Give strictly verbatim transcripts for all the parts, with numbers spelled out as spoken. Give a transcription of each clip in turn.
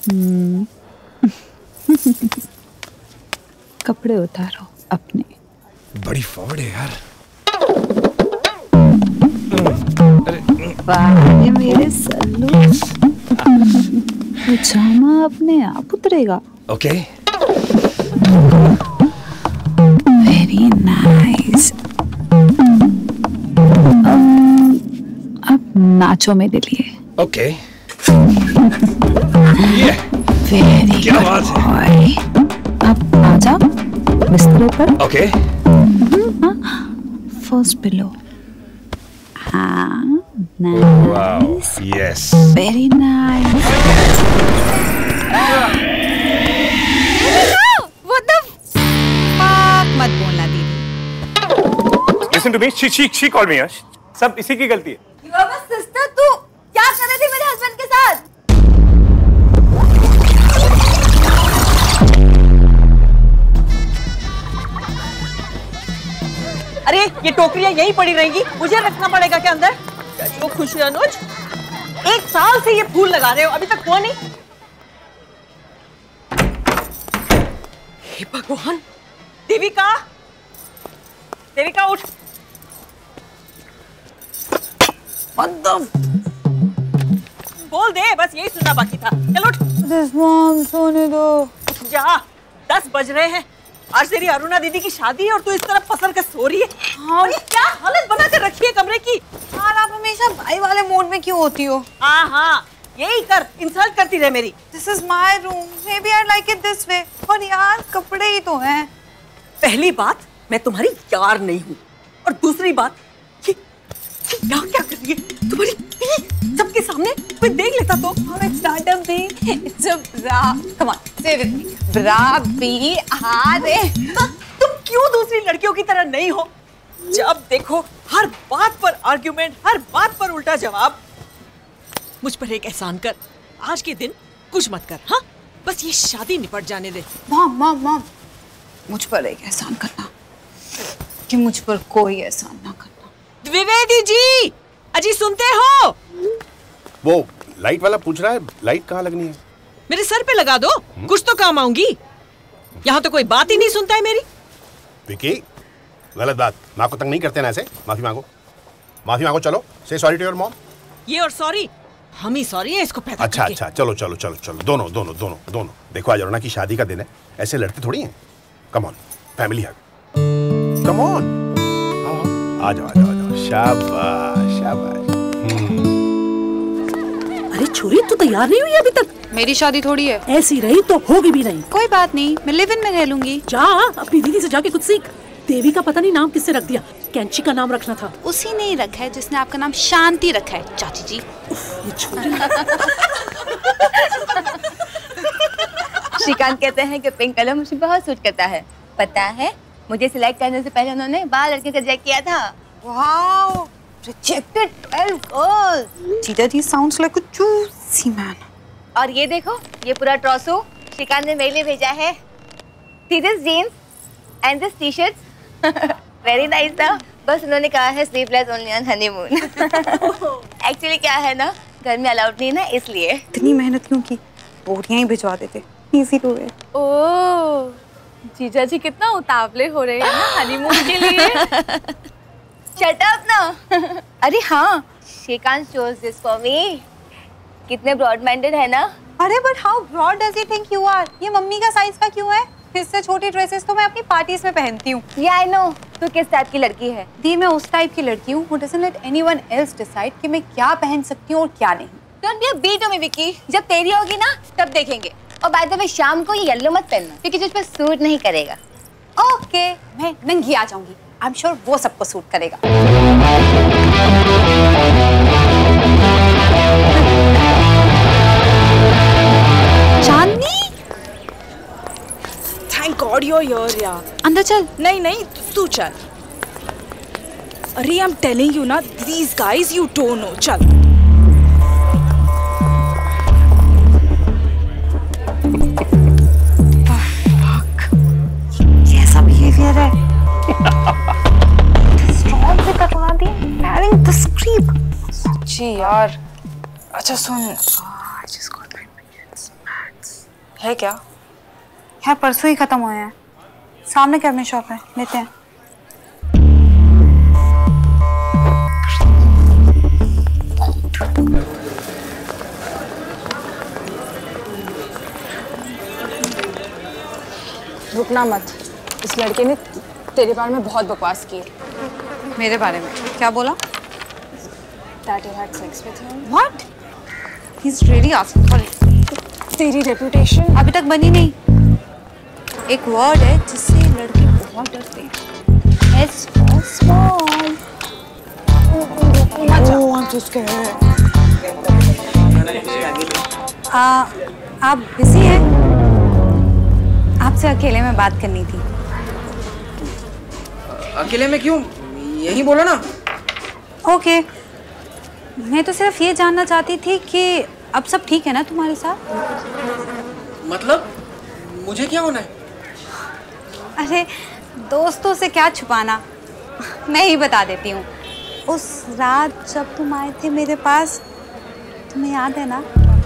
हम्म। कपड़े उतारो अपने। बड़ी फॉर्ड है यार। वाह मेरे सल्लू। पजामा अपने आप उतरेगा। ओके। Very nice. अब नाचो मेरे लिए। ओके। वेरी क्या बात है। अब आ जाओ बिस्तरे पर। ओके। First pillow. हाँ, nice. Yes. Very nice. What the fuck? मत बोलना दीदी। Listen to me. She she she called me. Yash. सब इसी की गलती है। You are my sister. तू क्या कर रही थी मेरे हस्बैंड के साथ? अरे ये टोकरियां यहीं पड़ी रहेंगी, मुझे रखना पड़ेगा क्या अंदर? जो खुश है अनुज, एक साल से ये फूल लगा रहे हो, अभी तक हुआ नहीं। हे भगवान, देविका, देविका उठ। बोल दे, बस यही सुनना बाकी था। चल उठ। मॉम सोने दो। उठ जा, दस बज रहे हैं। आज तेरी अरुणा दीदी की शादी है और तू इस तरह पसर कर सो रही है। हाँ। ये क्या हालत बना कर रखी है कमरे की? यार आप हमेशा भाई वाले मूड में क्यों होती हो? हाँ हाँ, यही कर, इंसल्ट करती रहे मेरी। This is my room. Maybe I like it this way. पर यार कपड़े ही तो हैं। पहली बात, मैं तुम्हारी यार नहीं हूँ, और दूसरी बात, ये, ये क्या क्या कर रही है तुम्हारी पी सबके सामने? कोई देख लेता तो। Oh, it's not a bee. It's a bra. Come on, say with me. Bra, bee, हाँ रे। तुम क्यों दूसरी लड़कियों की तरह नहीं हो? जब देखो हर बात पर आर्ग्यूमेंट, हर बात पर उल्टा जवाब। मुझ पर एक एहसान कर, आज के दिन कुछ मत कर। हाँ, बस ये शादी निपट जाने दे। मॉम मॉम मॉम, मुझ पर एक एहसान करना कि मुझ पर कोई एहसान ना करना। द्विवेदी जी, अजी सुनते हो? वो लाइट वाला पूछ रहा है, लाइट कहाँ लगनी है? मेरे सर पे लगा दो, कुछ तो काम आऊंगी। यहाँ तो कोई बात ही नहीं सुनता है मेरी। विकी, गलत बात। माँ को तंग नहीं करते ना ऐसे। माफी मांगो, माफी मांगो। चलो, से सॉरी टू योर मॉम। ये और सॉरी, हम ही सॉरी है इसको पैदा अच्छा करके। अच्छा, चलो चलो चलो चलो, दोनों दोनों दोनों दोनों। देखो आज अरुणा की शादी का दिन है, ऐसे लड़के थोड़ी हैं। Come on, family hug. Come on, आ जाओ आ जाओ आ जाओ। शाबाश शाबाश। अरे छोरी, तू तैयार नहीं हुई अभी तक? मेरी शादी थोड़ी है। ऐसी रही तो होगी भी नहीं। कोई बात नहीं, मैं लिव इन में रह लूंगी। जा अपनी दीदी से जाके कुछ सीख। देवी का पता नहीं नाम किससे रख दिया, कैंची का नाम रखना था। उसी ने ही रखा है जिसने आपका नाम शांति रखा है, चाची जी। ये छोरी। श्रीकांत कहते हैं कि पिंक कलर मुझे बहुत सूट करता है। पता है, मुझे सिलेक्ट करने से पहले उन्होंने बाल लड़के का रिजेक्ट किया था। Wow, rejected twelve girls. जीजा जी sounds like a juicy man. और ये देखो, ये पूरा ट्रॉसो श्रीकांत ने मेरे लिए भेजा है। See this jeans and this t-shirts, very nice था। बस उन्होंने कहा है sleeveless only on honeymoon। Actually क्या है ना, घर में अलाउड नहीं ना, इसलिए। इतनी मेहनत क्यों की? बोरियां ही भिजवा देते, इजी टू वेयर। ओह, जीजा जी कितना उतावले हो रहे हैं ना हनीमून के लिए। Shut up ना। अरे हाँ, Shrikant chose this for me। कितने ब्रॉड माइंडेड है ना। अरे but how broad does he think you are? ये मम्मी का साइज का क्यों है? इससे छोटी ड्रेसेस तो मैं अपनी पार्टीज में पहनती हूँ। या आई नो, तू किस टाइप की लड़की है? दी मैं उस टाइप की लड़की हूँ who doesn't let anyone else decide कि मैं क्या पहन सकती हूँ और क्या नहीं। Don't be a bee to me, Vicky. जब तेरी होगी ना, तब देखेंगे। और बाय द वे शाम को ये येलो मत पहनना, क्योंकि तुझ पर सूट नहीं करेगा। ओके, मैं नंगी आ जाऊंगी। आई एम श्योर वो सबको सूट करेगा। Chandni, thank God you are here यार। अंदर चल। नहीं नहीं, तू चल। अरे आई एम टेलिंग यू ना, these guys you don't know. चल। कैसा बिहेवियर है? स्ट्रॉन्ग से कटवा दी, पैरिंग द स्क्रीप। सच्ची यार। अच्छा सुन, I just got my periods. है क्या? यार परसों ही खत्म हुए हैं। सामने कैबिन शॉप है, लेते हैं। रुकना मत, इस लड़के ने तेरे बारे में बहुत बकवास की। मेरे बारे में क्या बोला? That you had sex with him. What? He's really asking for it. तेरी रेपुटेशन अभी तक बनी नहीं। एक वर्ड है जिससे लड़के बहुत डरते हैं। S for small. Oh, I'm so scared. आ, आप बिजी हैं? आपसे अकेले में बात करनी थी। अकेले में क्यों? यही बोलो ना। ओके, मैं तो सिर्फ ये जानना चाहती थी कि अब सब ठीक है ना तुम्हारे साथ? मतलब मुझे क्या होना है? अरे दोस्तों से क्या छुपाना, मैं ही बता देती हूँ। उस रात जब तुम आए थे मेरे पास, तुम्हें याद है ना?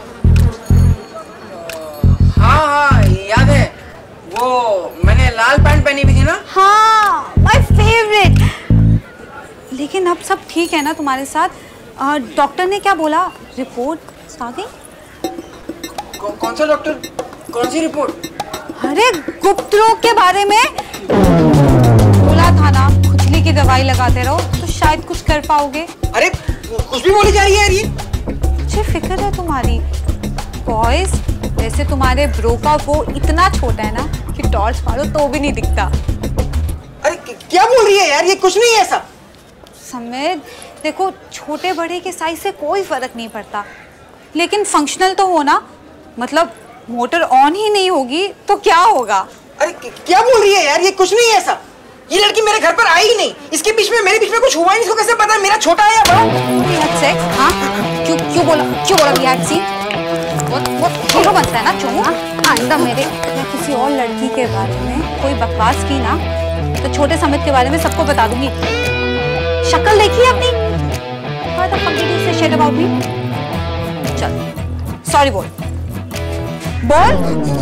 हाँ हाँ याद है, वो मैंने लाल पैंट पहनी हुई थी ना? हाँ, माय फेवरेट। लेकिन अब सब ठीक है ना तुम्हारे साथ? डॉक्टर ने क्या बोला? रिपोर्ट आ गई? कौ, कौन सा डॉक्टर? कौन सी रिपोर्ट? अरे गुप्त रोग के बारे में बोला था ना, खुजली की दवाई लगाते रहो तो शायद कुछ कर पाओगे। अरे कुछ भी बोली जा रही है यार ये। मुझे फिक्र है तुम्हारी। बॉयज, वैसे तुम्हारे ब्रो का वो इतना छोटा है ना कि टॉर्च मारो तो भी नहीं दिखता। अरे क्या बोल रही है यार, ये कुछ नहीं है ऐसा। समीर देखो, छोटे बड़े के साइज से कोई फर्क नहीं पड़ता, लेकिन फंक्शनल तो हो ना। मतलब मोटर ऑन ही नहीं होगी तो क्या होगा? अरे क्या बोल रही है यार, ये कुछ नहीं है ऐसा। ये लड़की मेरे घर पर आई ही नहीं, इसके बीच में मेरे बीच में कुछ हुआ नहीं। इसको कैसे पता है मेरा छोटा है या बड़ा? सेक्स? हाँ, क्यों क्यों बोला क्यों बोला वी हैड सीन? बहुत बहुत हीरो बनता है ना चोमू। आइंदा मेरे या किसी और लड़की के बारे में कोई बकवास की ना तो छोटे समित के बारे में सबको बता दूंगी। शक्ल देखी है अपनी? What the fuck did you say shit about me? चल, सॉरी बोल। बोल।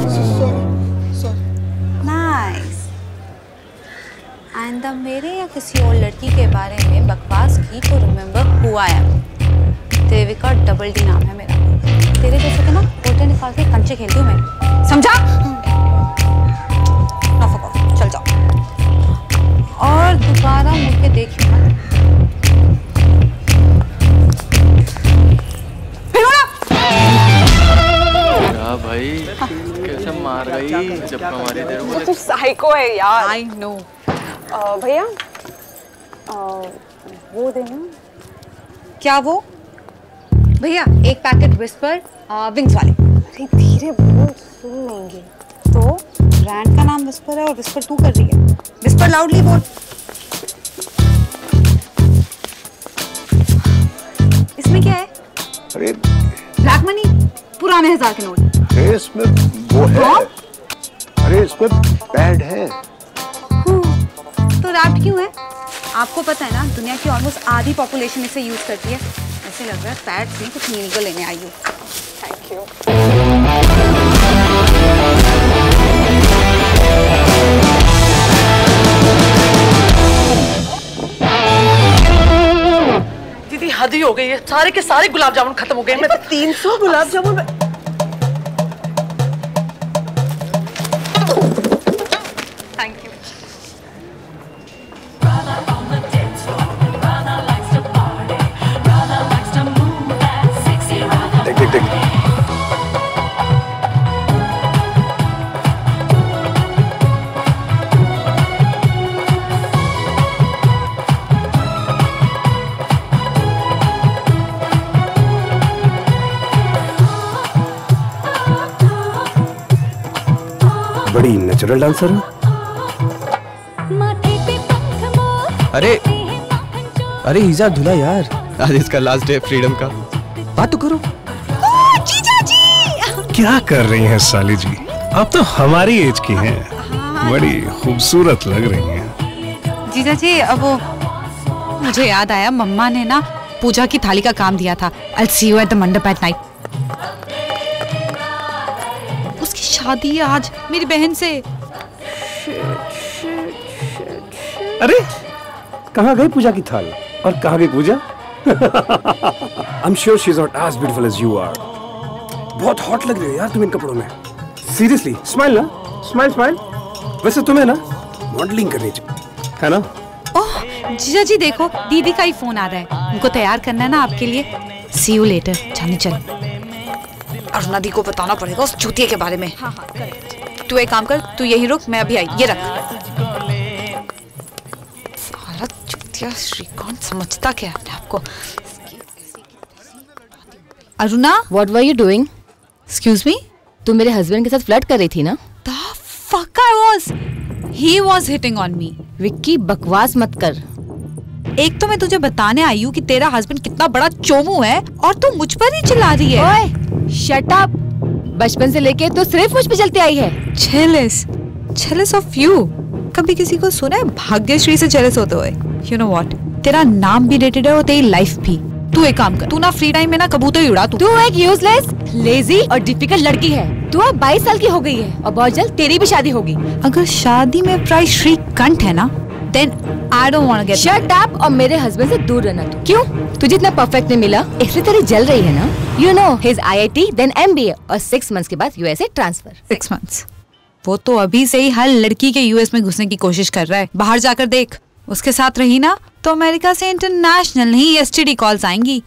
नाइस। आइंदा मेरे या किसी और लड़की के बारे में बकवास की तो remember who I am. Devika double D नाम है मेरा। तेरे जैसे के ना कोटे निकाल के कंचे खेलती हूँ मैं, समझा? ना फक ऑफ, चल जाओ और दोबारा मुड़ के देखियो मत। क्या भाई, कैसे मार गई जब हमारी देर को। तू साइको है यार। I know. भैया वो देना। क्या वो? भैया एक पैकेट विस्पर विंग्स वाले। अरे धीरे बोल, सुन लेंगे। तो ब्रांड का नाम विस्पर है और विस्पर तू कर रही है। विस्पर लाउडली बोल। इसमें क्या है? अरे ब्लैक मनी, पुराने हजार के नोट। अरे इसमें वो है। अरे इसमें पैड है। तो रैप्ड क्यों है? आपको पता है ना, दुनिया की ऑलमोस्ट आधी पॉपुलेशन इसे यूज करती है। ऐसे लग रहा है पैड्स में कुछ मीनिंग लेने आई हो। Thank you. दीदी हद ही हो गई है, सारे के सारे गुलाब जामुन खत्म हो गए। मैं तो तीन सौ गुलाब जामुन। Thank you. देख देख देख। बड़ी नेचुरल डांसर है। अरे अरे ईजा धुला यार, आज इसका लास्ट डे फ्रीडम का। बात तो करो। क्या कर रही हैं साली जी? आप तो हमारी एज की हैं, बड़ी खूबसूरत लग रही हैं। जीजा जी, अब वो मुझे याद आया, मम्मा ने ना पूजा की थाली का काम दिया था। I'll see you at the मंडप at night। उसकी शादी है आज मेरी बहन से। अरे कहाँ गई पूजा की थाल और कहाँ गई Pooja? I'm sure she's not as beautiful as you are. बहुत हॉट लग रही हो यार तुम इन कपड़ों में। सीरियसली स्माइल ना, स्माइल स्माइल। वैसे तुम्हें ना मॉडलिंग करनी चाहिए, है ना? ओह जीजा जी देखो, दीदी का ही फोन आ रहा है, उनको तैयार करना है ना आपके लिए। See you later, जाने चल। अरुणा दी को बताना पड़ेगा उस चूतिए के बारे में। हाँ हाँ तू एक काम कर, तू यही रुक, मैं अभी आई। ये रख। साला चूतिया श्रीकांत समझता क्या अपने आपको। Aruna, what were you doing? Excuse me? तू मेरे हस्बैंड के साथ फ्लर्ट कर रही थी ना? The fuck I was? He was hitting on me. Vicky बकवास मत कर। एक तो मैं तुझे बताने आई हूँ कि तेरा हस्बैंड कितना बड़ा चोमू है और तू मुझ पर ही चिल्ला रही है। ओए, shut up। बचपन से लेके तो सिर्फ मुझ पे चलती आई है। Jealous, jealous of you। कभी किसी को सुना है भाग्यश्री से jealous होते हुए? You know what? तेरा नाम भी रिलेटेड है और तेरी लाइफ भी। तू एक काम कर, तू ना फ्री टाइम में ना कबूतर ही उड़ा। तू तू एक यूजलेस, लेजी और डिफिकल्ट लड़की है। तू अब बाईस साल की हो गई है और बहुत जल्द तेरी भी शादी होगी। अगर शादी में प्राइस श्रीकांत है ना, then I don't want to get shut up और मेरे हस्बैंड से दूर रहना। तू क्यों? तुझे इतना परफेक्ट नहीं मिला इसलिए तेरी जल रही है ना? You know his I I T then M B A और सिक्स मंथ्स के बाद U S A transfer. Six months? वो तो अभी से ही हर लड़की के यूएस में घुसने की कोशिश कर रहा है। बाहर जाकर देख, उसके साथ रही ना तो अमेरिका से इंटरनेशनल नहीं एसटीडी कॉल्स आएंगी।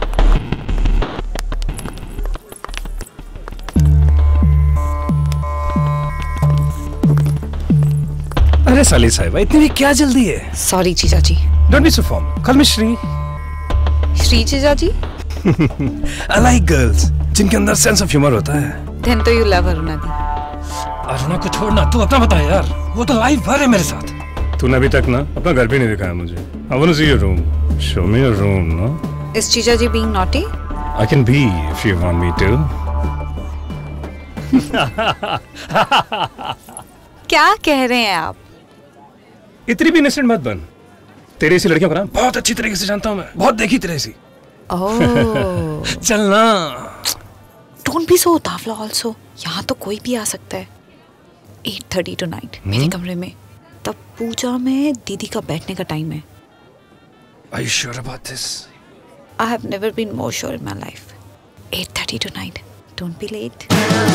अरे साली साहिबा, इतनी भी क्या जल्दी है? सॉरी जीजा जी। Don't be so formal, call me Shri. Shri जीजा जी? I like girls जिनके अंदर सेंस ऑफ ह्यूमर होता है। Then तो you love अरुणा दी। अरुणा को छोड़ना, तू अपना बता यार, वो तो लाइफ भर है मेरे साथ। तूने अभी तक ना अपना घर भी नहीं दिखाया मुझे। I want to see your room. Show me your room, no? Is जीजा जी being naughty? I can be if you want me to. क्या कह रहे हैं आप? इतनी भी इनोसेंट मत बन। तेरे ऐसी लड़कियों को ना बहुत अच्छी तरीके से जानता हूँ मैं, बहुत देखी तेरे ऐसी। ओह। चल ना। Don't be so उतावला also। यहाँ तो कोई भी आ सकता है। eight thirty to night मेरे कमरे में। तब पूजा में दीदी का बैठने का टाइम है। Are you sure about this? I have never been more sure in my life. eight thirty to night. Don't be late.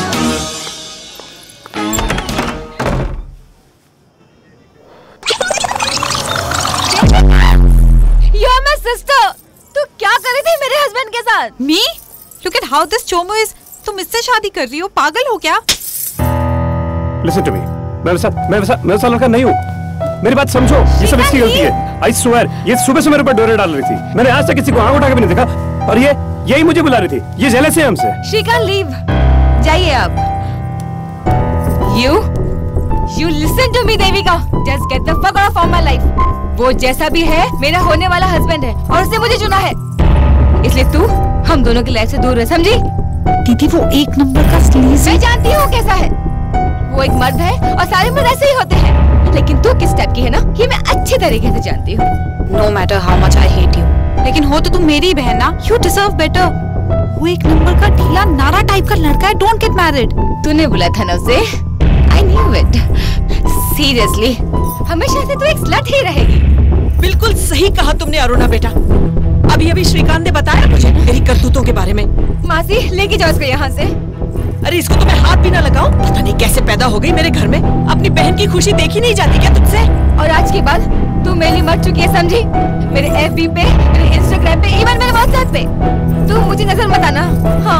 You're my sister. तू क्या कर रही थी मेरे हस्बैंड के साथ? Me? Look at how this chomo is. तुम इससे शादी कर रही हो? पागल हो क्या? Listen to me. मैं वैसा मैं वैसा मैं वैसा लड़का नहीं हूँ। मेरी बात समझो, ये सब इसकी गलती है। I swear, ये सुबह से मेरे ऊपर डोरे डाल रही थी। मैंने आज तक किसी को आंख उठा के भी नहीं देखा और ये यही मुझे बुला रही थी। ये जेलस है हमसे। श्रीकांत लीव, जाइए आप। You, you listen to me Devika. Just get the fuck out of my life. वो जैसा भी है मेरा होने वाला हस्बैंड है और उसने मुझे चुना है, इसलिए तू हम दोनों की लाइफ से दूर रह, समझी? दीदी वो एक नंबर का स्लीज़ है। मैं जानती हूँ कैसा है। वो एक मर्द है और सारे मर्द ऐसे ही होते हैं, लेकिन तू किस टाइप की है ना ये मैं अच्छी तरीके से जानती हूँ। No matter how much I hate you, लेकिन हो तो तुम मेरी बहन ना। You deserve better. वो एक नंबर का ढीला नारा टाइप का लड़का है। Don't get married. तूने बोला था ना उसे? I knew it. Seriously, हमेशा से तू एक स्लट ही रहेगी। बिल्कुल सही कहा तुमने अरुणा बेटा। अभी अभी श्रीकांत ने बताया मुझे मेरी करतूतों के बारे में। मासी लेके जाओ इसको यहाँ से। अरे इसको तो मैं हाथ भी ना लगाऊं, पता नहीं कैसे पैदा हो गई मेरे घर में। अपनी बहन की खुशी देखी नहीं जाती क्या तुझसे? और आज के बाद तू मेरी मर चुकी है, समझी? मेरे एफ बी पे, मेरे इंस्टाग्राम पे, इवन मेरे व्हाट्सएप पे तू मुझे नजर मत आना। हाँ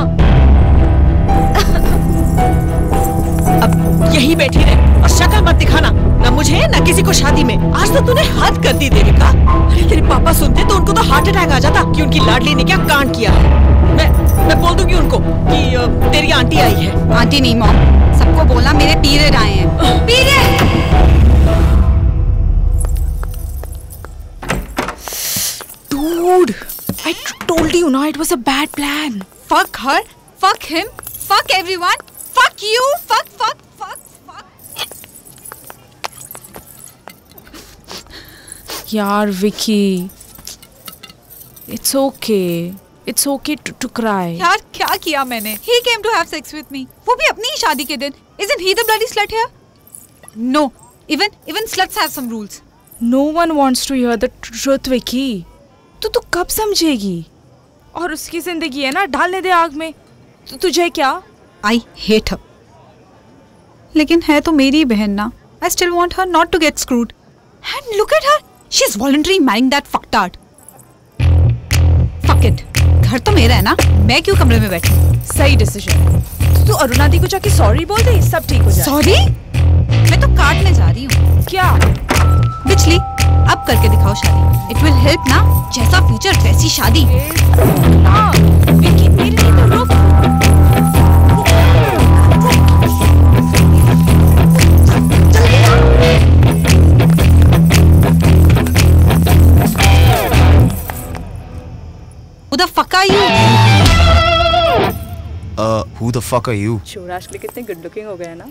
अब यही बैठी रहे और शक्ल मत दिखाना, ना मुझे ना किसी को शादी में। आज तो तूने हद कर दी देविका। अरे तेरे पापा सुनते तो उनको तो हार्ट अटैक आ जाता कि उनकी लाडली ने क्या कांड किया है। मैं मैं बोल दूंगी उनको कि अ, तेरी आंटी आई है। आंटी नहीं मॉम, सबको बोलना मेरे पीरियड आए हैं। Period? Dude, I told you ना, it was a bad plan. Fuck her, fuck him, fuck everyone, fuck you, fuck, fuck, fuck, fuck. यार Vicky, it's okay. It's okay to, to cry. यार क्या किया मैंने? He came to have sex with me. वो भी अपनी ही शादी के दिन. Isn't he the bloody slut here? No. Even even sluts have some rules. No one wants to hear the truth, Vicky. तो तू कब समझेगी? और उसकी जिंदगी है ना, डालने दे आग में. तो तुझे क्या? I hate her. लेकिन है तो मेरी बहन ना. I still want her not to get screwed. And look at her. She's voluntarily marrying that fucktard. Fuck it. घर तो मेरा है ना. मैं क्यों कमरे में बैठी? सही डिसीजन. तू अरुणा दी को जाके सॉरी बोल दे, सब ठीक हो जाए. सॉरी? मैं तो काटने जा रही हूँ. क्या? बिजली. अब करके दिखाओ शादी. It will help ना. जैसा फ्यूचर वैसी शादी. हाँ. विकी मेरे लिए तो रुक. Who the fuck are you? Uh, who the fuck are you? Shivraj के लिए कितने गुड लुकिंग हो गए ना.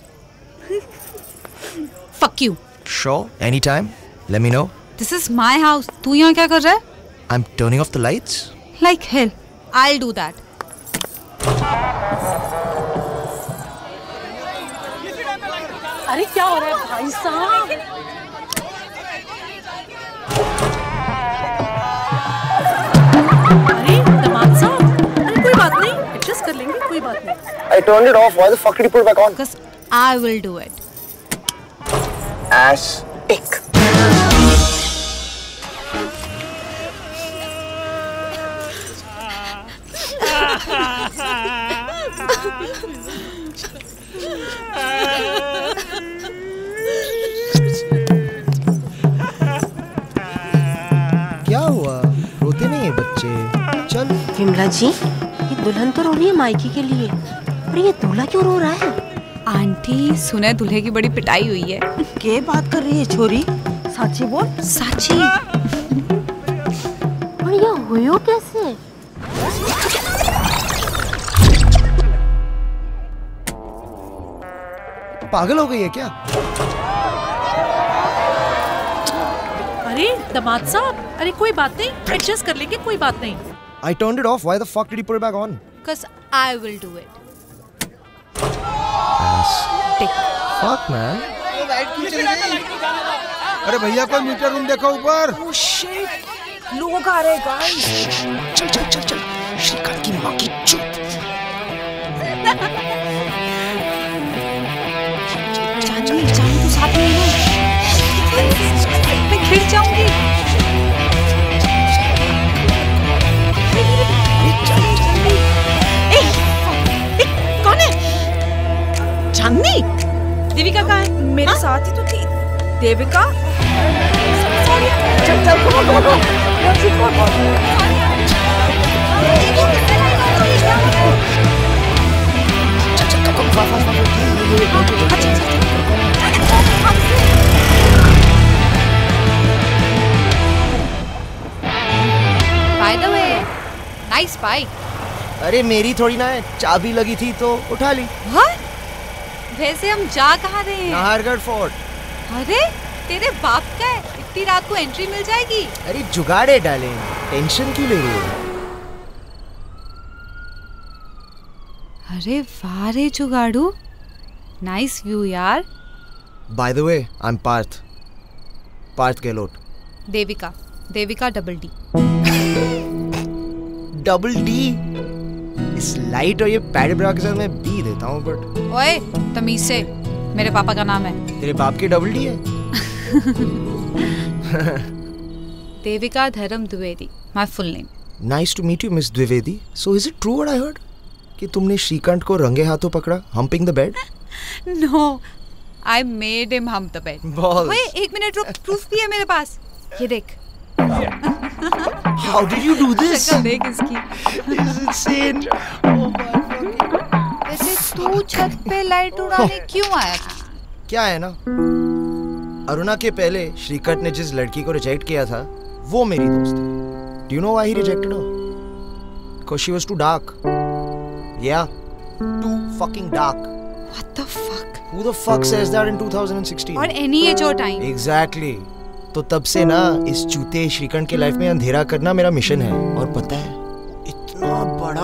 Fuck you. Sure, anytime. Let me know. This is my house. तू यहाँ क्या कर रहा है? I'm turning off the lights. Like hell. I'll do that. अरे क्या हो रहा है भाई साहब? अरे दामाद साहब, अरे कोई बात नहीं, एडजस्ट कर लेंगे, कोई बात नहीं. I turned it off. Why the fuck did you put it back on? Because I will do it. Ass dick. क्या हुआ? रोते नहीं है बच्चे. चल. विमला जी, ये दुल्हन तो रो रही है मायके के लिए, और ये दूल्हा क्यों रो रहा है? आंटी सुने दूल्हे की बड़ी पिटाई हुई है. क्या बात कर रही है छोरी? साची बोल. साची. और ये हुई कैसे? पागल हो गई है क्या? अरे दामाद साहब, अरे कोई बात नहीं, एडजस्ट कर लेंगे, कोई बात नहीं. I turned it off. Why the fuck did you put it back on? Because I will do it. Dick. Fuck man. अरे भैया कोई मीटर रूम देखो ऊपर. Oh shit. लोग आ रहे गाइस. चल चल चल चल. श्रीकांत की माँ की चूत. जानी जानी तू साथ में है. मैं गिर जाऊंगी. कौन है? जाननी? देविका कहाँ है? मेरे हा? साथ ही तो थी. देविका? चल चल कम ऑन कम ऑन. चल चल come fast fast. By the way, nice bike. अरे मेरी थोड़ी ना है, चाबी लगी थी तो उठा ली. What? वैसे हम जा कहाँ रहे हैं? नाहरगढ़ फोर्ट. अरे तेरे बाप का है, इतनी रात को एंट्री मिल जाएगी. अरे जुगाड़े डाले, टेंशन क्यों ले रही हो? अरे वाह रे जुगाड़ू, नाइस व्यू यार. By the way, I'm Parth. Parth Gehlot. Devika, Devika double D. Double D? इस लाइट और ये पैड ब्रा के साथ मैं बी देता हूँ बट. ओए तमीज से, मेरे पापा का नाम है. तेरे बाप की डबल डी है? Devika Dharam Dwivedi, my full name. Nice to meet you, Miss Dwivedi. So is it true what I heard? कि तुमने श्रीकांत को रंगे हाथों पकड़ा, humping the bed? No, I made him hump the bed. Balls. ओए एक मिनट रुक, प्रूफ भी है मेरे पास. ये देख. How did you do this? शक्ल देख इसकी. This is insane. Oh my fucking. वैसे तू छत पे लाइट उड़ाने क्यों आया था? क्या है ना, अरुणा के पहले श्रीकांत ने जिस लड़की को रिजेक्ट किया था वो मेरी दोस्त है. Do you know why he rejected her? Because she was too dark. Yeah, too fucking dark. What the fuck? Who the fuck says that in twenty sixteen? Or any age or time. Exactly. तो तब से ना इस चूते श्रीकांत के life में अंधेरा करना मेरा मिशन है. और पता है, इतना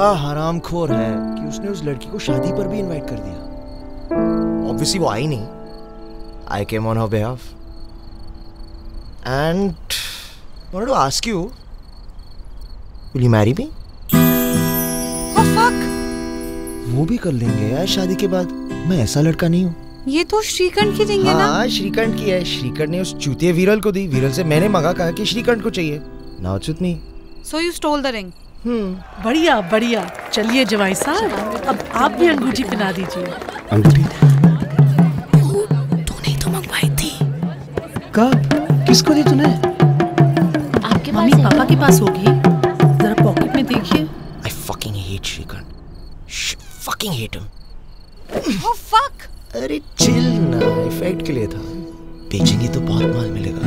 क्या हरामखोर है कि उसने उस लड़की को शादी पर भी इनवाइट कर दिया। ऑब्वियसली वो आई नहीं। I came on her behalf and wanted to ask you, will you marry me? Oh fuck! वो भी कर लेंगे यार शादी के बाद। मैं ऐसा लड़का नहीं हूँ। ये तो श्रीकंठ की रिंग है ना? हाँ श्रीकंठ की है। श्रीकंठ ने उस चूतिए विरल को दी। विरल से मैंने मांगा, कहा कि श्रीकंठ को चाहिए। Now it's with me. So you stole the ring. हम्म। बढ़िया बढ़िया। चलिए जवाई साहब, अब आप भी अंगूठी पहना दीजिए। अंगूठी? तूने तो मंगवाई थी। कब? किसको दी तूने? आपके मम्मी पापा के पास होगी। जरा पॉकेट में देखिए। I fucking hate Shrikanth. Shit, fucking hate him. Oh fuck! अरे चिल ना, इफेक्ट के लिए था। बेचेंगे तो बहुत माल मिलेगा।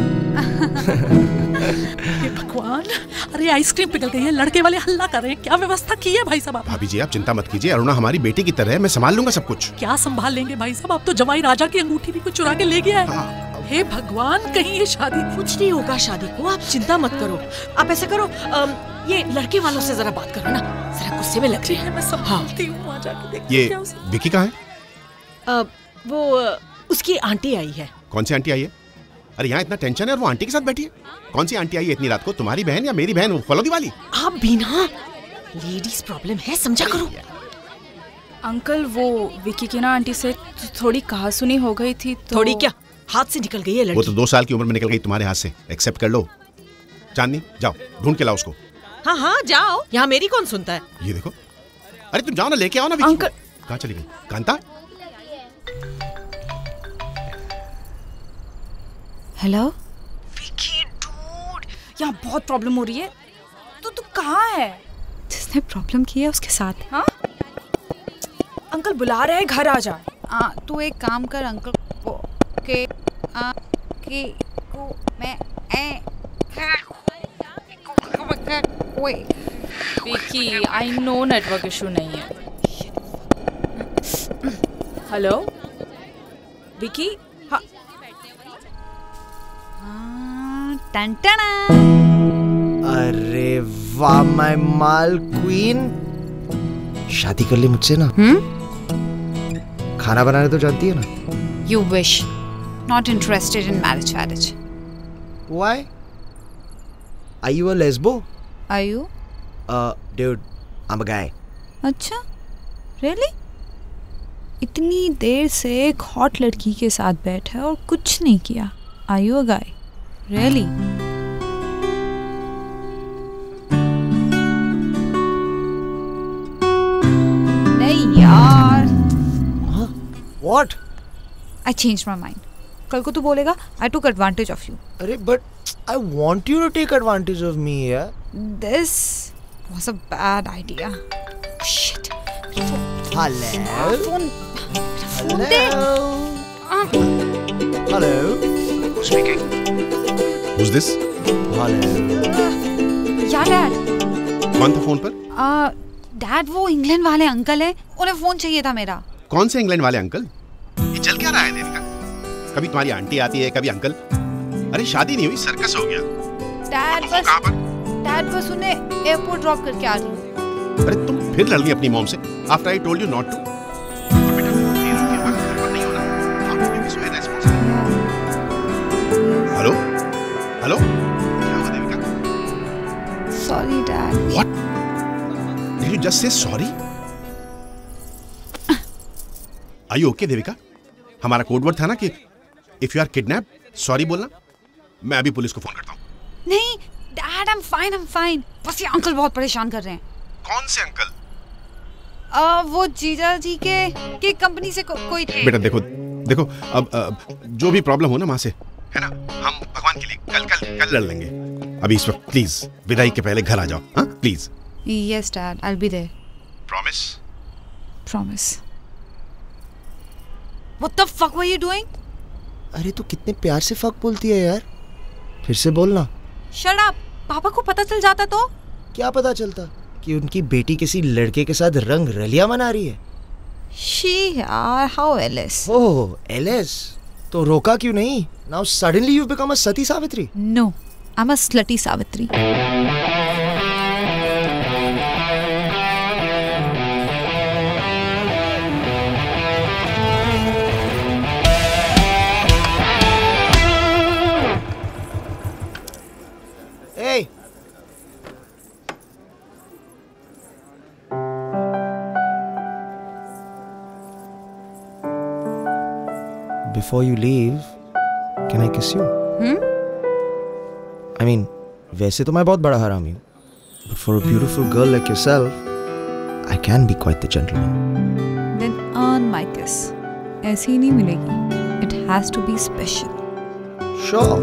ये भगवान, अरे आइसक्रीम पिघल गई है। लड़के वाले हल्ला कर रहे हैं। क्या व्यवस्था की है भाई साहब आपने? भाभी जी आप चिंता मत कीजिए, अरुणा हमारी बेटी की तरह है, मैं संभाल लूंगा सब कुछ। क्या संभाल लेंगे भाई साहब? आप तो जवाई राजा की अंगूठी भी कुछ चुरा के ले गया है। हे भगवान, कहीं ये शादी कुछ नहीं होगा शादी को, आप चिंता मत करो। आप ऐसा करो, अम, ये लड़के वालों से जरा बात करो ना, जरा गुस्से में लग रही है। मैं संभालती हूँ, वहाँ जाके देखती ये क्या उसे। विकी कहाँ है? अ, वो अ, उसकी आंटी आई है। कौन सी आंटी आई है? अरे यहाँ इतना टेंशन है और वो आंटी के साथ बैठी है। कौन सी आंटी आई है इतनी रात को? तुम्हारी बहन या मेरी बहन फलौदी वाली? आप भी ना, लेडीज प्रॉब्लम है, समझा करो। अंकल वो विकी की ना आंटी से थोड़ी कहा सुनी हो गई थी तो... थोड़ी क्या, हाथ से निकल गई है लड़की। वो तो दो साल की उम्र में निकल गई तुम्हारे हाथ से, एक्सेप्ट कर लो। चांदनी जाओ ढूंढ के लाओ उसको। हाँ हाँ जाओ, यहाँ मेरी कौन सुनता है। ये देखो, अरे तुम जाओ ना, लेके आओ ना विकी। अंकल कहाँ चली गई कांता? हेलो विकी डूड, यहाँ बहुत प्रॉब्लम हो रही है। तो तू कहाँ है? जिसने प्रॉब्लम की है उसके साथ। हाँ अंकल बुला रहे हैं, घर आ जा। आ, तू एक काम कर अंकल को के आ, के को मैं ए Vicky I know network issue नहीं है। हेलो विकी। हाँ टंटना। अरे वाह माय माल क्वीन, शादी कर ली मुझसे ना। हम्म? खाना बनाने तो जानती है ना? You wish. Not interested in marriage, marriage. Why? Are you a lesbo? Are you? Uh, dude, I'm a guy. अच्छा, really? इतनी देर से एक हॉट लड़की के साथ बैठा और कुछ नहीं किया। Are you a guy? Really? नहीं यार। Huh? What? I changed my mind. कल को तू बोलेगा I took advantage of you. अरे but I want you to take advantage of me, yeah? This was a bad idea. Shit. Hello? Phone. Hello? Hello? Speaking. Who's this? Hello? यार dad. कौन था phone पर? आ, dad वो England वाले uncle है, उन्हें फोन चाहिए था मेरा। कौन से इंग्लैंड वाले अंकल? ये चल क्या रहा है देविका? कभी तुम्हारी आंटी आती है, कभी अंकल। अरे शादी नहीं हुई, सर्कस हो गया। डैड बस डैड बस उन्हें एयरपोर्ट ड्रॉप करके आ रही हूँ। अरे तुम फिर लड़ ली अपनी मॉम से after I told you not to. Hello hello, क्या हुआ Devika? Sorry dad. What? Did you just say sorry? Are you okay Devika? हमारा कोड वर्ड था ना कि if you are kidnap sorry बोलना। मैं अभी पुलिस को फोन करता हूँ। नहीं dad, I am fine, I am fine. बस ये अंकल बहुत परेशान कर रहे हैं। कौन से अंकल? आ, वो जीजा जी के के कंपनी से को, कोई थे। बेटा देखो देखो अब, अब जो भी प्रॉब्लम हो ना माँ से, है ना, हम भगवान के लिए कल कल कल लड़ लेंगे। अभी इस वक्त प्लीज विदाई के पहले घर आ जाओ, हाँ please. Yes dad, I will be there. Promise? Promise. What the fuck were you doing? अरे तू कितने प्यार से फक बोलती है यार, फिर से बोलना। Shut up. पापा को पता चल जाता तो? क्या पता चलता? कि उनकी बेटी किसी लड़के के साथ रंग रलिया मना रही है। शी यार, हाउ एलिस। ओह एलिस, तो रोका क्यों नहीं? Now suddenly you become a Sati Savitri. No, I am a slutty Savitri. Before you leave, can I kiss you? Hmm? I mean, वैसे तो मैं बहुत बड़ा हरामी हूँ, but for a beautiful girl like yourself, I can be quite the gentleman. Then earn my kiss. ऐसी ही नहीं मिलेगी. It has to be special. Sure.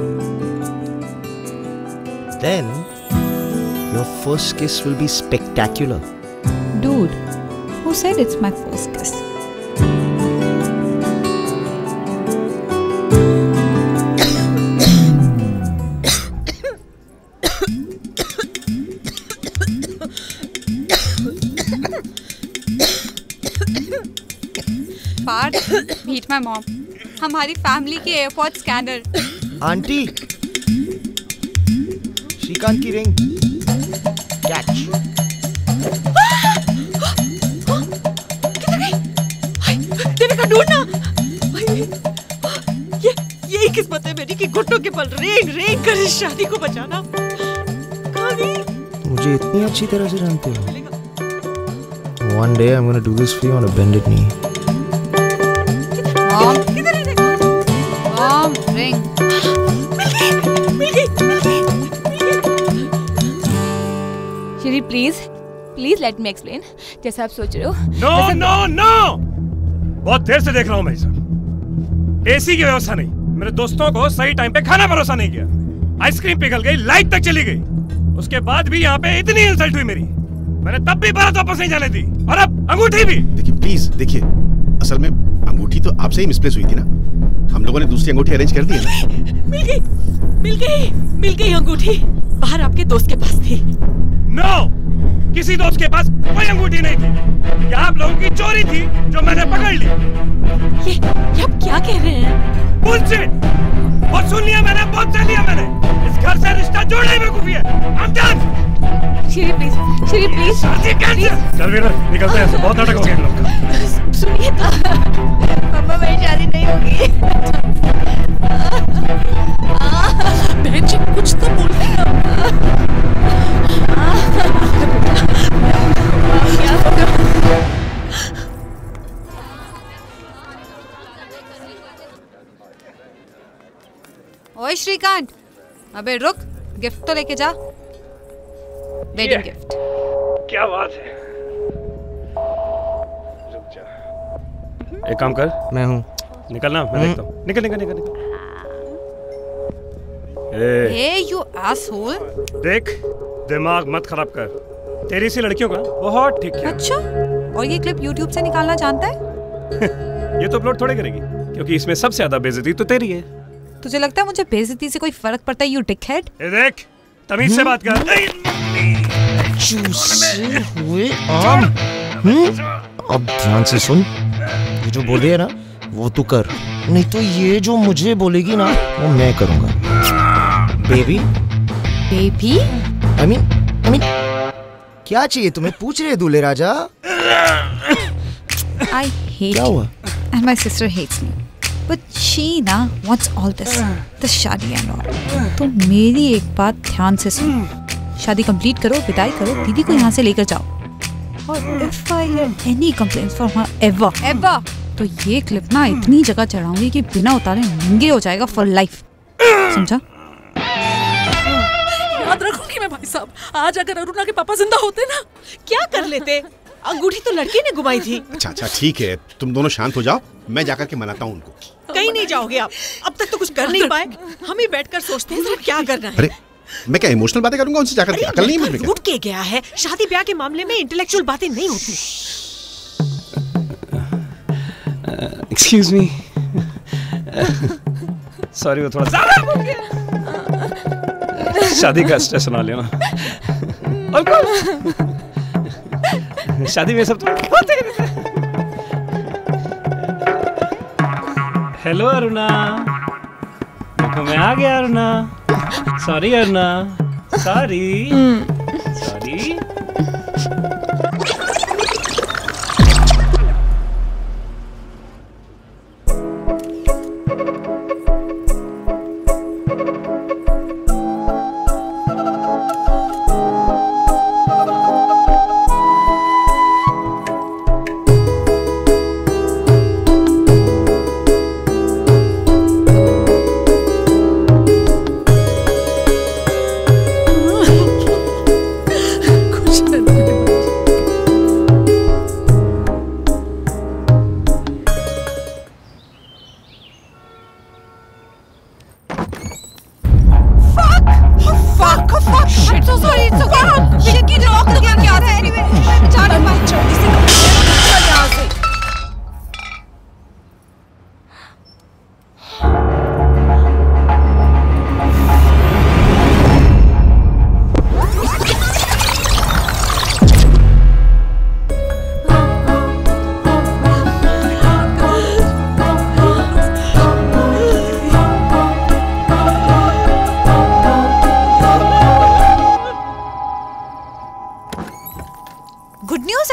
Then your first kiss will be spectacular. Dude, who said it's my first kiss? Parth, meet my mom. हमारी family के airport scanner. Aunty, Shrikant की ring. Catch. Devika ढूंढना. ये यही किस्मत है मेरी कि घुटनों के बल रेंग रेंग कर इस शादी को बचाना. कहाँ गई? मुझे इतनी अच्छी तरह से जानते हो. One day I'm gonna do this for you on a bended knee. Mom, किधर है? Mom, ring. मिल गई, मिल गई, मिल गई. Shri please please let me explain. जैसा आप सोच रहे हो. नो नो नो, बहुत देर से देख रहा हूँ मैं सब. एसी की व्यवस्था नहीं, मेरे दोस्तों को सही टाइम पे खाना परोसा नहीं किया, आइसक्रीम पिघल गई, लाइट तक चली गई. उसके बाद भी यहाँ पे इतनी इंसल्ट हुई मेरी. मैंने तब भी बारात वापस नहीं जाने दी, और अब अंगूठी भी. देखिए प्लीज, देखिए असल में अंगूठी तो आपसे ही मिसप्लेस हुई थी ना. हम लोगों ने दूसरी अंगूठी अरेंज कर दी है ना. मिल गई, मिल गई, मिल गई अंगूठी. बाहर आपके दोस्त के पास थी. नो, किसी दोस्त के पास कोई अंगूठी नहीं थी. ये आप लोगों की चोरी थी जो मैंने पकड़ ली. ये, ये आप क्या कह रहे हैं? बुलशिट. बहुत सुन लिया मैंने, बहुत सुन लिया मैंने. इस घर से रिश्ता जोड़ने में बेवकूफी है. I'm done. Shri please, Shri please. शादी कैंसिल. चल वीर, निकलते हैं. बहुत नाटक हो गया इन लोग का. सुनिए तो. मम्मा मेरी शादी नहीं होगी. बहन जी कुछ तो बोलते हैं. क्या होगा? ओए श्रीकांत, अबे रुक, गिफ्ट तो लेके जा. Wedding gift. क्या बात है. रुक जा. एक काम कर. मैं हूँ. निकलना, मैं देखता हूँ. निकल निकल निकल निकल. ए यू एसहोल. देख, दिमाग मत खराब कर. तेरी सी लड़कियों का बहुत ठीक है. अच्छा, और ये क्लिप YouTube से निकालना जानता है? ये तो अपलोड थोड़े करेगी, क्योंकि इसमें सबसे ज्यादा बेइज्जती तो तेरी है. तुझे लगता है मुझे बेइज्जती से कोई फर्क पड़ता है? यू डिकहेड. ए देख, तमीज से बात कर. चूसे हुए आम. अब ध्यान से सुन. ये जो बोले है ना, वो तू कर. नहीं तो ये जो मुझे बोलेगी ना, वो मैं करूँगा. Baby. Baby? I mean, I mean, क्या चाहिए तुम्हें? पूछ रहे दूल्हे राजा. I hate क्या you. हुआ? And my sister hates me. But she ना wants all this, this शादी and all. तो मेरी एक बात ध्यान से सुन. शादी कंप्लीट करो, विदाई करो, दीदी को यहाँ से लेकर जाओ. और if I hear any complaints from her ever, ever, तो ये क्लिप ना इतनी जगह चढ़ाऊंगी कि बिना उतारे नंगे हो जाएगा for life. समझा? याद रखूंगी मैं भाई साहब. आज अगर अरुणा के पापा जिंदा होते ना, क्या कर लेते? अंगूठी तो लड़के ने घुमाई थी. अच्छा अच्छा ठीक है, तुम दोनों शांत हो जाओ. मैं जाकर के मनाता हूँ उनको. कहीं नहीं जाओगे आप. अब तक तो कुछ कर नहीं पाए. हम ही बैठकर सोचते हैं क्या करना है. अरे मैं क्या इमोशनल बातें करूंगा उनसे जाकर के? अकल नहीं है मुझे. उठ के गया है. शादी ब्याह के मामले में इंटेलेक्चुअल बातें नहीं होती. Excuse me. सॉरी, वो थोड़ा ज्यादा हो गया. शादी का स्ट्रेस ना लेना. शादी में सब तो होते हैं. हेलो अरुणा. देखो मैं आ गया Aruna. Sorry Aruna. Sorry sorry.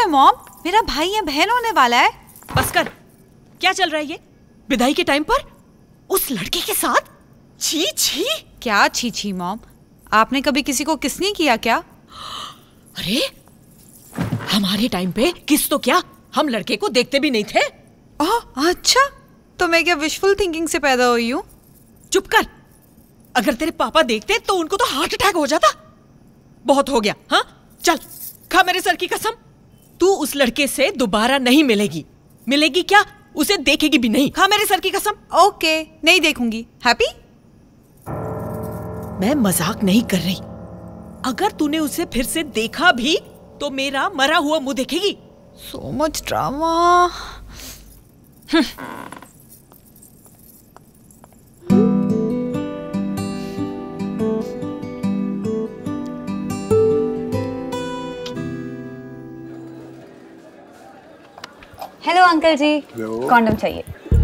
Mom, मेरा भाई या बहन होने वाला है। बस कर, क्या चल रहा है ये विदाई के टाइम पर उस लड़के के साथ? छी छी। क्या छी छी मॉम, आपने कभी किसी को किस नहीं किया क्या? अरे हमारे टाइम पे किस तो क्या, हम लड़के को देखते भी नहीं थे। ओह अच्छा, तो मैं क्या विशफुल थिंकिंग से पैदा हुई हूँ? चुप कर, अगर तेरे पापा देखते तो उनको तो हार्ट अटैक हो जाता। बहुत हो गया। हाँ चल, खा मेरे सर की कसम, तू उस लड़के से दोबारा नहीं मिलेगी। मिलेगी क्या, उसे देखेगी भी नहीं। खा मेरे सर की कसम। ओके, नहीं देखूंगी। हैप्पी? मैं मजाक नहीं कर रही। अगर तूने उसे फिर से देखा भी तो मेरा मरा हुआ मुंह देखेगी। So much drama. Hello uncle ji, condom चाहिए।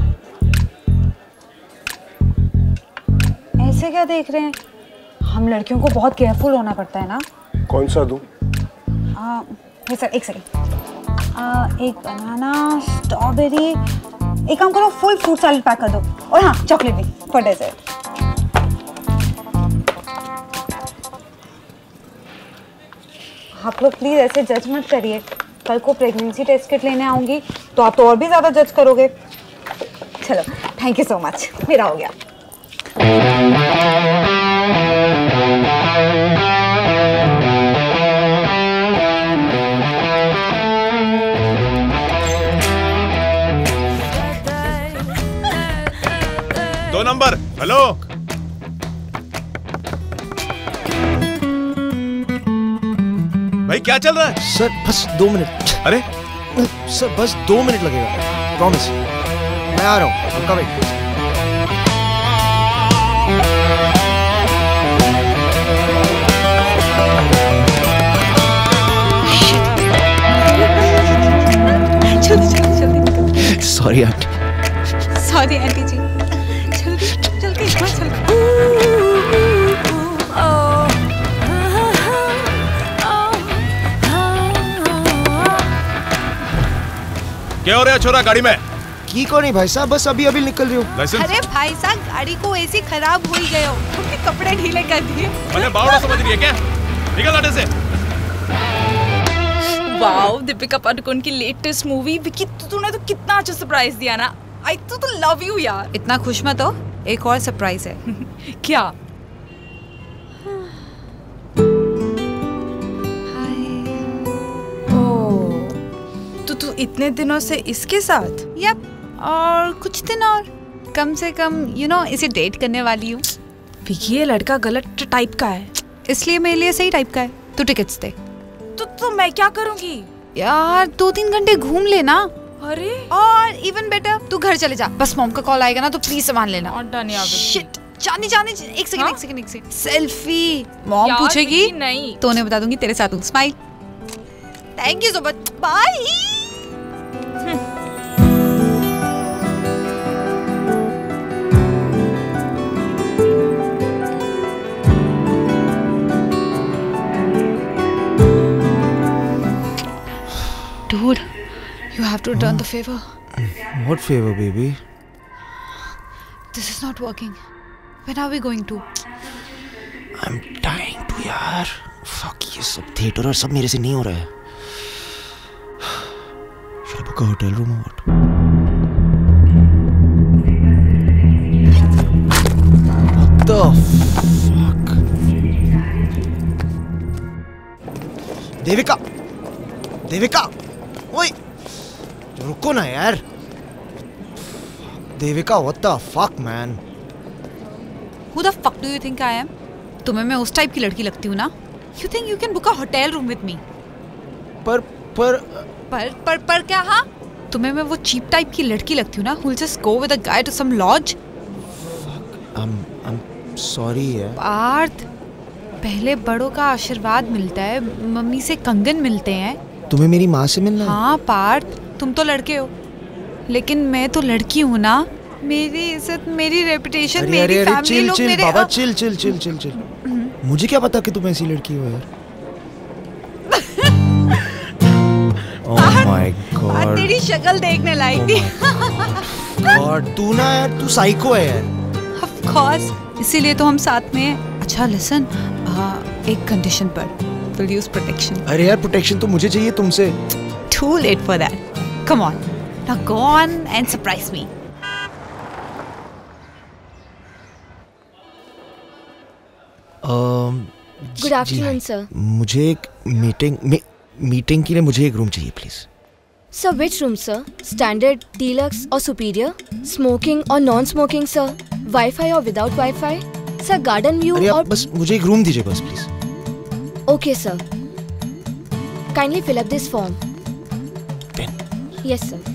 ऐसे क्या देख रहे हैं? हम लड़कियों को बहुत केयरफुल होना पड़ता है ना। कौन सा दूं? आ, ये सर, एक सेकंड। आ, एक बनाना, स्ट्रॉबेरी, एक काम करो फुल फ्रूट सैलेड पैक कर दो, और हाँ चॉकलेट भी फॉर डेजर्ट। आप लोग प्लीज ऐसे जज मत करिए, कल को प्रेगनेंसी टेस्ट किट लेने आऊंगी तो आप तो और भी ज्यादा जज करोगे। चलो थैंक यू सो मच, मेरा हो गया। दो नंबर। हेलो भाई, क्या चल रहा है? सर बस दो मिनट। अरे सर बस दो मिनट लगेगा, प्रॉमिस। मैं आ रहा हूँ, रुका भाई। Sorry aunty. Sorry aunty ji. जल्दी जल्दी जल्दी। क्या हो रहा है छोरा गाड़ी में? की को नहीं भाई साहब, बस अभी अभी निकल रही हूँ। लाइसेंस? अरे भाई साहब, गाड़ी को ऐसी खराब हो ही गए हो, उनके कपड़े ढीले कर दिए। मैंने बावड़ा समझ रही है क्या? निकल आटे से। वाओ, दीपिका पादुकोण की लेटेस्ट मूवी। विकी तूने तो कितना अच्छा सरप्राइज दिया ना। आई तो तो लव यू यार। इतना खुश मत हो, एक और सरप्राइज है। क्या? ओह, तो तू इतने दिनों से इसके साथ? यप, और कुछ दिन और, कम से कम यू नो इसे डेट करने वाली हूँ। विकी ये लड़का गलत टाइप का है, इसलिए मेरे लिए सही टाइप का है। तू टिकट्स दे। तो तो मैं क्या करूँगी यार? दो तीन घंटे घूम लेना। अरे और इवन बेटर, तू घर चले जा, बस मॉम का कॉल आएगा ना तो प्लीज सामान लेना। और डन यार। शिट, जाने जाने एक सेकंड एक सेकंड एक सेकंड। सेल्फी मॉम पूछेगी नहीं तो उन्हें बता दूंगी तेरे साथ हूँ। Smile. Thank you so much, bye. Dude, you have to return the favor. What favor, baby? This is not working. When are we going to? I'm dying to यार। Fuck, ये सब थिएटर और सब मेरे से नहीं हो रहा है। Should I book a hotel room or what? What the fuck? Devika, Devika, ओए, रुको ना यार। Devika, what the fuck, man? Who the fuck do you think I am? तुम्हें मैं उस टाइप की लड़की लगती हूँ ना? You think you can book a hotel room with me? पर पर पर पर पर क्या? हाँ, तुम्हें मैं वो चीप टाइप की लड़की लगती हूँ ना? Who'll just go with a guy to some lodge? I'm I'm sorry यार। पार्थ, पहले बड़ों का आशीर्वाद मिलता है, मम्मी से कंगन मिलते हैं। तुम्हें मेरी माँ से मिलना है? हाँ पार्थ, तुम तो लड़के हो, लेकिन मैं तो लड़की हूँ ना। मेरी इज्जत, मेरी रेपुटेशन, मेरी फैमिली, लोग मेरे। बाबा chill chill chill chill chill. मुझे क्या पता कि तुम ऐसी लड़की हो यार। my God. तेरी शक्ल देखने लायक थी। God, तू ना यार, तू साइको है यार। Of course, इसीलिए तो हम साथ में हैं। अच्छा listen, एक कंडीशन पर, will use protection. अरे यार प्रोटेक्शन तो मुझे चाहिए तुमसे। Too late for that. Come on, now go on and surprise me. Good afternoon sir. मुझे एक मीटिंग में मीटिंग के लिए मुझे एक रूम चाहिए please. Sir which room sir? Standard, deluxe और सुपीरियर? स्मोकिंग और नॉन स्मोकिंग सर? वाईफाई और without wifi? Sir garden view अरे और आप बस मुझे एक रूम दीजिए बस please. Okay sir, kindly fill up this form. Pen? Yes sir.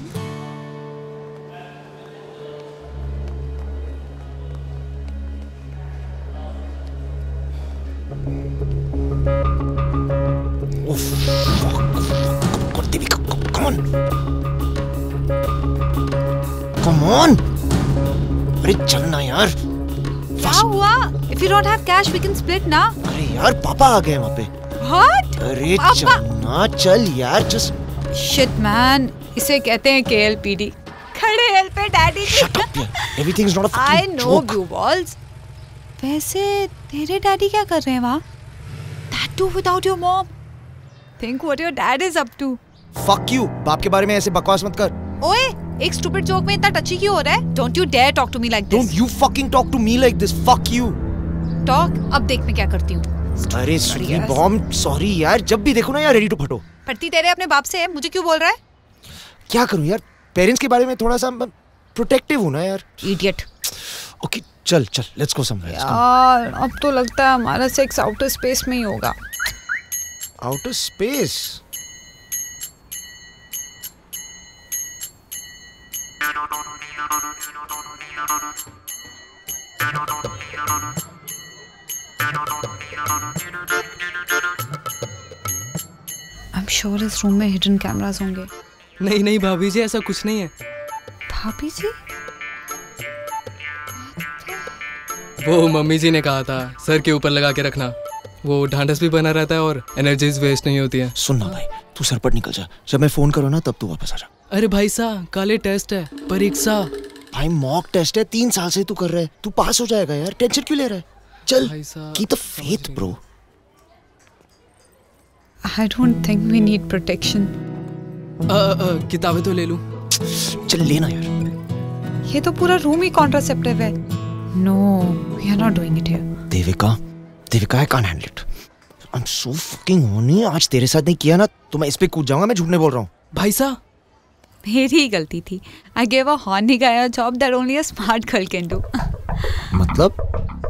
Come on! अरे चलना यार। क्या हुआ? If you don't have cash, we can split ना। अरे यार पापा आ गए वहाँ पे। What? अरे पापा? चलना, चल यार just। Shit man, इसे कहते हैं K L P D। खड़े हेल पे डैडी। Shut up यार, everything's not a I fucking know joke. blue balls। वैसे तेरे डैडी क्या कर रहे हैं वहाँ? That too without your mom. Think what your dad is up to. Fuck you, बाप के बारे में ऐसे बकवास मत कर। ओए, एक stupid joke में इतना टची क्यों हो रहा है? Don't you dare talk to me like this. Don't you fucking talk to me like this. Fuck you. Talk? अब देख मैं क्या करती हूँ। अरे सॉरी बॉम्ब, सॉरी यार, जब भी देखो ना यार रेडी टू फटो। पढ़ती तेरे अपने बाप से है, मुझे क्यों बोल रहा है? क्या करूँ यार, पेरेंट्स के बारे में थोड़ा सा प्रोटेक्टिव हूँ ना यार। Idiot. ओके चल चल, लेट्स गो समवेयर। यार अब तो लगता है हमारा सेक्स आउटर स्पेस में ही होगा। Outer space? I'm sure इस रूम में हिडन कैमरास होंगे। नहीं नहीं भाभी जी, ऐसा कुछ नहीं है। भाभी जी? वो मम्मी जी ने कहा था सर के ऊपर लगा के रखना, वो ढांढस भी बना रहता है और एनर्जीज वेस्ट नहीं होती है। सुनना भाई, तू सर पर निकल जा, जब मैं फोन करूँ ना तब तू वापस आ जा। अरे भाई साहब, काले टेस्ट है, परीक्षा। भाई मॉक टेस्ट है, तीन साल से तू कर रहा है, तू पास हो जाएगा यार, टेंशन क्यों ले रहा है? चल, keep the faith bro. I don't think we need protection. किताबें तो ले लूं। चल लेना यार। ये तो पूरा रूम ही कॉन्ट्रासेप्टिव है। No, we are not doing it here. Devika, Devika I can't handle it. I'm so fucking horny। आज तेरे साथ नहीं किया ना तो मैं इस पे कूद जाऊंगा, मैं झूठ नहीं बोल रहा हूँ। भाई साहब, मेरी ही गलती थी। I gave a horny guy a job that only a smart girl can do. मतलब?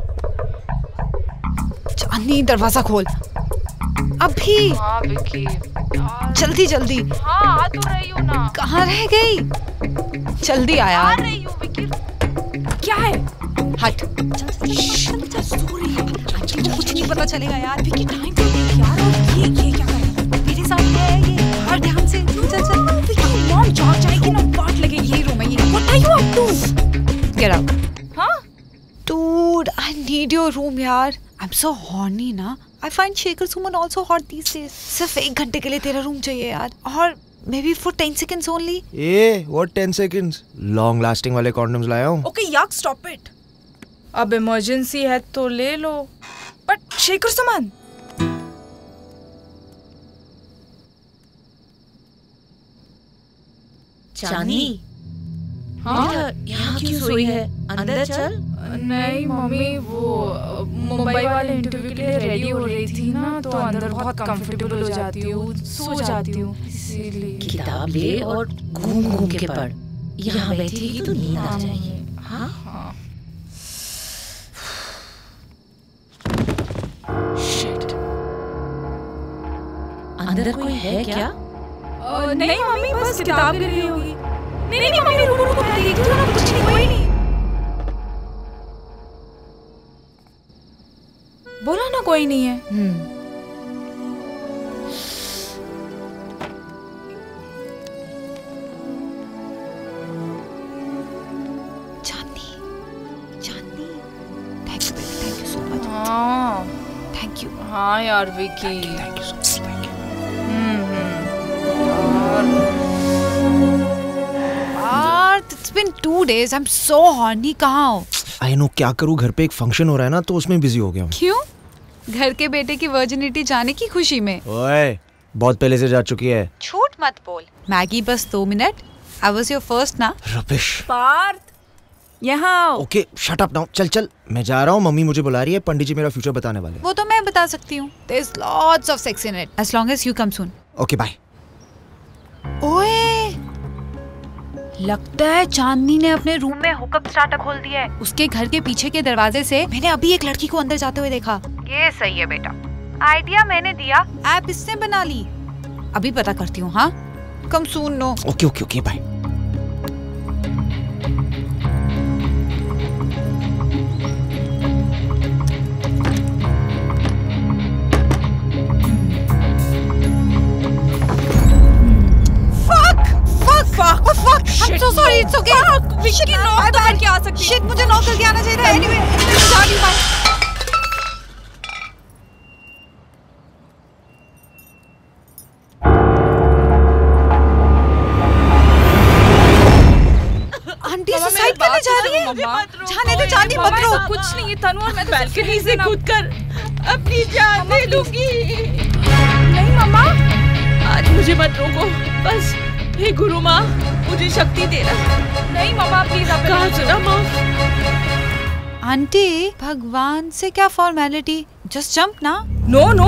चांदनी दरवाजा खोल। अभी। हाँ विकी। जल्दी जल्दी। हाँ आ तो रही हूँ ना। कहाँ रह गई? जल्दी आ यार। आ रही हूँ विकी। क्या है? हट। कुछ नहीं पता चलेगा यार। विकी टाइम पे देख यार, और ये ये क्या कर रहा है? मेरे सामने है ये। हर ध्यान से। चल चल। विकी मॉम जाग जाएगी ना, वाट लगेगी। यही रूम है ये। What are you up to? Get out. हाँ? Dude, I need your room यार। I'm so horny ना। I find Shekhar Suman also hot these days. सिर्फ एक घंटे के लिए तेरा रूम चाहिए यार, और maybe for ten seconds only. A, what ten seconds? Long lasting वाले condoms लाया हूँ। Okay, yuck, stop it. अब इमरजेंसी है तो ले लो, बट शेखर सुमन। चांदी, हाँ, यहाँ क्यों सोई है? अंदर चल। नहीं मम्मी, वो मुंबई वाले इंटरव्यू के लिए रेडी हो रही थी ना, तो अंदर बहुत कंफर्टेबल हो जाती हूँ, सो जाती हूँ, इसीलिए। किताब ले और घूम घूम के पढ़, यहाँ बैठेगी तो नींद आ जाएगी। हाँ हाँ। शिट, अंदर कोई है क्या? नहीं मम्मी, बस किताब ले रही होगी। नहीं नहीं मम्मी, रुको रुको, मैं देख रही हूँ, कुछ नहीं, कोई नहीं। बोला ना कोई नहीं है। हम्म। चांदनी, चांदनी, थैंक यू बेटा, थैंक यू सो मच। हाँ, थैंक यू। हाँ यार Vicky, thank you so much, thank you. हम्म हम्म। और It's been two days. I'm so horny. कहाँ हो? आई नो, क्या करूँ, घर पे एक फंक्शन हो रहा है ना तो उसमें बिजी हो गया हूँ। क्यों? घर के बेटे की वर्जिनिटी जाने की खुशी में? ओए, बहुत पहले से जा चुकी है। झूठ मत बोल। मैगी बस दो minute. I was your first ना? रबिश। पार्थ, यहाँ। Okay, shut up now. चल चल, मैं जा रहा हूँ, मम्मी मुझे बुला रही है, पंडित जी मेरा फ्यूचर बताने वाले हैं। वो तो मैं बता सकती हूँ। There's lots of sex in it, as long as you come soon. Okay, bye. ओए, लगता है चांदनी ने अपने रूम में हुकअप स्टार्टर खोल दिया है। उसके घर के पीछे के दरवाजे से मैंने अभी एक लड़की को अंदर जाते हुए देखा। ये सही है बेटा, आइडिया मैंने दिया, ऐप इसने बना ली। अभी पता करती हूँ। हाँ, come soon no. Okay okay okay, bye. Fuck! Oh fuck! I'm so sorry. It's okay. Fuck! Vicky, knock तो करके आ सकती है। Shit, मुझे knock करके आना चाहिए था। Anyway, मैं जा रही हूँ। आंटी सुसाइड करने जा रही है। जाने दे, जाने मत रो। कुछ नहीं, तनु और मैं बैल्कनी से कूद कर अपनी जान दे दूंगी। नहीं मम्मा, आज मुझे मत रोको, बस हे गुरु माँ, मुझे शक्ति देना। नहीं मम्मा, प्लीज आप कहा सुना माँ। आंटी, भगवान से क्या फॉर्मेलिटी, जस्ट जंप ना। No no,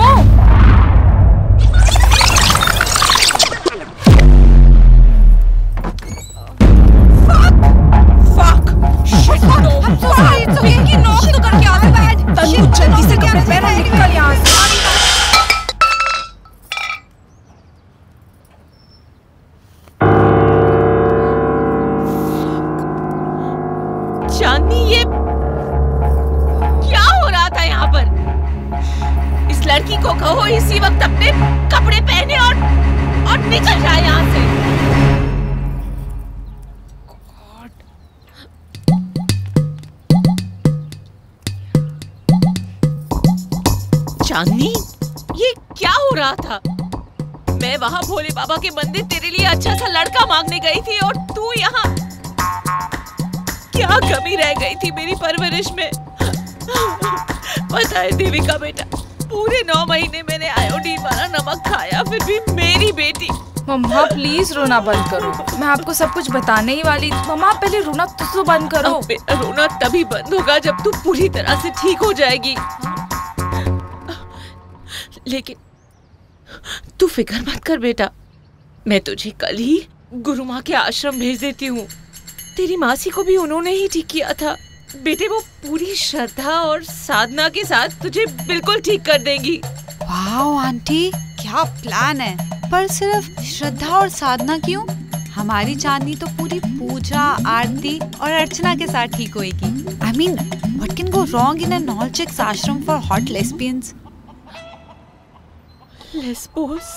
fuck shit, no, I'm so sorry, it's okay, कि नॉक तो करके आ गया बैड। तनु जल्दी से कपड़े पहन और निकल यहाँ से। चांदनी, ये क्या हो रहा था यहाँ पर? इस लड़की को कहो इसी वक्त अपने कपड़े पहने और और निकल जाए यहाँ से। चांदनी, ये क्या हो रहा था? मैं वहाँ भोले बाबा के मंदिर तेरे लिए अच्छा सा लड़का मांगने गई थी और तू यहाँ। क्या कमी रह गई थी मेरी परवरिश में? पता है देविका बेटा, पूरे नौ महीने मैंने आयोडीन वाला नमक खाया, फिर भी मेरी बेटी। मम्मा प्लीज रोना बंद करो, मैं आपको सब कुछ बताने ही वाली। मम्मा पहले रोना तो, तो बंद करो। रोना तभी बंद होगा जब तू पूरी तरह से ठीक हो जाएगी। लेकिन तू फिक्र मत कर बेटा, मैं तुझे कल ही गुरु माँ के आश्रम भेज देती हूँ। तेरी मासी को भी उन्होंने ही ठीक किया था बेटे, वो पूरी श्रद्धा और साधना के साथ तुझे बिल्कुल ठीक कर देंगी। वाओ आंटी, क्या प्लान है। पर सिर्फ श्रद्धा और साधना क्यों? हमारी चांदनी तो पूरी पूजा, आरती और अर्चना के साथ ठीक होएगी। I mean, what can go wrong in a नॉलचिक्स ashram for hot lesbians? Lesbos,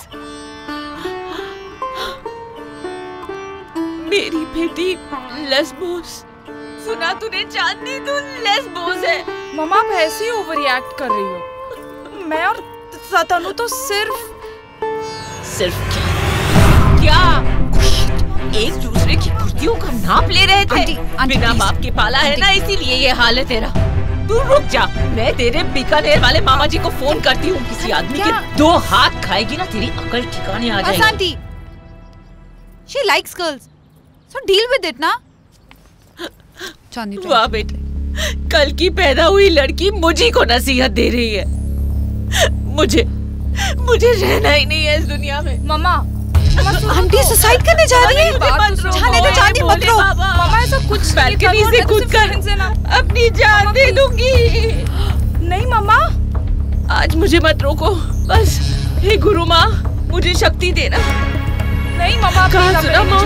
मेरी बेटी लेस्बोस। सुना तूने चांदनी, तू लेस्बोस है। मम्मा आप ऐसे ही ओवर रिएक्ट कर रही हो। मैं और तनु तो सिर्फ सिर्फ क्या क्या एक दूसरे की कुर्तियों का नाप ले रहे थे। आंटी, आंटी, बिना बाप के पाला है ना, इसीलिए ये हाल है तेरा। तू रुक जा, मैं तेरे बीकानेर वाले मामा जी को फोन करती हूँ। किसी आदमी के दो हाथ खाएगी ना, तेरी अकल ठिकाने आ जाएगी। Aunty, she likes girls, so deal with it ना। चांदी, वाह बेटे, कल की पैदा हुई लड़की मुझे को नसीहत दे रही है। मुझे मुझे रहना ही नहीं है इस दुनिया में। मम्मा, आंटी सुसाइड करने जा रही है। जाने दे, जाने मत रो। मम्मा ऐसा कुछ बैल्कनी से कूद कर अपनी जान दे दूंगी। नहीं मम्मा, आज मुझे मत रोको, बस हे गुरु माँ मुझे शक्ति देना। नहीं मम्मा, कहाँ सुना माँ?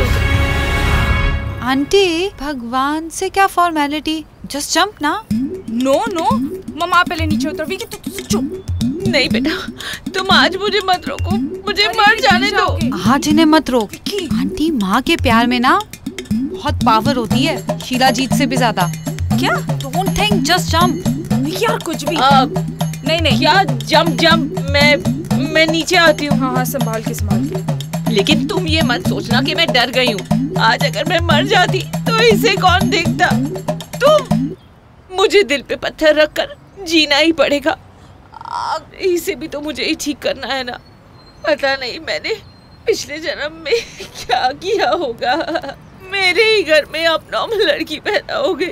आंटी, भगवान से क्या फॉर्मेलिटी, जस्ट जंप ना। नो नो मम्मा, पहले नीचे उतर। भी तू चुप। नहीं बेटा, तुम आज मुझे मत रोको, मुझे मर जाने दो। आज इन्हें मत रोक। आंटी, माँ के प्यार में ना बहुत पावर होती है, शीला जीत से भी ज्यादा। क्या? Don't think, just jump. यार कुछ भी। अब नहीं नहीं, क्या जंप जंप, मैं मैं नीचे आती हूँ। हाँ हाँ, संभाल के संभाल के। लेकिन तुम ये मत सोचना कि मैं डर गई हूँ। आज अगर मैं मर जाती तो इसे कौन देखता? तुम मुझे दिल पे पत्थर रखकर जीना ही पड़ेगा। इसे भी तो मुझे ही ठीक करना है ना। पता नहीं मैंने पिछले जन्म में क्या किया होगा, मेरे ही घर में अब नॉर्मल लड़की पैदा हो गई।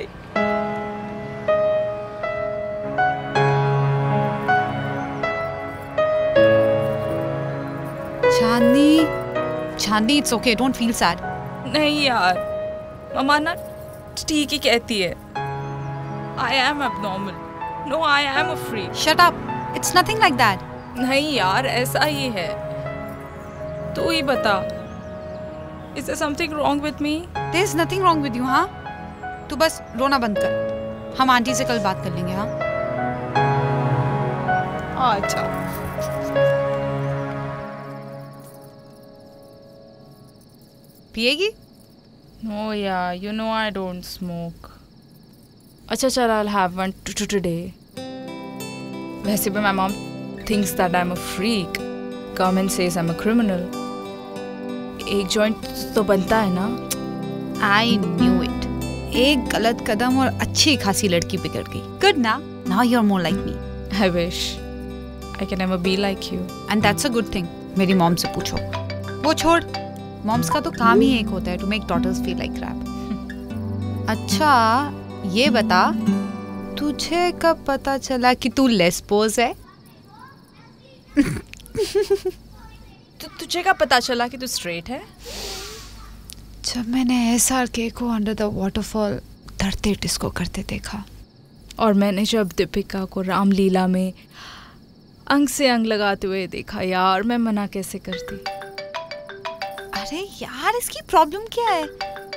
Chandni, Chandni, it's okay, don't feel sad. नहीं यार, मम्मा ना ठीक ही कहती है। I am abnormal. No, I am a freak. Shut up. It's nothing like that. नहीं यार, ऐसा ही है। तू ही बता। Is there something wrong with me? There is nothing wrong with you, हाँ? तू बस रोना बंद कर। हम आंटी से कल बात कर लेंगे, हाँ? अच्छा। पिएगी? No, yeah, you know I don't smoke. अच्छा चल, I'll have one today. वैसे भी my mom thinks that I'm a freak. Government says I'm a criminal. एक जॉइंट तो बनता है ना? I knew it. एक गलत कदम और अच्छी खासी लड़की बिगड़ गई। Good ना? Now you're more like me. I wish I can never be like you. And that's a good thing. मेरी मॉम से पूछो। वो छोड़, मॉम्स का तो काम ही एक होता है to make daughters feel like crap. अच्छा, ये बता, तुझे कब पता चला कि तू लेस्बोस है? तु, तुझे कब पता चला कि तू स्ट्रेट है? जब मैंने एस आर के को अंडर द वाटरफॉल धरते डिस्को करते देखा। और मैंने जब दीपिका को रामलीला में अंग से अंग लगाते हुए देखा। यार मैं मना कैसे करती? अरे यार, इसकी प्रॉब्लम क्या है?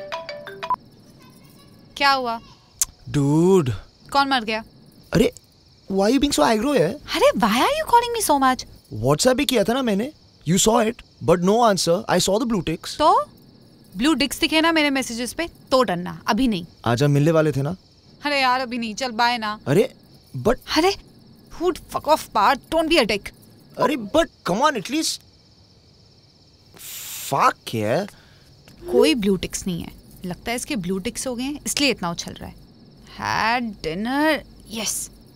क्या हुआ? Dude. कौन मर गया? अरे why you being so aggro यार? अरे why are you calling me so much? WhatsApp भी किया था ना मैंने. You saw it, but no answer. I saw the blue ticks. तो ब्लू टिक्स दिखे ना मेरे मैसेजेस पे, तो डरना। अभी नहीं। आजा, मिलने वाले थे ना? अरे यार अभी नहीं, चल बाय ना। अरे but अरे who'd fuck off part, don't be a dick. अरे but come on, at least fuck यार। कोई ब्लू टिक्स नहीं है, लगता है इसके ब्लू टिक्स हो गए हैं इसलिए इतना उछल रहा है। Had dinner, yes.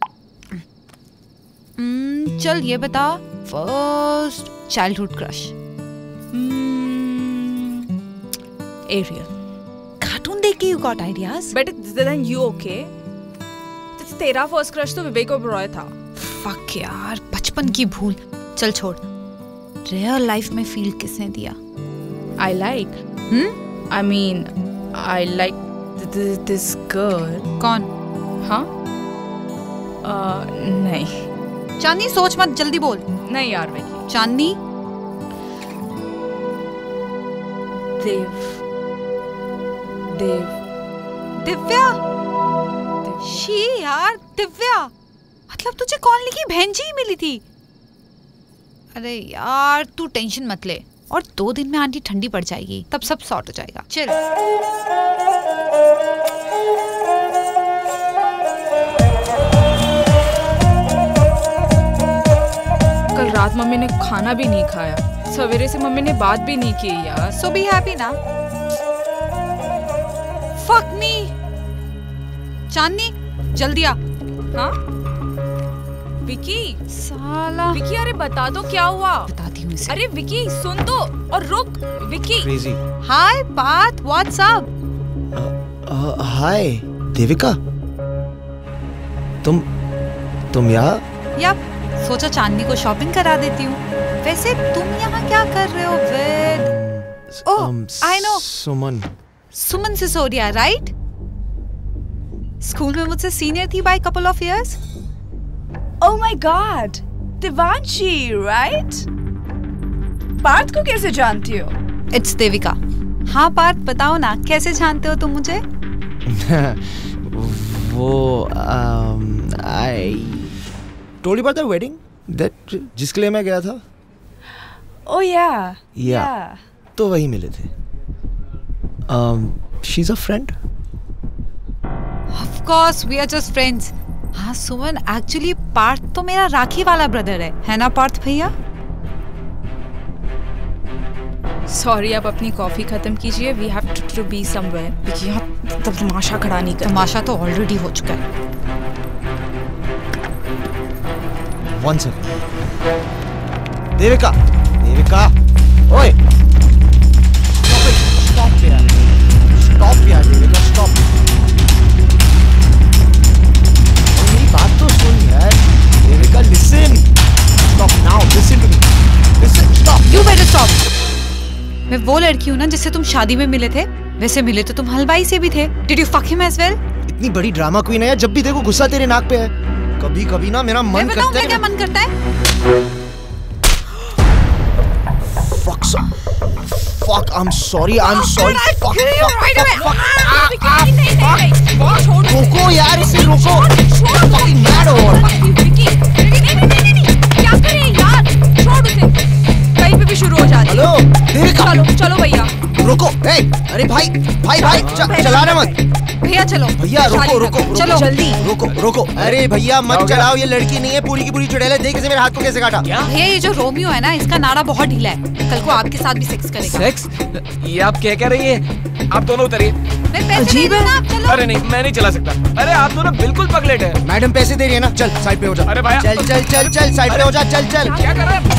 mm, चल ये बता, first childhood crush. Ariel. Cartoon देख के you got ideas? Better than you, okay? तेरा फर्स्ट क्रश तो विवेक ओबरॉय था। फक यार, बचपन की भूल। चल छोड़। रियल लाइफ में फील किसने दिया? I like. Hmm? I mean, I like this girl. कौन? हाँ? uh, नहीं। चांदनी सोच मत, जल्दी बोल। नहीं यार विकी। चांदनी? देव। देव। दिव्या? शी यार, दिव्या। मतलब तुझे कॉलोनी की बहन जी ही मिली थी? अरे यार तू टेंशन मत ले, और दो दिन में आंटी ठंडी पड़ जाएगी, तब सब सॉर्ट हो जाएगा। चल। कल रात मम्मी ने खाना भी नहीं खाया, सवेरे से मम्मी ने बात भी नहीं की यार। सो बी हैप्पी ना। Fuck me. चांदनी जल्दी आ। हाँ? विकी। साला। विकी अरे बता दो क्या हुआ? बताती हूँ इसे। अरे विकी सुन तो, और रुक। Vicky. Crazy. Hi Parth, what's up? Hi Devika, तुम तुम यहाँ? यप, सोचा चांदनी को शॉपिंग करा देती हूँ। वैसे तुम यहाँ क्या कर रहे हो with? Oh I know, Suman. Suman Sisodiya, right? School में मुझसे सीनियर थी by couple of years. Oh my god, Divanshi, right? Parth को कैसे जानती हो? इट्स देविका। हाँ पार्थ, बताओ ना, कैसे जानते हो तुम मुझे? वो I told you about the wedding that जिसके लिए मैं गया था। ओह या या तो वही मिले थे। She is a friend. Of course we are just friends. हाँ सुमन, एक्चुअली पार्थ तो मेरा राखी वाला ब्रदर है, है ना पार्थ भैया? सॉरी, आप अपनी कॉफी खत्म कीजिए। We have to be somewhere. देखिए यहाँ तब तमाशा खड़ा नहीं कर। तमाशा तो ऑलरेडी हो चुका है। One second. देविका, देविका, ओए, स्टॉप यार, स्टॉप यार देविका, स्टॉप। मेरी बात तो सुन यार, Devika, listen, stop now, listen to me, listen, stop. You better stop. मैं वो लड़की हूँ ना जिससे तुम शादी में मिले थे, वैसे मिले तो तुम हलवाई से भी थे। Did you fuck him as well? इतनी बड़ी ड्रामा क्वीन है यार, जब भी देखो गुस्सा तेरे नाक पे है। कभी कभी ना मेरा मन करता है। मैं क्या मन करता है? Fuck, so, fuck, I'm sorry, I'm sorry. Fuck, fuck, fuck, fuck. रोको यार, इसे रोको। Fucking mad हो। क्या करें यार? छोड़ उसे। कहीं पे भी शुरू हो जाती है। हेलो, देविका। चलो, चलो भैया। रुको, ए, अरे भाई, भाई, भाई, चलाना मत। भैया चलो। भैया रुको, रुको, चलो जल्दी। रुको, रुको। अरे भैया मत चलाओ, ये लड़की नहीं है, पूरी की पूरी चुड़ैल है। देख इसे मेरे हाथ को कैसे काटा। भैया ये जो रोमियो है ना, इसका नाड़ा बहुत ढीला है, कल को आपके साथ भी सेक्स करेगा। सेक्स? ये आप क्या कह रही है? आप दोनों उतरिए। अजीब है ना, आप चलो। अरे नहीं, मैं नहीं चला सकता। अरे आप दोनों बिल्कुल पगलेट है। मैडम पैसे दे रही है ना, चल साइड पे हो जा। अरे भाई, चल चल चल चल साइड पे हो जा, चल चल। क्या कर रहा है?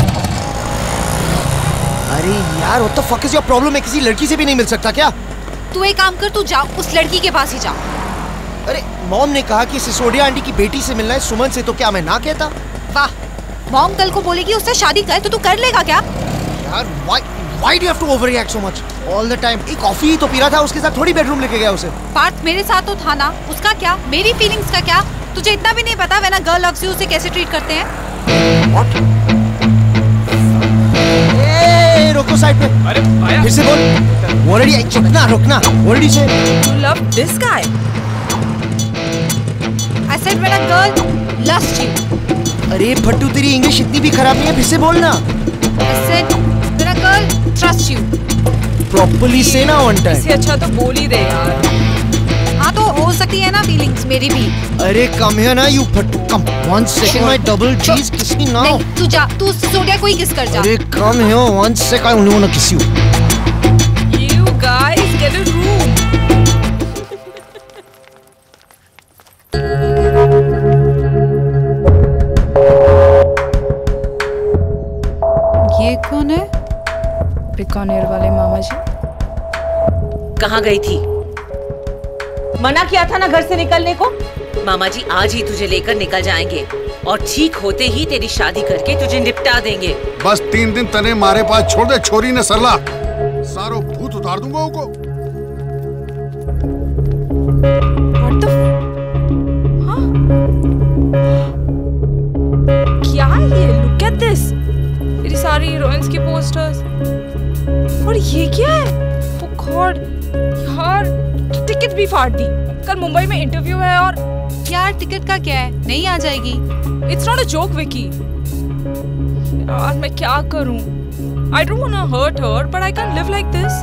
अरे यार, what the fuck is your problem? मैं किसी लड़की से भी नहीं मिल सकता क्या? तू एक काम कर, तू जा उस लड़की के पास ही जा। अरे मॉम ने कहा कि सिसोडिया आंटी की बेटी से मिलना है, सुमन से, तो क्या मैं ना कहता? वाह, मॉम कल को बोलेगी उससे शादी कर, तो तू कर लेगा क्या? यार why why do you have to overreact so much all the time? एक कॉफी ही तो पी रहा था, उसके साथ थोड़ी बेडरूम लेके गया उसे। पार्थ मेरे साथ तो था ना, उसका क्या? मेरी फीलिंग्स का क्या? तुझे इतना भी नहीं पता when a girl loves you उसे कैसे ट्रीट करते हैं? What? रुको साइड पे। अरे फिर से बोल। ऑलरेडी एक रुकना रुकना। ऑलरेडी से। You love this guy. I said when a girl loves you. अरे फट्टू, तेरी इंग्लिश इतनी भी खराब नहीं है, फिर से बोलना। I said when a girl trusts you. Properly say ना one time. इससे अच्छा तो बोल ही दे यार। हाँ तो हो सकती है ना फीलिंग्स मेरी भी। अरे कम है ना, यू फट्टू, come. One second, my double G's, kiss me now. नहीं, तू जा, तू सिसोडिया को ही किस कर जा। अरे कम है, one sec, I only wanna kiss you. You guys get a room. ये कौन है? बीकानेर वाले मामा जी। कहाँ गई थी? मना किया था ना घर से निकलने को। मामा जी आज ही तुझे लेकर निकल जाएंगे और ठीक होते ही तेरी शादी करके तुझे निपटा देंगे। बस तीन दिन तने मारे पास छोड़ दे, छोरी ने सरला सारो भूत उतार दूंगा उनको। What the? हाँ? क्या ये? Look at this. मेरी सारी हीरोइंस की पोस्टर्स। और ये क्या है? Oh God, यार टिकट भी फाड़ दी। कल मुंबई में इंटरव्यू है और यार टिकट का क्या है? नहीं आ जाएगी। It's not a joke, Vicky. यार मैं क्या करूं? I don't wanna hurt her, but I can't live like this.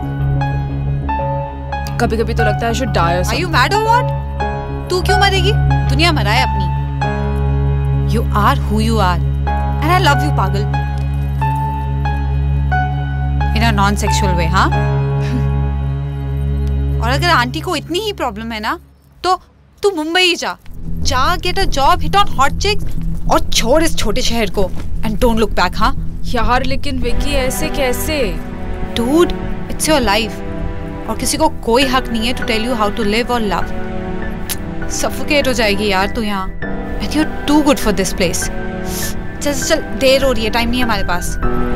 कभी-कभी तो लगता है I should die or something. Are you mad or what? तू क्यों मरेगी? दुनिया मराए अपनी। You are who you are, and I love you, पागल। In a non-sexual way, हाँ? और अगर आंटी को इतनी ही प्रॉब्लम है ना, तो तू मुंबई ही जा, जा get a job, hit on hot chicks और छोड़ इस छोटे शहर को एंड डोंट लुक बैक। हाँ यार लेकिन विकी ऐसे कैसे? डूड, इट्स योर लाइफ और किसी को कोई हक नहीं है to tell you how to live और लव। सफोकेट हो जाएगी यार तू यहाँ, and you are too good for this place. चल चल, देर हो रही है, टाइम नहीं है हमारे पास।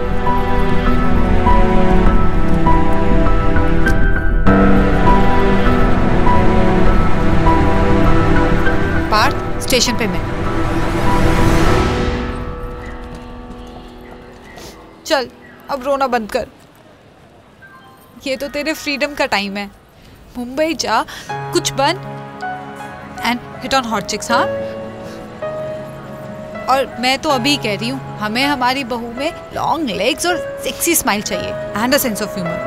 पार्थ, स्टेशन पे मैं। चल अब रोना बंद कर, ये तो तेरे फ्रीडम का टाइम है। मुंबई जा, कुछ बन and hit on hot chicks. हाँ, और मैं तो अभी कह रही हूँ, हमें हमारी बहू में लॉन्ग लेग्स और सेक्सी स्माइल चाहिए and a sense of humour.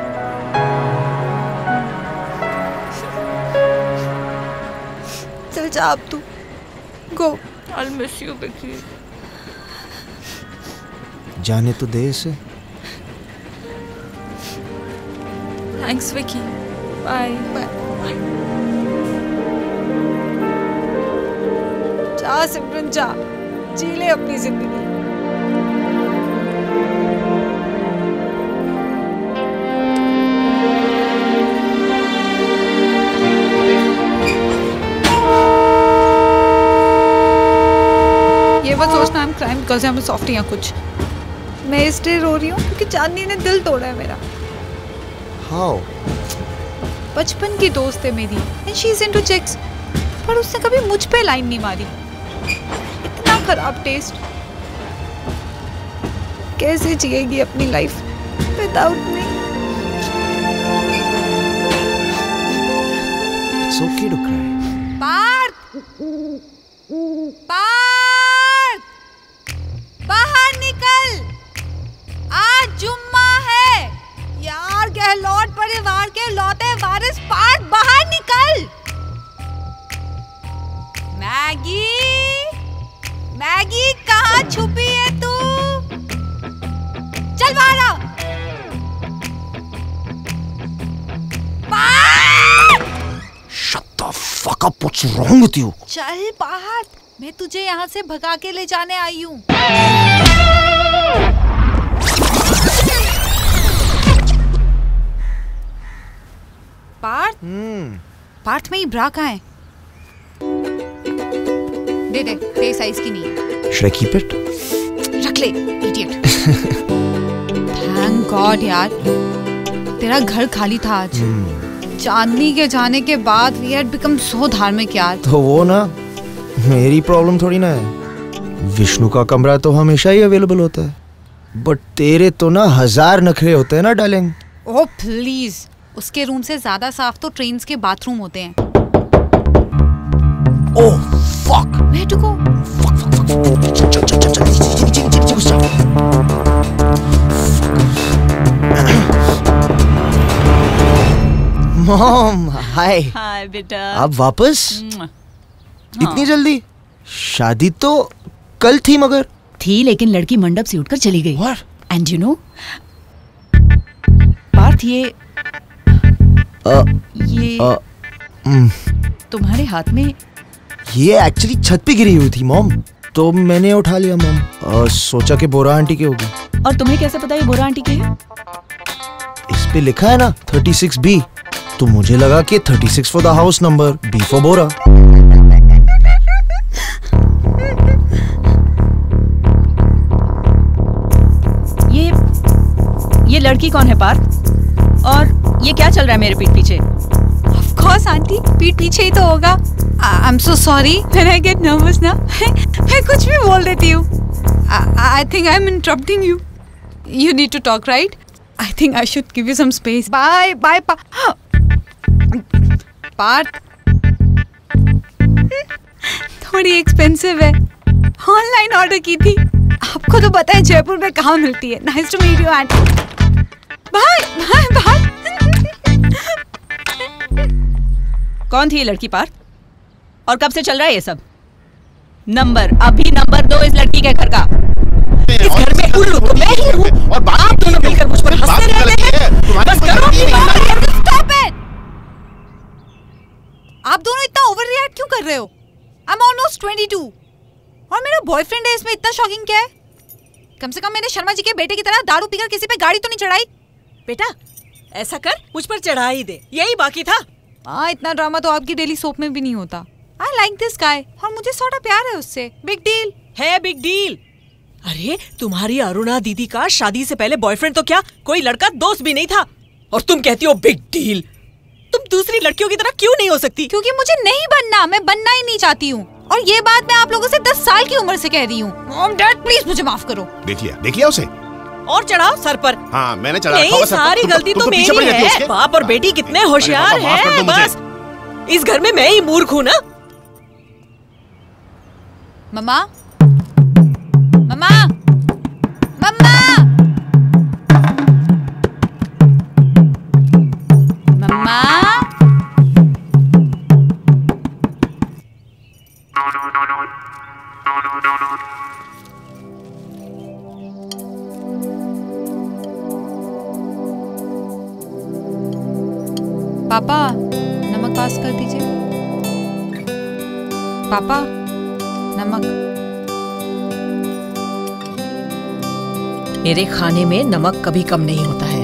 चल जा अब तू, गो। I'll miss you, Vicky. जाने तो दे इसे। थैंक्स विकी। Bye bye. जा सिमरन जा, जी ले अपनी जिंदगी। ये मत सोचना I am crime because I am soft या कुछ। मैं इसलिए रो रही हूँ क्योंकि चांदनी ने दिल तोड़ा है मेरा। हाउ? बचपन की दोस्त है मेरी and she is into chicks, पर उसने कभी मुझ पे लाइन नहीं मारी। इतना खराब टेस्ट। कैसे जिएगी अपनी life without me? It's okay to cry. Parth, Parth, बाहर निकल, आज जुम्मा है यार। गहलोत परिवार के लौटे वारिस पार्थ, बाहर निकल। मैगी, मैगी कहाँ छुपी है तू? चल बाहर आ। Shut the fuck up, what's wrong with you? चल बाहर, मैं तुझे यहाँ से भगा के ले जाने आई हूँ। पार्थ, पार्थ में ये ब्रा कहाँ है? दे दे, तेरे साइज की नहीं है। Should I keep it? रख ले, इडियट। थैंक गॉड यार, तेरा घर खाली था आज। चांदनी के जाने के बाद वी हैड बिकम सो धार्मिक यार। तो वो ना मेरी प्रॉब्लम थोड़ी ना है। विष्णु का कमरा तो हमेशा ही अवेलेबल होता है, बट तेरे तो ना हजार नखरे होते हैं ना डार्लिंग। ओह प्लीज, उसके रूम से ज्यादा साफ तो ट्रेन्स के बाथरूम होते हैं। ओह फक, मैं टुको। फक फक फक, चल चल चल चल चल चल चल। मॉम, हाय। हाय बेटा। आप वापस? हाँ। इतनी जल्दी? शादी तो कल थी मगर। थी, लेकिन लड़की मंडप से उठकर चली गई। What? And you know Parth, ये आ, ये आ, mm, तुम्हारे हाथ में। ये एक्चुअली छत पे गिरी हुई थी मॉम, तो मैंने उठा लिया मॉम। आ, सोचा कि बोरा आंटी की होगी। और तुम्हें कैसे पता ये बोरा आंटी की है? इस पे लिखा है ना थर्टी सिक्स बी, तो मुझे लगा कि thirty six for the house number, B for Bora. ये ये लड़की कौन है पार्थ? और ये क्या चल रहा है मेरे पीठ पीछे? Of course आंटी, पीठ पीछे ही तो होगा। I am so sorry, when I get nervous ना मैं कुछ भी बोल देती हूँ। I think I am interrupting you. You need to talk right? I think I should give you some space. Bye bye Parth. थोड़ी एक्सपेंसिव है, ऑनलाइन ऑर्डर की थी। आपको तो पता है जयपुर में कहाँ मिलती है। Nice to meet you aunty. Bye bye bye. कौन थी ये लड़की पार्थ? और कब से चल रहा है ये सब? नंबर, अभी नंबर दो इस लड़की के घर का। इस घर में उल्लू तो मैं ही हूँ और आप दोनों मिलकर मुझ पर हंसते रहते हैं। बस करो अपनी बात। Stop it. आप दोनों इतना ओवररिएक्ट क्यों कर रहे हो? I am almost twenty two और मेरा बॉयफ्रेंड है, इसमें इतना शॉकिंग क्या है? कम से कम मैंने शर्मा जी के बेटे की तरह दारू पीकर किसी पे गाड़ी तो नहीं चढ़ाई। बेटा ऐसा कर, मुझ पर चढ़ा ही दे, यही बाकी था। हाँ, इतना ड्रामा तो आपकी डेली सोप में भी नहीं होता। आई लाइक दिस गाय और मुझे थोड़ा प्यार है उससे। बिग डील है, बिग डील। अरे तुम्हारी अरुणा दीदी का शादी से पहले बॉयफ्रेंड तो क्या, कोई लड़का दोस्त भी नहीं था, और तुम कहती हो बिग डील। तुम दूसरी लड़कियों की तरह क्यों नहीं हो सकती? क्योंकि मुझे नहीं बनना, मैं बनना ही नहीं चाहती हूँ। और ये बात मैं आप लोगों से दस साल की उम्र से कह रही हूँ। मॉम डैड प्लीज मुझे माफ करो। देख लिया देख लिया उसे, और चढ़ाओ सर पर। हाँ मैंने चढ़ा। नहीं, सारी गलती तो मेरी है। बाप और बेटी कितने होशियार हैं। बस इस घर में मैं ही मूर्ख हूँ ना। मम्मा, मम्मा, मम्मा, मम्मा। पापा नमक। मेरे खाने में नमक कभी कम नहीं होता है।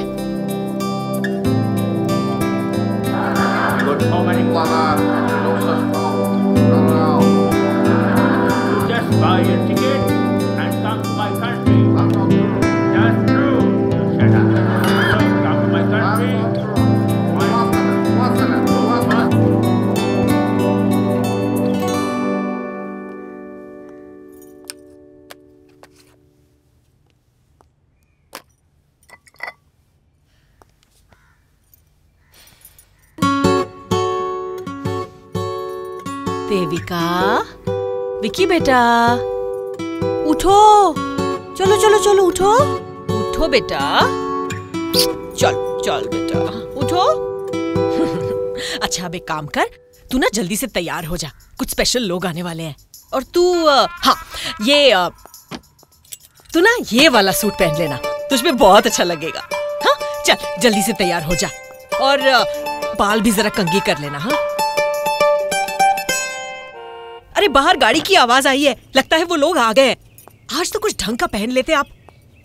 देविका, विकी बेटा, उठो, चलो चलो चलो उठो, उठो बेटा, चल चल बेटा, उठो। अच्छा अब एक काम कर, तू ना जल्दी से तैयार हो जा, कुछ स्पेशल लोग आने वाले हैं। और तू हाँ ये आ, तू ना ये वाला सूट पहन लेना, तुझमें बहुत अच्छा लगेगा। हाँ चल जल्दी से तैयार हो जा, और आ, बाल भी जरा कंघी कर लेना। हाँ अरे बाहर गाड़ी की आवाज आई है, लगता है वो लोग आ गए। आज तो कुछ ढंग का पहन लेते आप।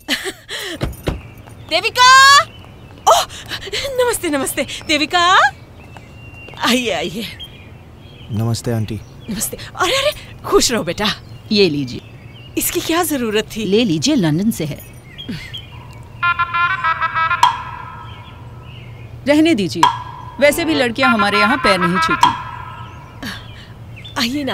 देविका, ओह नमस्ते नमस्ते देविका, आइए आइए। नमस्ते आंटी। नमस्ते। अरे अरे खुश रहो बेटा। ये लीजिए। इसकी क्या जरूरत थी? ले लीजिए, लंदन से है। रहने दीजिए, वैसे भी लड़कियां हमारे यहाँ पैर नहीं छूती। आइए ना।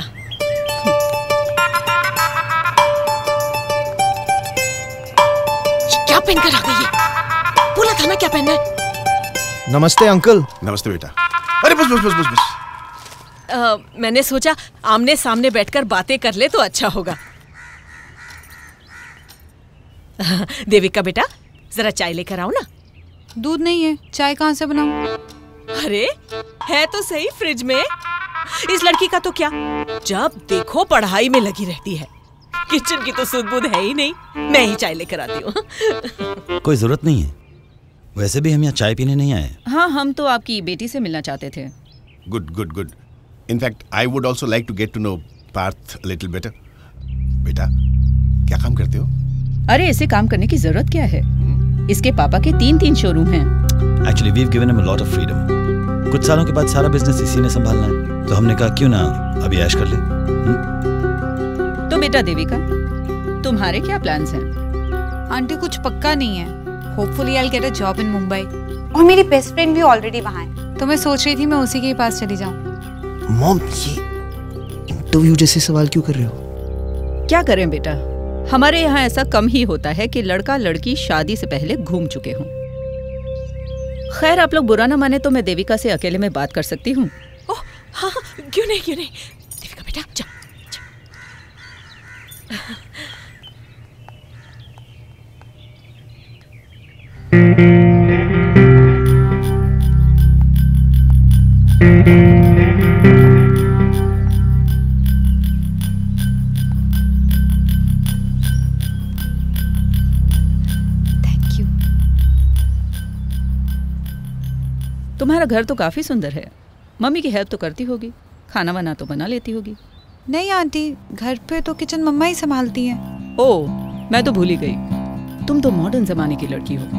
क्या पहनकर आ गई है? बोला था ना क्या पहनना है। नमस्ते अंकल। नमस्ते बेटा। अरे बस बस बस बस बस। आ, मैंने सोचा आमने सामने बैठकर बातें कर ले तो अच्छा होगा। देविका बेटा जरा चाय लेकर आओ ना। दूध नहीं है, चाय कहाँ से बनाऊं? अरे है तो सही फ्रिज में। इस लड़की का तो क्या, जब देखो पढ़ाई में लगी रहती है। किचन की तो सुध बुध है ही नहीं। मैं ही चाय लेकर आती हूँ। कोई जरूरत नहीं है, वैसे भी हम यहाँ चाय पीने नहीं आए। हाँ हम तो आपकी बेटी से मिलना चाहते थे। Good good good. In fact, I would also like to get to know Parth a little better. बेटा, क्या काम करते हो? अरे इसे काम करने की जरूरत क्या है? इसके पापा के तीन तीन शोरूम हैं। Actually, we've given him a lot of freedom. कुछ सालों के बाद सारा बिजनेस इसी ने संभालना है, तो हमने कहा क्यों ना अभी ऐश कर ले। हुँ? तो बेटा देविका, तुम्हारे क्या प्लान्स हैं? आंटी कुछ पक्का नहीं है। Hopefully I'll get a job in Mumbai. और मेरी बेस्ट फ्रेंड भी ऑलरेडी वहाँ है। तो मैं सोच रही थी मैं उसी के पास चली जाऊँ। मॉम ये इंटरव्यू जैसे सवाल क्यों कर रहे हो? क्या करें बेटा, हमारे यहाँ ऐसा कम ही होता है कि लड़का लड़की शादी से पहले घूम चुके हों। खैर आप लोग बुरा ना माने तो मैं देविका से अकेले में बात कर सकती हूँ। ओह हाँ क्यों नहीं क्यों नहीं। देविका बेटा जा, जा। तुम्हारा घर तो काफी सुंदर है। मम्मी की हेल्प तो करती होगी, खाना वाना तो बना लेती होगी। नहीं आंटी, घर पे तो किचन मम्मा ही संभालती हैं। ओह मैं तो भूल ही गई, तुम तो मॉडर्न जमाने की लड़की हो।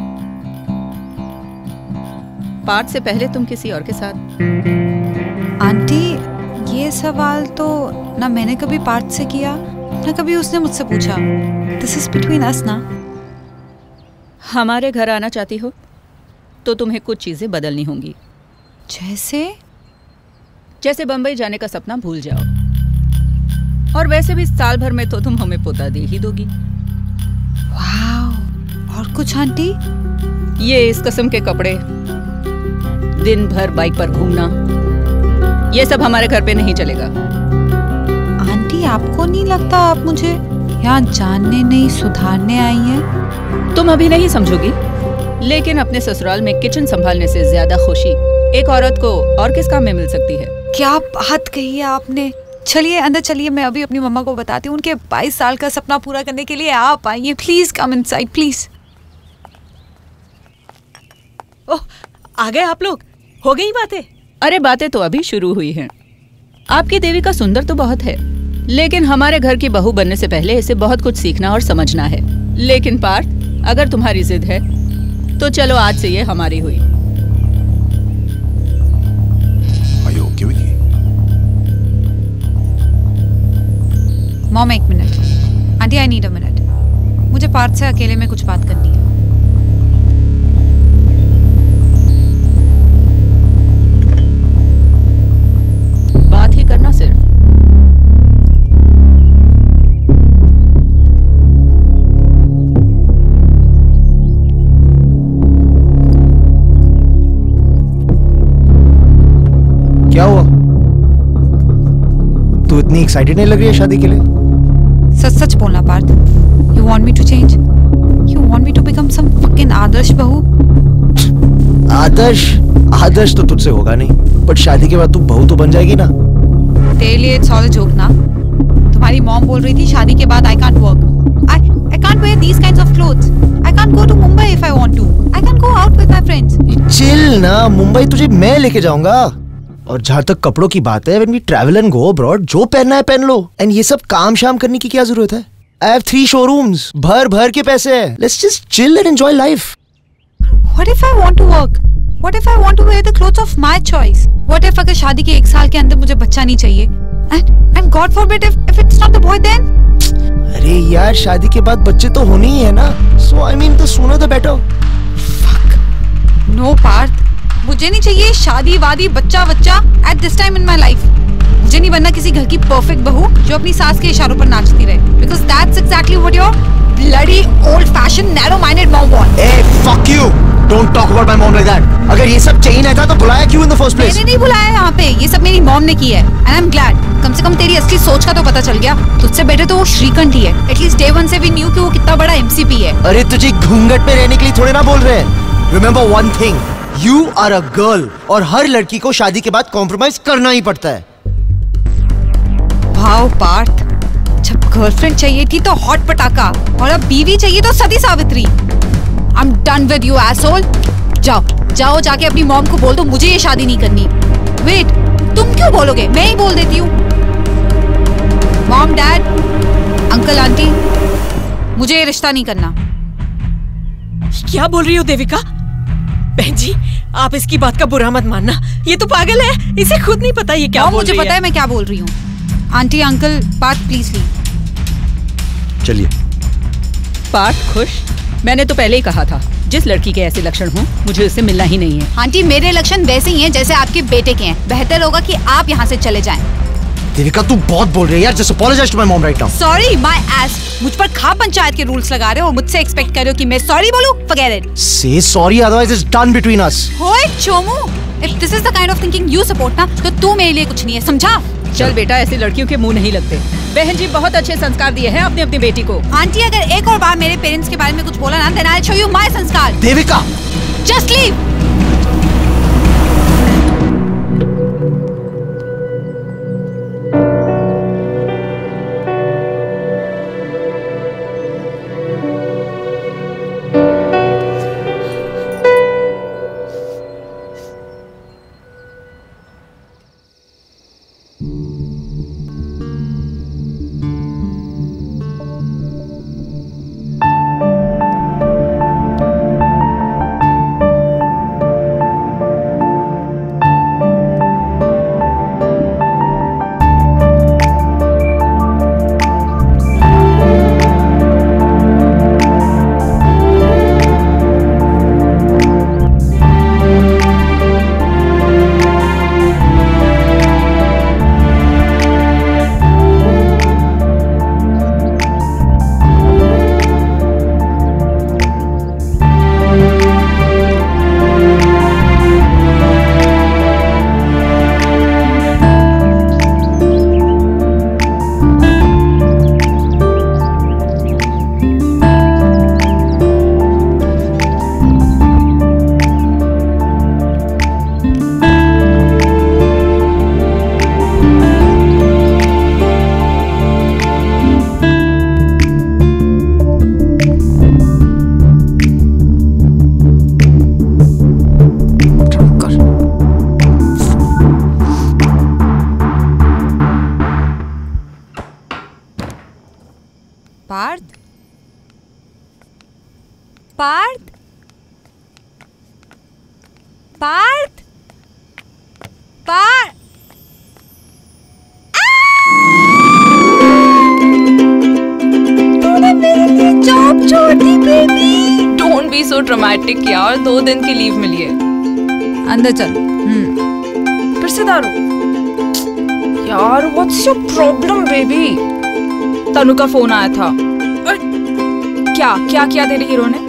पार्थ से पहले तुम किसी और के साथ? आंटी ये सवाल तो ना मैंने कभी पार्थ से किया ना कभी उसने मुझसे पूछा। दिस इज बिटवीन अस ना। हमारे घर आना चाहती हो तो तुम्हें कुछ चीजें बदलनी होंगी। जैसे? जैसे बंबई जाने का सपना भूल जाओ, और वैसे भी साल भर में तो तुम हमें पोता दे ही दोगी। वाह, और कुछ आंटी? ये इस किस्म के कपड़े, दिन भर बाइक पर घूमना, ये सब हमारे घर पे नहीं चलेगा। आंटी आपको नहीं लगता आप मुझे यहाँ जानने नहीं सुधारने आई हैं? तुम अभी नहीं समझोगी, लेकिन अपने ससुराल में किचन संभालने से ज्यादा खुशी एक औरत को और किस काम में मिल सकती है? क्या बात कही है आपने। चलिए अंदर चलिए, मैं अभी अपनी मम्मा को बताती हूँ। उनके बाईस साल का सपना पूरा करने के लिए आप आइए। Please come inside please. Oh आ गए आप लोग, हो गई बातें? अरे बातें तो अभी शुरू हुई हैं। आपकी देवी का सुंदर तो बहुत है, लेकिन हमारे घर की बहू बनने से पहले इसे बहुत कुछ सीखना और समझना है। लेकिन पार्थ, अगर तुम्हारी जिद है तो चलो आज से ये हमारी हुई। मॉम एक minute. Aunty I need a minute. मुझे पार्थ से अकेले में कुछ बात करनी है। बात ही करना सिर्फ। क्या हुआ? तू इतनी एक्साइटेड नहीं लग रही है शादी के लिए? सच सच बोलना Parth. You want me to change? You want me to become some fucking adarsh bahu? आदर्श आदर्श तो तुझसे होगा नहीं, बट शादी के बाद तू बहू तो बन जाएगी ना। तेरे लिए इट्स ऑल अ जोक ना। तुम्हारी मॉम बोल रही थी शादी के बाद I can't work. I I can't wear these kinds of clothes. I can't go to Mumbai if I want to. I can go out with my friends. Chill ना, मुंबई तुझे मैं लेके जाऊंगा। और जहाँ तक कपड़ों की बात है, when we travel and go abroad, जो पहनना है पहन लो। एंड ये सब काम शाम करने की क्या जरूरत है? I have three showrooms, भर भर के पैसे हैं। Let's just chill and enjoy life. What if I want to work? What if I want to wear the clothes of my choice? What if अगर शादी के एक साल के अंदर मुझे बच्चा नहीं चाहिए? And and God forbid if if it's not the boy then? अरे यार, शादी के बाद बच्चे तो होने ही है ना। So I mean, the sooner the better. Fuck. No Parth. मुझे नहीं चाहिए शादी वादी बच्चा बच्चा at this time in my life. मुझे नहीं बनना किसी घर की परफेक्ट बहू जो अपनी सास के इशारों पर नाचती रहे, because that's exactly what your bloody old fashion narrow minded mom want. ए fuck you, don't talk about my mom like that. अगर ये सब चाहिए नहीं था तो बुलाया क्यों इन द फर्स्ट प्लेस? मैंने नहीं बुलाया यहाँ पे, ये सब मेरी मॉम ने की है एंड आई एम ग्लैड। कम से कम तेरी असली सोच का तो पता चल गया। तुझसे बेटर तो वो श्रीकंठ ही है। एटलीस्ट डे वन से भी न्यू कि वो कितना बड़ा एमसीपी है। अरे तुझे घूंघट में रहने के लिए थोड़े ना बोल रहे हैं। Remember one thing, You are a girl, और हर लड़की को शादी के बाद कॉम्प्रोमाइज करना ही पड़ता है। भाव पार्थ, जब गर्लफ्रेंड चाहिए थी तो हॉट पटाखा, और अब बीवी चाहिए तो सती Savitri. I'm done with you asshole. जाओ जाओ जाके अपनी मॉम को बोल दो मुझे ये शादी नहीं करनी। वेट, तुम क्यों बोलोगे? मैं ही बोल देती हूँ। मॉम, डैड, अंकल, आंटी, मुझे ये रिश्ता नहीं करना। क्या बोल रही हो देविका? बहन जी, आप इसकी बात का बुरा मत मानना। ये तो पागल है, इसे खुद नहीं पता ये क्या बोल मुझे रही पता है मैं क्या बोल रही हूँ। Aunty, uncle, Parth please leave. चलिए। पार्थ खुश? मैंने तो पहले ही कहा था, जिस लड़की के ऐसे लक्षण हो मुझे उससे मिलना ही नहीं है। आंटी, मेरे लक्षण वैसे ही हैं जैसे आपके बेटे के हैं। बेहतर होगा कि आप यहाँ से चले जाएं। देविका, तू बहुत बोल रही है यार। Just apologise to my mom right now. Sorry my ass. मुझ पर खा पंचायत के रूल्स लगा रहे हो और मुझसे एक्सपेक्ट कर रहे हो कि मैं सॉरी बोलूं? Forget it. Say sorry, otherwise it's done between us. ओए चोमू, if this is the kind of thinking you support ना, तो तू मेरे लिए कुछ नहीं है, समझा? चल बेटा, ऐसी लड़कियों के मुंह नहीं लगते। बहन जी बहुत अच्छे संस्कार दिए हैं अपनी अपनी बेटी को। आंटी, अगर एक और बार मेरे पेरेंट्स के बारे में कुछ बोला ना, then I will show you my sanskar. Devika, just leave. Parth Parth Parth Parth तूने मेरे लिए जॉब छोड़ दी baby. Don't be so dramatic यार, दो दिन की लीव मिली है। अंदर चल। हम्म फिर से दारू? यार what's your problem baby? Tanu का फोन आया था। क्या क्या किया तेरे हीरो ने?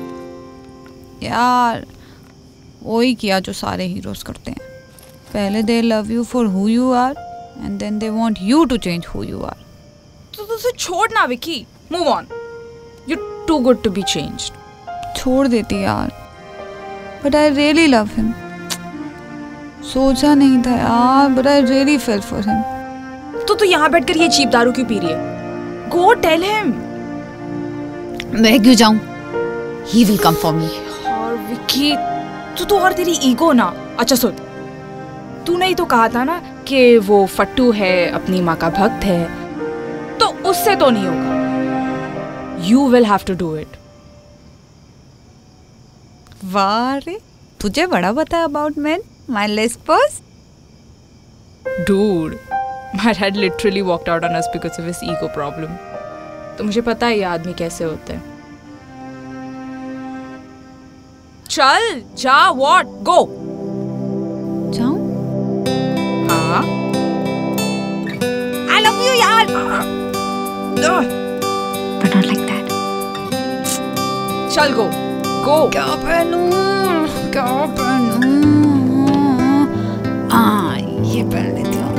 यार वही किया जो सारे हीरोज करते हैं। पहले they love you for who you are and then they want you to change who you are. तो तुझे छोड़ ना Vicky, move on, you too good to be changed. छोड़ देती यार, but I really love him. सोचा नहीं था यार, but I really fell for him. तो तू यहाँ बैठकर ये चीप दारू क्यों पी रही है? Go tell him. मैं क्यों जाऊं? He will come for me. और विकी तू तो और तेरी ईगो ना। अच्छा सुन, तूने ही तो कहा था ना कि वो फट्टू है, अपनी माँ का भक्त है, तो उससे तो नहीं होगा। You will have to do it. वाह रे, तुझे बड़ा पता है अबाउट मैन, माय लेस्पर्स। Dude, my dad literally walked out on us because of his ego problem. तो मुझे पता है ये आदमी कैसे होते हैं। चल जा, व्हाट, गो। जाऊं? हाँ। I love you यार। But not like that. चल गो, गो। क्या पहनूं? क्या पहनूं? आ, ये पहन लेती हूँ।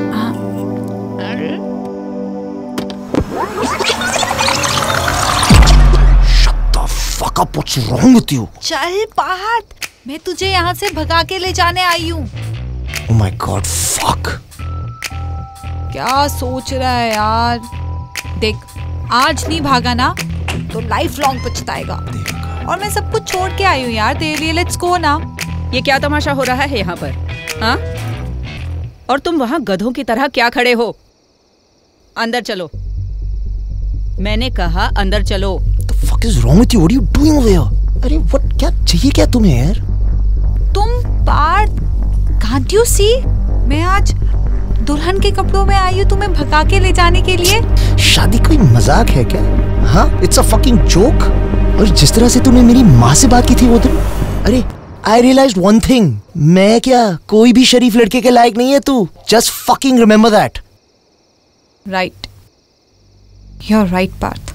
Fuck up, what's wrong with you? चल पार्थ, मैं तुझे यहाँ से भगा के ले जाने आई हूँ। Oh my God, fuck. क्या सोच रहा है यार? देख, आज नहीं भागा ना तो लाइफ लॉन्ग पछताएगा। और मैं सब कुछ छोड़ के आई हूँ यार तेरे लिए। लेट्स गो ना। ये क्या तमाशा हो रहा है यहाँ पर? हाँ? और तुम वहाँ गधों की तरह क्या खड़े हो? अंदर चलो। मैंने कहा अंदर चलो। The fuck is wrong with you? What are you doing over here? अरे what, क्या चाहिए क्या तुम्हें यार? तुम पार्थ, can't you see? मैं आज दुल्हन के कपड़ों में आई हूँ तुम्हें भगा के ले जाने के लिए। शादी कोई मजाक है क्या? हाँ, it's a fucking joke. और जिस तरह से तूने मेरी माँ से बात की थी वो दिन, अरे I realized one thing. मैं क्या, कोई भी शरीफ लड़के के लायक नहीं है तू। Just fucking remember that. Right. You're right, Partha.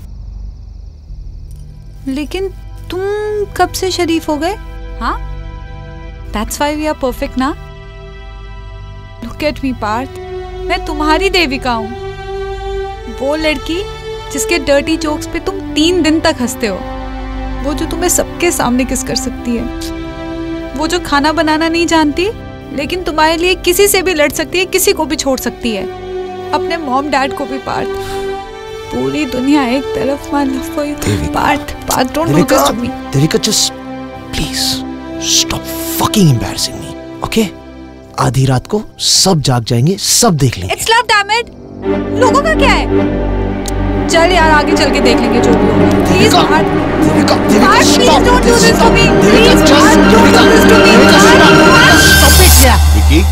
लेकिन तुम कब से शरीफ हो गए? हाँ? That's why we are perfect ना? Look at me, Partha. मैं तुम्हारी देविका हूँ। वो लड़की जिसके डर्टी जोक्स पे तुम तीन दिन तक हंसते हो। वो जो तुम्हें सबके सामने किस कर सकती है। वो जो खाना बनाना नहीं जानती लेकिन तुम्हारे लिए किसी से भी लड़ सकती है, किसी को भी छोड़ सकती है, अपने मॉम डैड को भी। पार्थ, पूरी दुनिया एक तरफ, my love for you. Partha, Partha, don't do this to me. Devika, just please stop fucking embarrassing me, okay? आधी रात को सब जाग जाएंगे, सब देख लेंगे। It's love, damn it. लोगों का क्या है? चल यार, आगे चल के देख लेंगे जो भी होगा। Please, Partha, Devika, Devika, please stop don't do this to me. Devika, Please, just Partha, don't do this to me. Devika, stop it यार। विकी,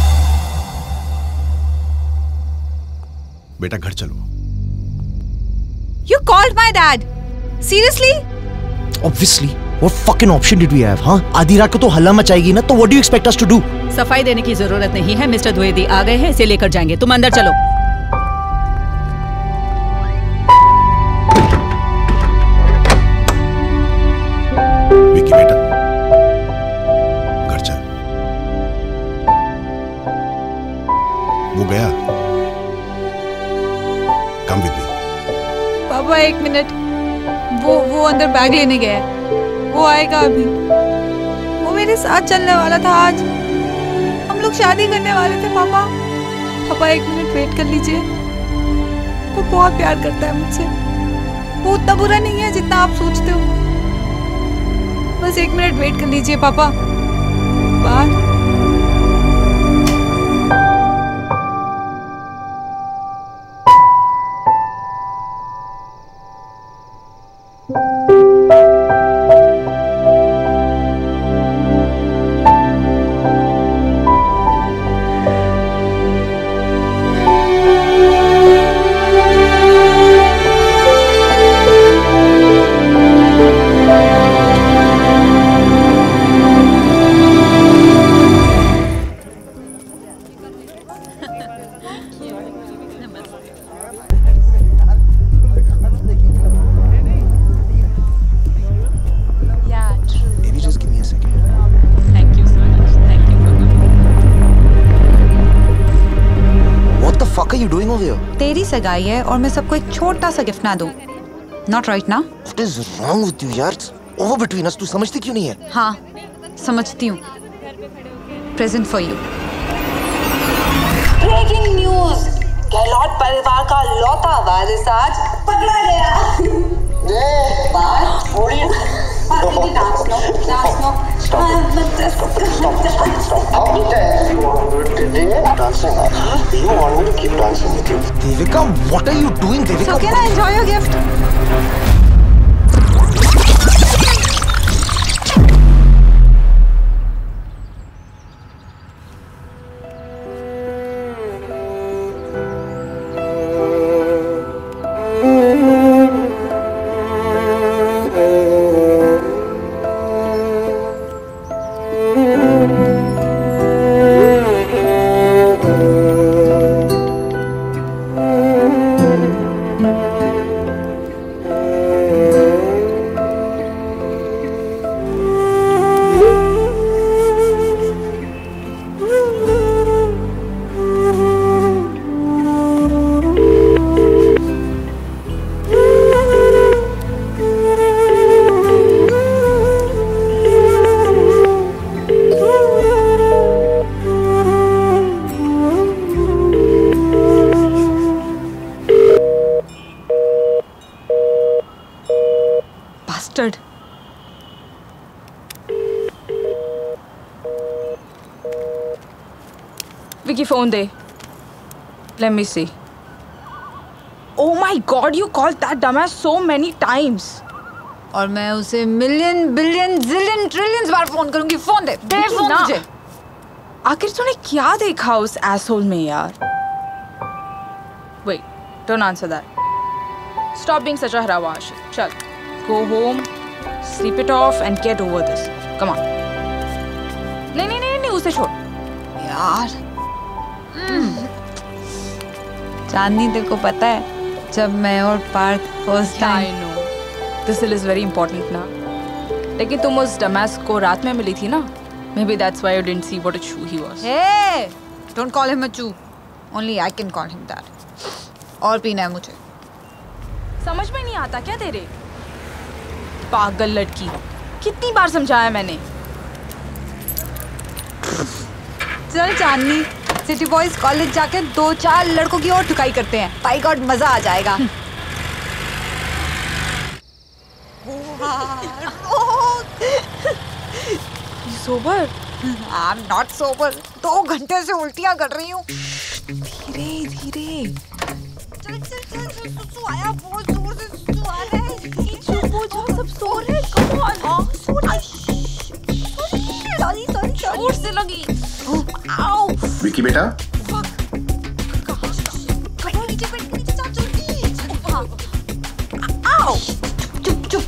बेटा घर चलो। You called my dad. Seriously? Obviously. What fucking option did we have? हाँ, आधी रात को तो हल्ला मचाएगी ना, तो what do you expect us to do? सफाई देने की जरूरत नहीं है, मिस्टर द्विवेदी आ गए हैं, इसे लेकर जाएंगे। तुम अंदर चलो। विकी बेटा, घर चल। वो गया। Come with me. पापा एक मिनट, वो वो अंदर बैग लेने गया है, वो आएगा अभी। वो मेरे साथ चलने वाला था आज, हम लोग शादी करने वाले थे। पापा पापा एक मिनट वेट कर लीजिए। वो बहुत प्यार करता है मुझसे, वो उतना बुरा नहीं है जितना आप सोचते हो। बस एक मिनट वेट कर लीजिए पापा। बाहर fuck are you doing over here? तेरी सगाई है और मैं सबको एक छोटा सा गिफ्ट ना दूं? Not right now? What is wrong with you यार? It's over between us. तू समझती क्यों नहीं है? हाँ, समझती हूँ. Present for you. Breaking news, Gehlot परिवार का लौता वारिस आज पकड़ा गया। बात थोड़ी dance no dance no Devika, what are you doing, Devika? So can I enjoy your gift? Vicky phone दे. Let me see. Oh my God, you called that dumbass so many times. और मैं उसे मिलियन बिलियन जिलियन ट्रिलियन बार phone करूंगी. Phone दे, दे phone मुझे. आखिर तूने क्या देखा उस एसहोल में यार? Wait, don't answer that. Stop being such a harawash. चल, go home, sleep it off and get over this. Come on. नहीं नहीं नहीं नहीं उसे छोड़. यार. चांदनी तेरे को पता है जब मैं और Parth first time. I know. This is very important ना. लेकिन तुम उस डमैस को रात में मिली थी ना? Maybe that's why you didn't see what a chew he was. Hey, don't call him a chew. Only I can call him that. और पीना है मुझे. समझ में नहीं आता क्या तेरे? पागल लड़की. कितनी बार समझाया मैंने? चल चांदनी, सिटी बॉयज कॉलेज जाके दो चार लड़कों की और ठुकाई करते हैं. बाय गॉड मजा आ जाएगा. Sober? I am not sober. दो घंटे से उल्टियां कर रही हूँ. धीरे धीरे. चल चल चल सुसु आया. बहुत जोर से सुसु आ रहा है. चुप हो जाओ, सब सो रहे. Come on. हां सो रही. सॉरी सॉरी जोर से लगी. आओ विकी बेटा. कपड़ों नीचे पेट के नीचे जाओ जल्दी. आओ चुप चुप.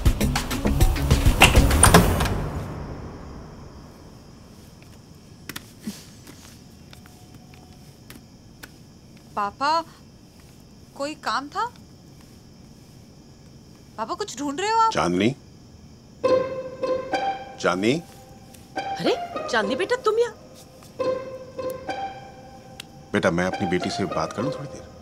पापा कोई काम था? पापा कुछ ढूंढ रहे हो आप? चांदनी, चांदनी. अरे चांदनी बेटा तुम यहाँ? बेटा मैं अपनी बेटी से बात करूं थोड़ी देर?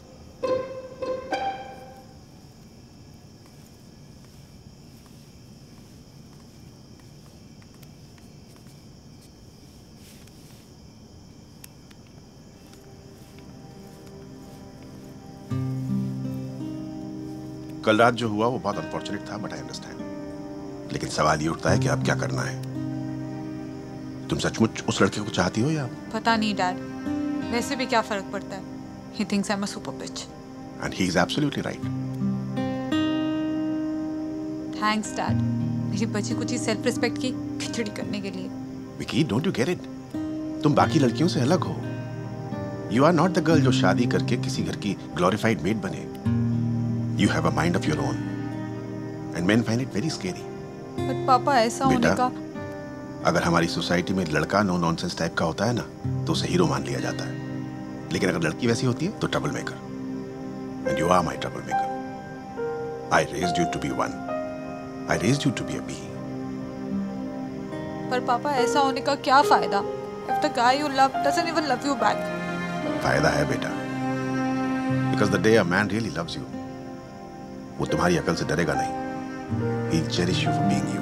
कल रात जो हुआ वो बहुत अनफॉर्चुनेट था, बट आई अंडरस्टैंड. लेकिन सवाल ये उठता है कि अब क्या करना है. तुम सचमुच उस लड़के को चाहती हो या? पता नहीं डैड. वैसे भी क्या फर्क पड़ता है? He thinks I'm a super bitch. And he is absolutely right. Thanks dad. मेरी बची कुछ सेल्फ रिस्पेक्ट की खिचड़ी करने के लिए. Vicky, don't you get it? तुम बाकी लड़कियों से अलग हो. You are not the girl जो शादी करके किसी घर की glorified maid बने. You have a mind of your own. And men find it very scary. But पापा ऐसा होने का. अगर हमारी सोसाइटी में लड़का नो नॉनसेंस टाइप का होता है ना, तो उसे हीरो मान लिया जाता है. लेकिन अगर लड़की वैसी होती है तो trouble maker. And you are my trouble maker. I raised you to be one. I raised you to be a bee. पर पापा ऐसा होने का क्या फायदा? If the guy you love doesn't even love you back. फायदा है बेटा. Because the day a man really loves you, वो तुम्हारी अकल से डरेगा नहीं. He'll cherish you for being you.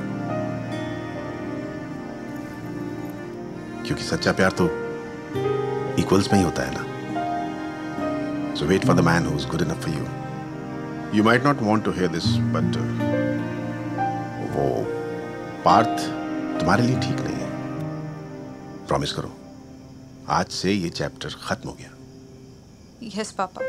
क्योंकि सच्चा प्यार तो equals में ही होता है ना. So wait for the man who's good enough for you. You might not want to hear this, but uh, वो पार्थ तुम्हारे लिए ठीक नहीं है. प्रॉमिस करो, आज से ये चैप्टर खत्म हो गया. Yes papa.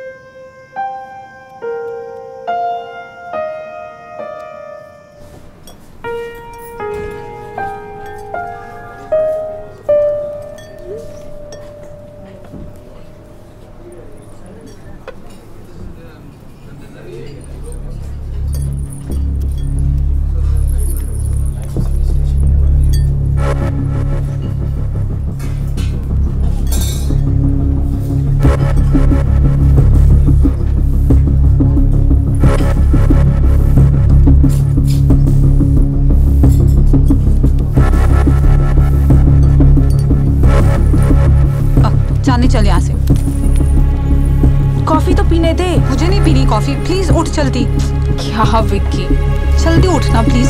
चल यहाँ से. कॉफी तो पीने दे. मुझे नहीं पीनी कॉफी. प्लीज उठ जल्दी. क्या विक्की, जल्दी उठना प्लीज.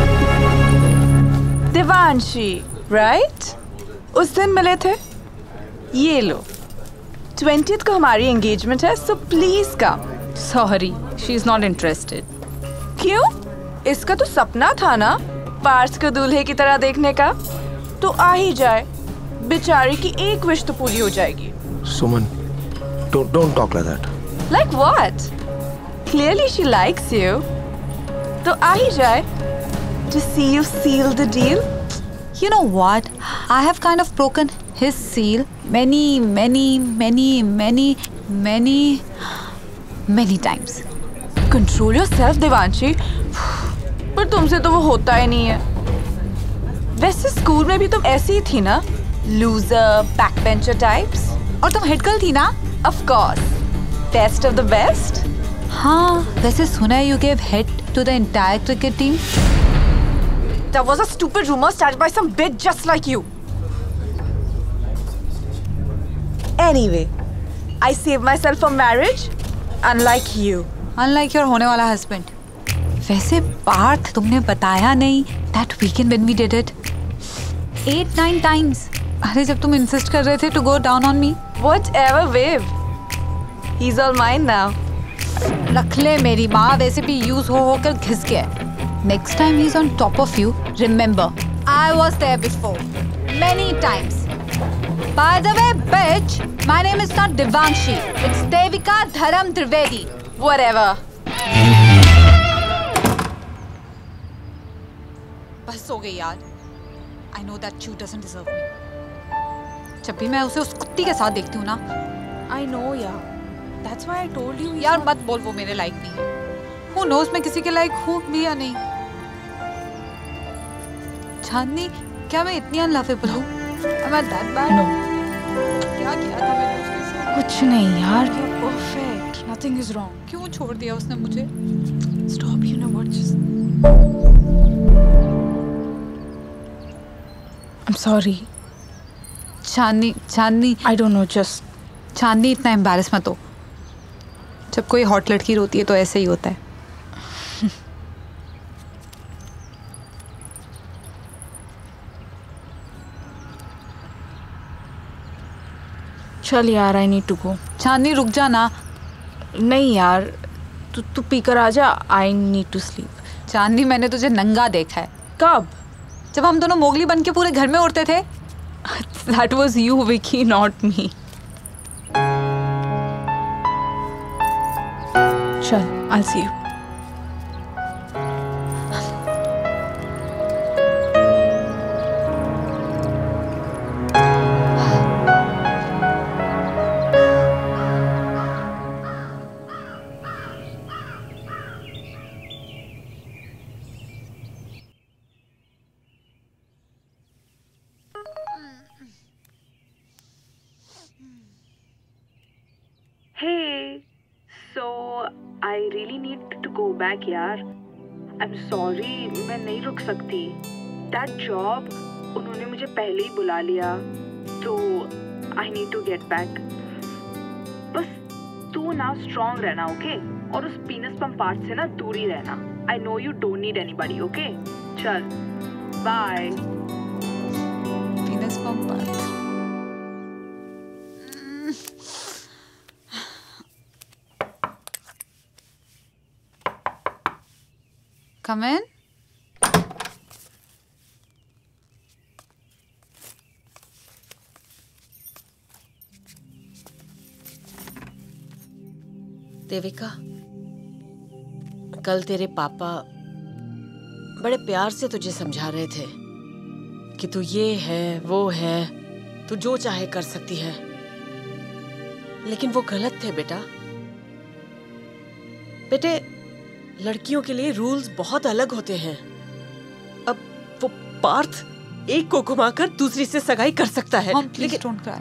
देवांशी, राइट? उस दिन मिले थे. ये लो, ट्वेंटियथ को हमारी एंगेजमेंट है, so please come. Sorry, she is not interested. क्यों? इसका तो सपना था ना पार्थ को दूल्हे की तरह देखने का. तो आ ही जाए, बेचारी की एक विश तो पूरी हो जाएगी. Suman, don't don't talk like that. Like what? Clearly she likes you. तो आ ही जाए to see you seal the deal. You know what? I have kind of broken his seal many, many, many, many, many, many times. Control yourself, Devanshi. पर तुमसे तो वो होता ही नहीं है. वैसे स्कूल में भी तुम ऐसी ही थी ना, लूजर, बैकबेंचर टाइप्स. और तुम हेड गर्ल थी ना? Of course. Best of the best. हाँ, वैसे सुना है you gave head to the entire cricket team. That was a stupid rumor started by some bitch just like you. Anyway, I saved myself for marriage, unlike you. Unlike your होने वाला husband. वैसे पार्थ, तुमने बताया नहीं that weekend when we did it. Eight, nine times. अरे जब तुम insist कर रहे थे to go down on me. Whatever, babe. He's all mine now. रख ले मेरी माँ, वैसे भी use हो होकर घिस गया. Next time he's on top of you, remember, I was there before, many times. By the way, bitch, my name is not Devanshi. It's Devika Dharam Trivedi. Whatever. बस हो गई यार. I know that Chu doesn't deserve me. जब भी मैं उसे उस कुत्ती के साथ देखती हूँ ना. I know यार. That's why I told you. यार मत बोल वो मेरे लायक नहीं है. Who knows मैं किसी के लायक हूँ भी या नहीं. चांदनी, क्या मैं इतनी अनलवेबल हूँ? Am I that bad? No. क्या किया था मैंने उसके साथ? कुछ नहीं यार. You're perfect. Nothing is wrong. क्यों छोड़ दिया उसने मुझे? Stop. You know what? Just. I'm sorry. Chandni, Chandni. I don't know. Just. चांदनी, इतना एम्बैरेस मत हो. जब कोई हॉट लड़की रोती है तो ऐसे ही होता है. चल यार, I need to go. चांदनी रुक जा ना. नहीं यार, तू तू पी कर आ जा. I need to sleep. चांदनी, मैंने तुझे नंगा देखा है. कब? जब हम दोनों मोगली बन के पूरे घर में उड़ते थे. That was you, Vicky, not me. Chal, I'll see you. Hey, so I really need to go back यार. I'm sorry, मैं नहीं रुक सकती. That job, उन्होंने मुझे पहले ही बुला लिया, तो I need to get back. बस तू नाउ स्ट्रॉन्ग रहना, ओके? और उस पीनस पंप पार्ट से ना दूर ही रहना। I know you don't need anybody, okay? चल bye. Penis pump part. Come in. Devika, कल तेरे पापा बड़े प्यार से तुझे समझा रहे थे कि तू ये है, वो है, तू जो चाहे कर सकती है, लेकिन वो गलत थे बेटा। बेटे, लड़कियों के लिए रूल्स बहुत अलग होते हैं। अब वो पार्थ एक को घुमाकर दूसरी से सगाई कर सकता है। Mom, please don't cry.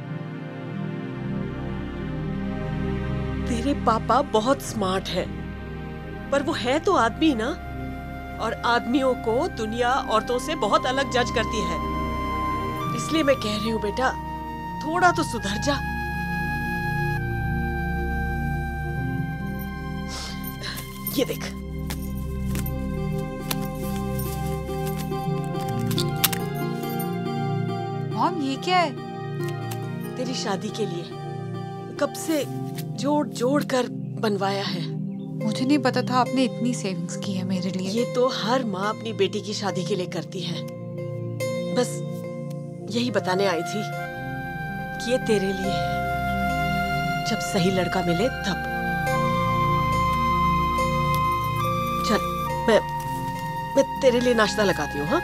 तेरे पापा बहुत स्मार्ट है, पर वो है तो आदमी ना, और आदमियों को दुनिया औरतों से बहुत अलग जज करती है। इसलिए मैं कह रही हूँ बेटा, थोड़ा तो सुधर जा। ये देख, मॉम ये क्या है? तेरी शादी के लिए कब से जोड़ जोड़ कर बनवाया है। मुझे नहीं पता था आपने इतनी सेविंग्स की है मेरे लिए। ये तो हर माँ अपनी बेटी की शादी के लिए करती है। बस यही बताने आई थी कि ये तेरे लिए है, जब सही लड़का मिले तब। चल, मैं मैं तेरे लिए नाश्ता लगाती हूँ। हाँ,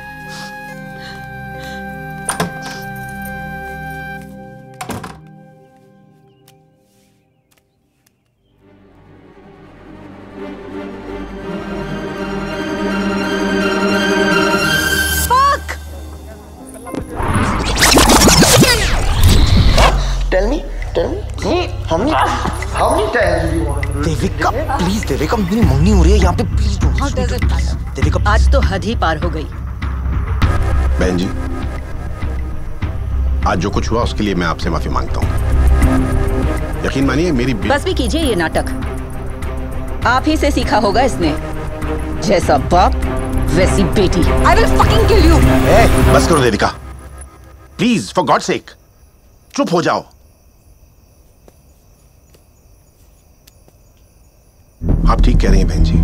देविका प्लीज, देविका मेरी मंगनी हो रही है यहाँ पे, प्लीज डोंट। देविका आज तो हद ही पार हो गई। बहन जी, आज जो कुछ हुआ उसके लिए मैं आपसे माफी मांगता हूँ। यकीन मानिए मेरी बस भी कीजिए ये नाटक, आप ही से सीखा होगा इसने। जैसा बाप वैसी बेटी। I will fucking kill you. ए, बस करो Devika, please, for God sake, चुप हो जाओ। आप ठीक कह रही हैं बहन जी,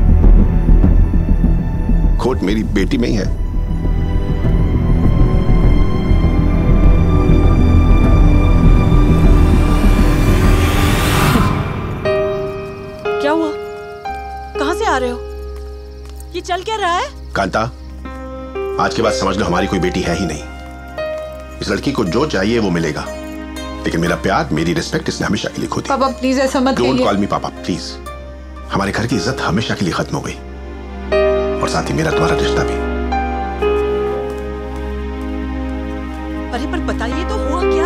खोट मेरी बेटी में ही है। क्या हुआ? कहां से आ रहे हो? ये चल क्या रहा है? कांता, आज के बाद समझ लो हमारी कोई बेटी है ही नहीं। इस लड़की को जो चाहिए वो मिलेगा, लेकिन मेरा प्यार, मेरी रिस्पेक्ट इसने हमेशा के लिए खो दी। पापा प्लीज ऐसा मत कहिए। डोंट कॉल मी पापा प्लीज। हमारे घर की इज्जत हमेशा के लिए खत्म हो गई, और साथ ही मेरा तुम्हारा रिश्ता भी। अरे पर बताइए तो हुआ क्या?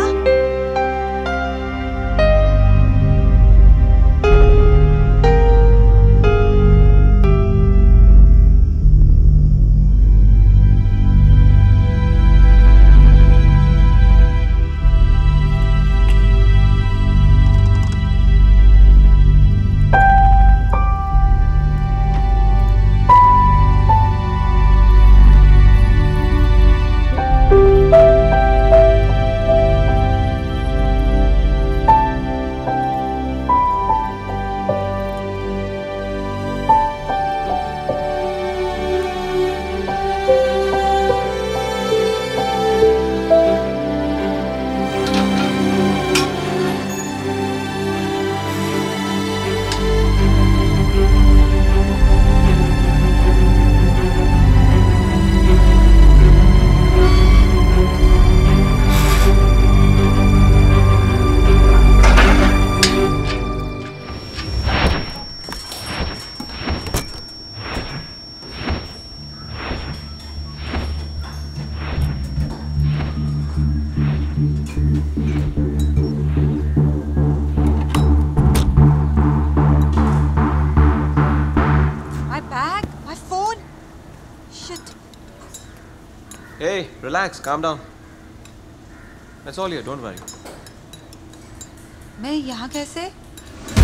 Hey, relax, calm down. That's all here, don't worry. मैं यहाँ कैसे?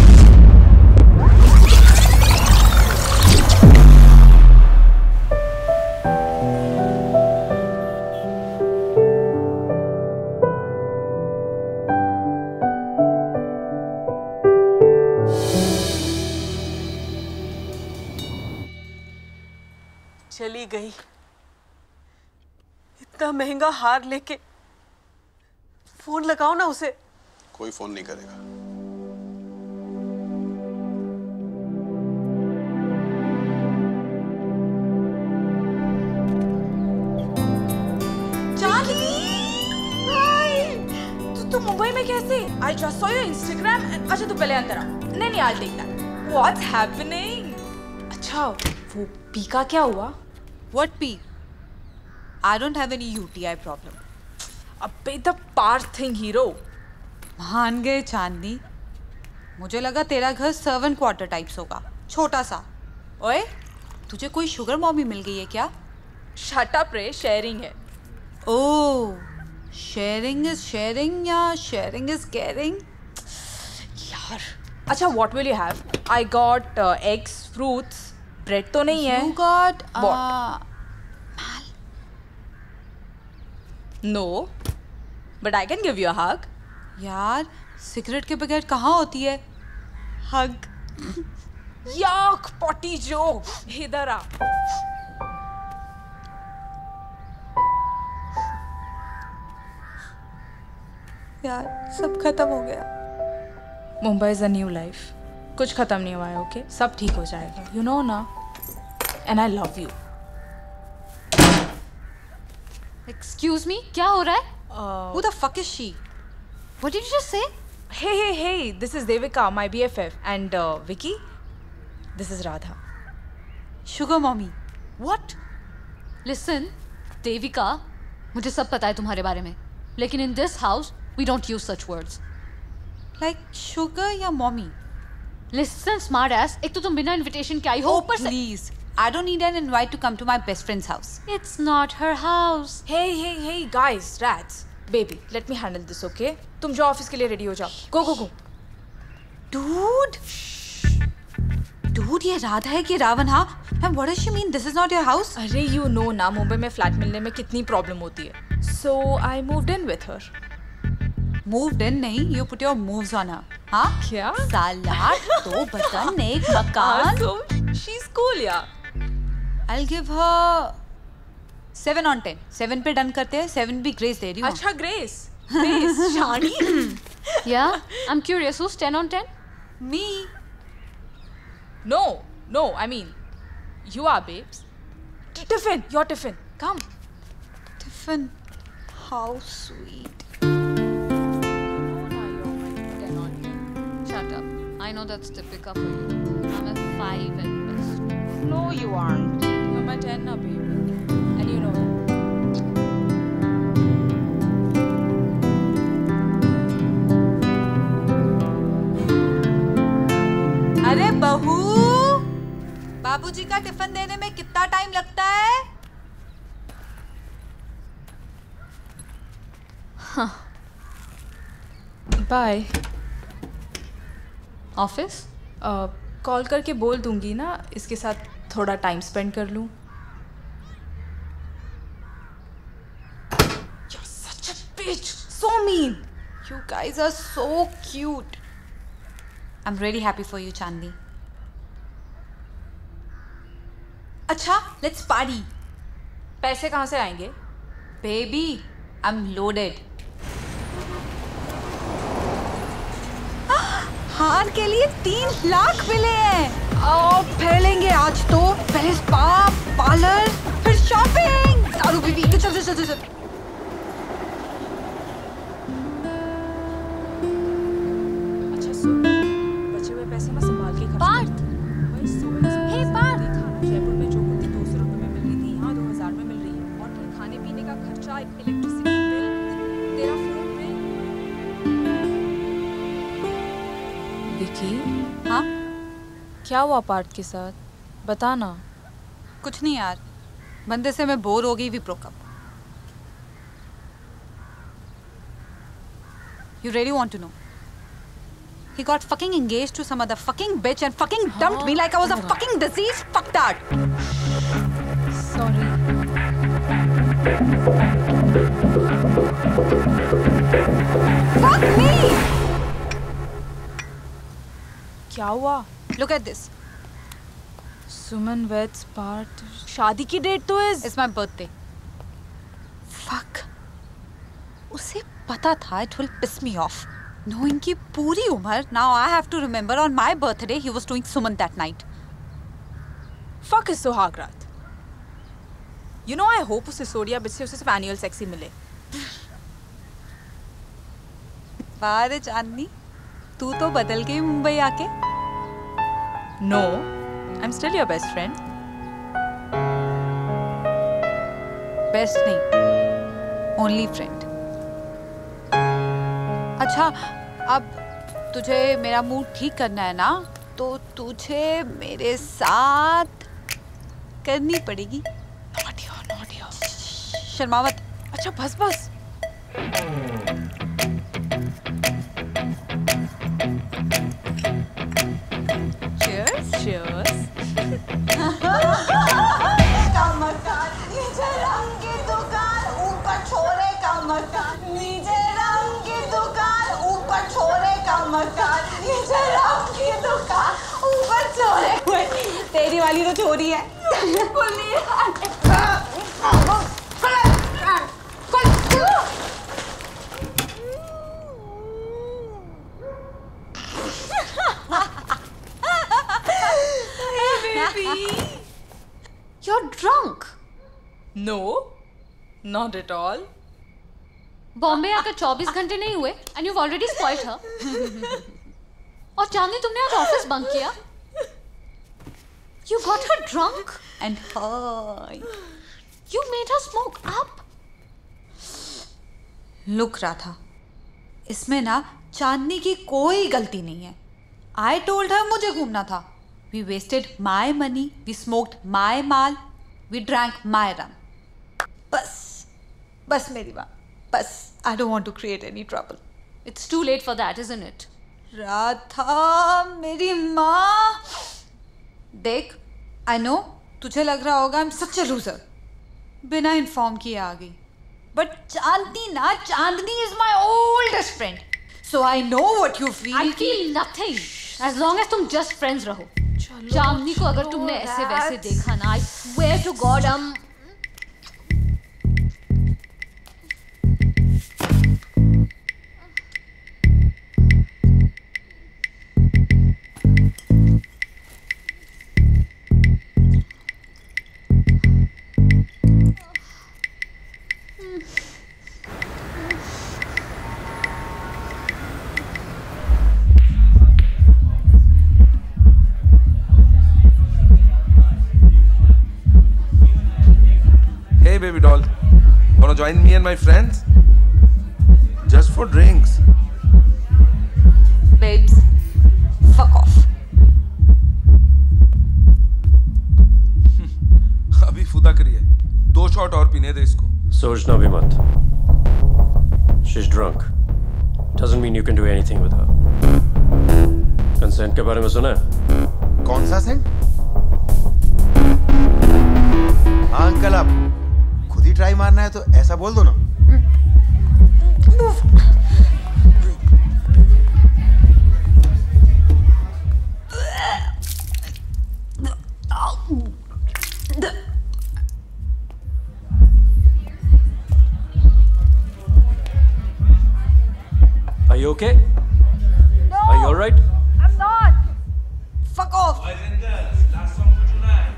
चली गई। इतना महंगा हार लेके। फोन लगाओ ना उसे। कोई फोन नहीं करेगा। तू मुंबई में कैसे? I just saw your Instagram and... अच्छा तू पहले अंदर आ। नहीं नहीं, I'll take that. What's happening? अच्छा वो पी का क्या हुआ? What pee? I don't have any U T I problem. अबे the part thing hero. मान गए चांदनी। मुझे लगा तेरा घर सर्वेंट क्वार्टर टाइप्स होगा, छोटा सा। ओए, तुझे कोई शुगर मॉमी मिल गई है क्या? Shut up रे, sharing है। ओह, शेयरिंग इज शेयरिंग या शेयरिंग इज केयरिंग? यार अच्छा, what will you have? I got uh, eggs, fruits, bread तो नहीं है? You got what? No, but I can give you a hug. यार cigarette के बगैर कहाँ होती है हग? याक पॉटी जो, इधर आ। यार सब खत्म हो गया। Mumbai is a new life. कुछ खत्म नहीं हुआ है, ओके? सब ठीक हो जाएगा, यू नो ना। And I love you. Excuse me, क्या हो रहा है? Who the fuck is she? What did you just say? Hey hey hey, this is Devika, my B F F, and uh, Vicky, this is Radha. Sugar mommy. What? Listen, Devika, मुझे सब पता है तुम्हारे बारे में, लेकिन in this house we don't use such words. Like sugar या mommy? Listen, smart ass, एक तो तुम बिना invitation के आई हो, ऊपर से। Please, I don't need an invite to come to my best friend's house. It's not her house. Hey hey hey guys, rats, baby, let me handle this, okay? तुम जो ऑफिस के लिए रेडी हो जाओ। Go go go. Dude, dude, ये राधा है कि रावण? हाँ? And what does she mean? This is not your house? अरे you know ना, मुंबई में फ्लैट मिलने में कितनी प्रॉब्लम होती है। So I moved in with her. Moved in नहीं, you put your moves on her. हाँ? क्या? साला दो बटन एक मकान। So she's cool यार। I'll give her seven on ten. Seven पे डन करते हैं, seven भी ग्रेस दे रही हूँ। अच्छा grace, grace, Shani. Yeah, I'm curious, who's ten on ten? Me. No, no, I mean, you are babes. Tiffin, your Tiffin, come. Tiffin, how sweet. Shut up. I know that's typical for you. I'm a five at best. No, you aren't. You're my ten now, baby. And you know that. अरे बहू, बाबूजी का tiffin देने में कितना time लगता है? हाँ। बाय। ऑफिस? कॉल करके बोल दूंगी ना, इसके साथ थोड़ा टाइम स्पेंड कर लूं। You're such a bitch, so mean. You guys are so cute. I'm really happy for you, Chandni. अच्छा, let's party. पैसे कहाँ से आएंगे? Baby, I'm loaded. हार के लिए तीन लाख मिले हैं। आओ फैलेंगे आज तो। पहले स्पा, पार्लर, फिर शॉपिंग। दारू बीवी, चल चल चल चल। अच्छा सुन, बचे हुए पैसे ना संभाल के खर्च। पार्थ, हे पार्थ। जयपुर में जो कुर्ती दो सौ रुपए में मिल रही थी, यहाँ दो हजार में मिल रही है। और खाने पीने का खर्चा, इलेक्ट्रिसिटी बिल, तेरा फोन बिल। विकी, हाँ? क्या हुआ पार्थ के साथ? बता ना। कुछ नहीं यार, बंदे से मैं बोर हो गई, भी breakup. You really want to know? He got fucking engaged to some other fucking bitch and fucking dumped me like I was a fucking disease. Fuck that. Sorry. Fuck me. क्या हुआ? Look at this. Suman weds Parth, शादी की date तो is it's my birthday. Fuck, उसे पता था it will piss me off knowing कि पूरी उम्र now I have to remember on my birthday he was doing Suman that night. Fuck is Suhagraat. You know I hope उस सिसोदिया बिच से उसे सिर्फ एनुअल सेक्स ही मिले। वाह रे चांदनी, तू तो बदल गई मुंबई आके। No, I'm still your best friend. Best नहीं, ओनली फ्रेंड। अच्छा, अब तुझे मेरा मूड ठीक करना है ना, तो तुझे मेरे साथ करनी पड़ेगी। नॉटी हो, नॉटी हो। शर्मा मत। अच्छा बस बस। Cheers, cheers. का मकान, नीचे रंग की दुकान, ऊपर छोरे का मकान, नीचे रंग की दुकान, ऊपर छोरे का मकान, नीचे रंग की दुकान, ऊपर छोरे। तेरी वाली तो चोरी है। You're drunk. No, not at all. Bombay आकर चौबीस घंटे नहीं हुए and you've already spoiled her. और चांदनी, तुमने आज ऑफिस बंक किया? You got her drunk and high. You made her smoke up. Look रहा था, इसमें ना चांदनी की कोई गलती नहीं है। I told her मुझे घूमना था। We wasted my money, we smoked my mall, we drank my rum. बस, बस मेरी बात, बस। I don't want to create any trouble. It's too late for that, isn't it? Radha, मेरी माँ। देख, I know तुझे लग रहा होगा I'm such a loser. बिना इन्फॉर्म किए आ गई। But चांदनी ना, चांदनी is my oldest friend. So I know what you feel. I feel nothing. As long as तुम just friends रहो। चांदनी को अगर तुमने ऐसे वैसे देखा ना, I swear to God, हम Baby doll, wanna join me and my friends? Just for drinks. Babes, fuck off. अभी फुदा करिए, दो शॉट और पीने दे इसको। सोचना भी मत। She's drunk. Doesn't mean you can do anything with her. Consent के बारे में सुना है? कौन सा सेंट? हाँ अंकल, आप खुद ही ट्राई मारना है तो ऐसा बोल दो ना। Are you okay? No. Are you all right? I'm not. Fuck off. Boys and girls, last song for tonight.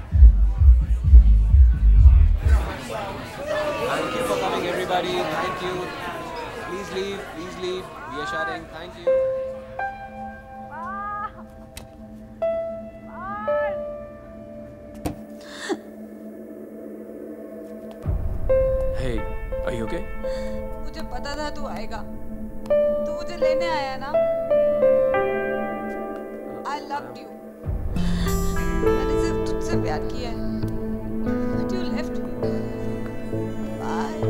Thank you for coming, everybody. Thank you. Please leave. Please leave. We are shouting. Thank you. Hey, are you okay? मुझे पता था तू आएगा। तू मुझे लेने आया ना। I loved you. मैंने सिर्फ तुझसे प्यार किया है। But you left me. Bye.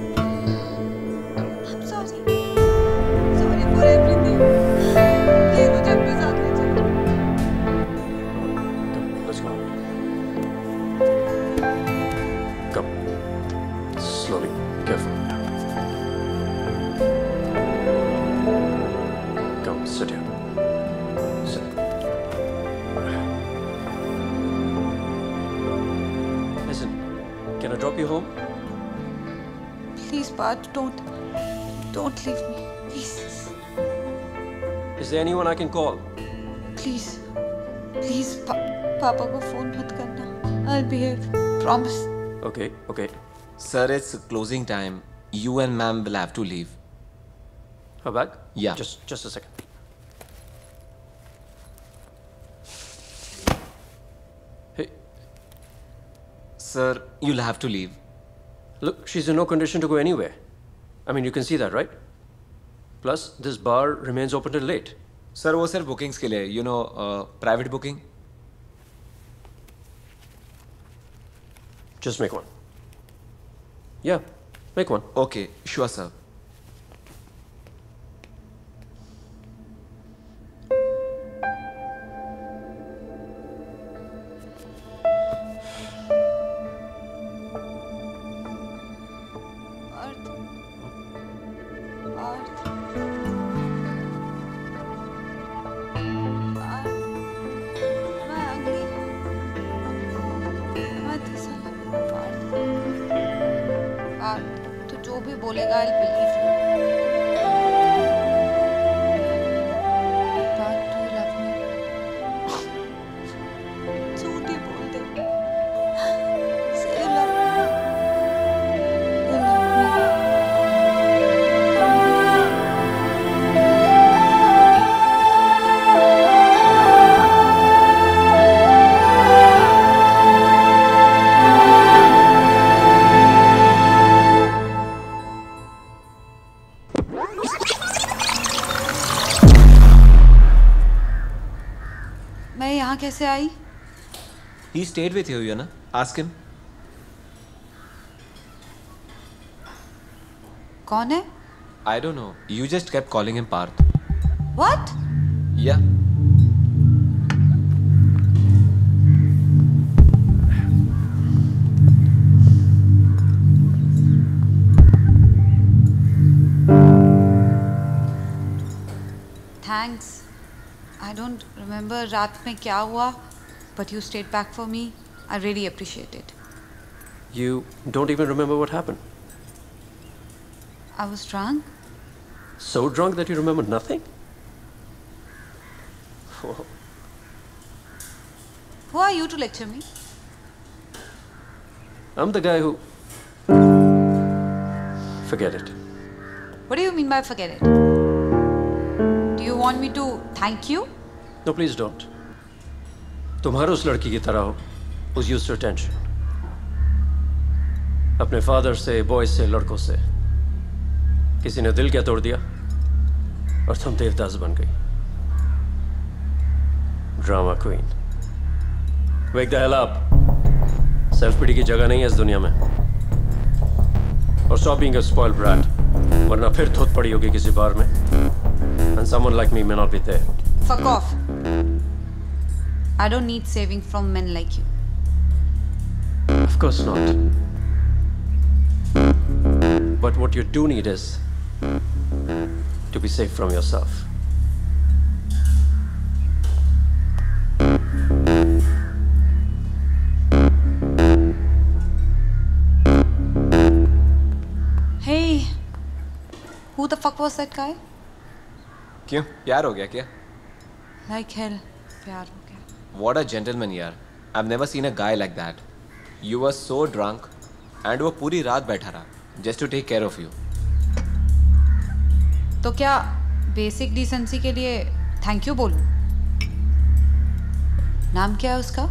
I'm sorry. Sorry for everything. Please मुझे अपने साथ ले चलो। Let's go. Come. Slowly. Careful. Come, sit here. Sit. drop you home? Please, Parth, don't, don't leave me, please. Is there anyone I can call? Please, please, pa पापा को phone मत करना. I'll behave. Promise. Okay, okay. Sir, it's closing time. You and ma'am will have to leave. Her bag? Yeah. Just, just a second. Hey. Sir, you'll have to leave. Look, she's in no condition to go anywhere. I mean, you can see that, right? Plus, this bar remains open till late. Sir, वो सिर्फ bookings के लिए, you know, uh, private booking. Just make one. Yeah, make one. Okay, sure, sir. तो जो भी बोलेगा I'll believe you. But do you love me? झूठ ही बोल दे. Say you love me. You love me. मैं यहाँ कैसे आई? He stayed with you, you know. Ask him. कौन है? I don't know. You just kept calling him Parth. What? Yeah. Thanks. I don't remember रात में क्या हुआ, but you stayed back for me. I really appreciate it. You don't even remember what happened? I was drunk. So drunk that you remember nothing? Who are you to lecture me? I'm the guy who... Forget it. What do you mean by forget it? Do you want me to thank you? No, please don't. तुम्हारे उस लड़की की तरह हो, who's used to attention. अपने father से, boys से, लड़कों से किसी ने दिल क्या तोड़ दिया और तुम देवदास बन गई. Drama queen. Wake the hell up. Self pity की जगह नहीं है इस दुनिया में. और stop being a spoiled brat. वरना फिर धुत पड़ी होगी किसी बार में. And someone like me may not be there. Fuck off. I don't need saving from men like you. Of course not. But what you do need is to be safe from yourself. Hey, who the fuck was that guy? क्यों? प्यार हो गया क्या? Like hell, प्यार हो गया. What a gentleman, यार. I've never seen a guy like that. You were so drunk, and वो पूरी रात बैठा रहा, just to take care of you. तो क्या बेसिक डिसेंसी के लिए थैंक यू बोलूं? नाम क्या है उसका?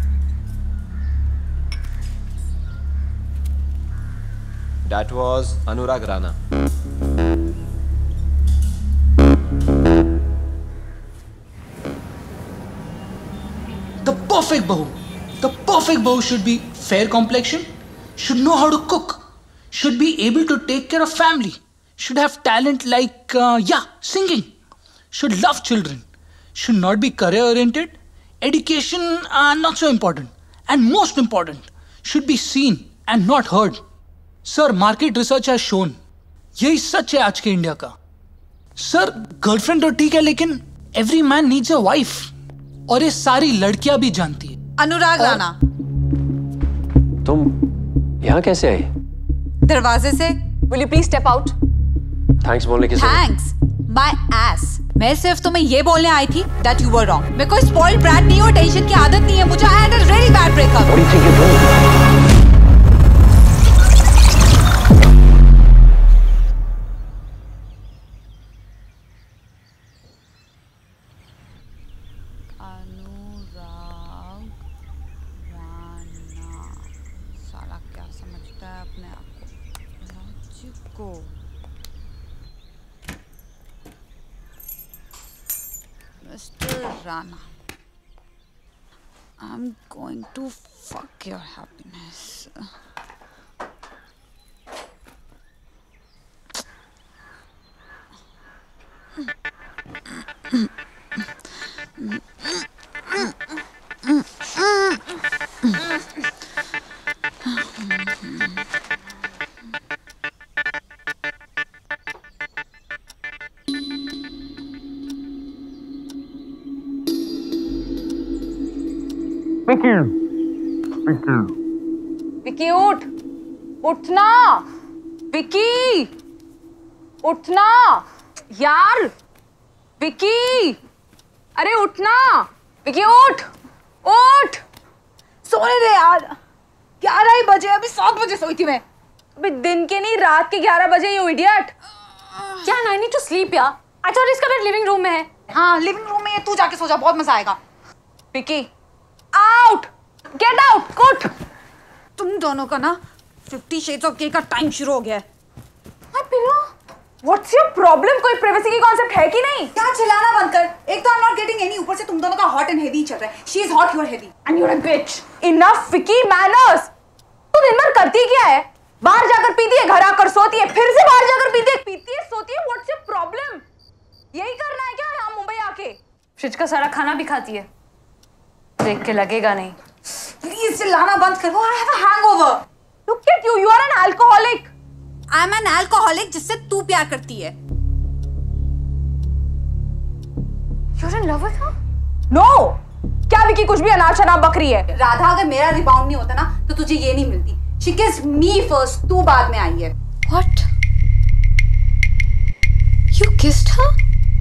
That was Anurag Rana. The perfect bahu. The perfect bahu should be fair complexion, should know how to cook, should be able to take care of family, should have talent like, uh, yeah, singing, should love children, should not be career oriented, education uh, not so important, and most important, should be seen and not heard. Sir, market research has shown, यही सच है आज के India का. Sir, girlfriend तो ठीक है, लेकिन every man needs a wife. और ये सारी लड़कियां भी जानती है. अनुराग राणा. तुम यहाँ कैसे आई? दरवाजे से। Will you please step out? Thanks बोलने की जरूरत। Thanks my ass. मैं सिर्फ तुम्हें ये बोलने आई थी that you were wrong। मैं कोई स्पॉइल्ड ब्रैट नहीं हूँ, टेंशन की आदत नहीं है मुझे। I had a really bad breakup। What do you think you're doing? Mister Rana, I'm going to fuck your happiness. Vicky Vicky Vicky उठ उठना विकी उठना यार विकी अरे उठना विकी उठ उठ सोने दे यार ग्यारह ही बजे अभी सात बजे सोई थी मैं अभी दिन के नहीं रात के ग्यारह बजे यू इडियट क्या आई नीड टू स्लीप यार अच्छा इसका बेड लिविंग रूम में है हाँ लिविंग रूम में है तू जाके सो जा बहुत मजा आएगा विकी आउट गेट आउट उठ तुम दोनों का ना फिफ्टी शेड्स ऑफ ग्रे का टाइम शुरू हो गया है व्हाट्स योर प्रॉब्लम कोई प्राइवेसी की कॉन्सेप्ट है कि नहीं क्या चिल्लाना बंद कर एक तो I am not getting any ऊपर से तुम दोनों का हॉट एंड हेवी चल रहा है she is hot you are heavy and you are a bitch enough Vicky manners तू दिन भर करती क्या है बाहर जाकर पीती है घर आकर सोती है फिर से बाहर जाकर पीती है पीती है सोती है व्हाट्स योर प्रॉब्लम यही करना है क्या यहाँ मुंबई आके फ्रिज का सारा खाना भी खाती है देख के लगेगा नहीं प्लीज चिल्लाना बंद करो I have a hangover look at you you are an alcoholic I am an alcoholic जिससे तू प्यार करती है you are in love with her no क्या विकी कुछ भी अनाज शनाब बकरी है राधा अगर मेरा रिबाउंड नहीं होता ना तो तुझे ये नहीं मिलती शी किस्ड मी फर्स्ट तू बाद में आई है what you kissed her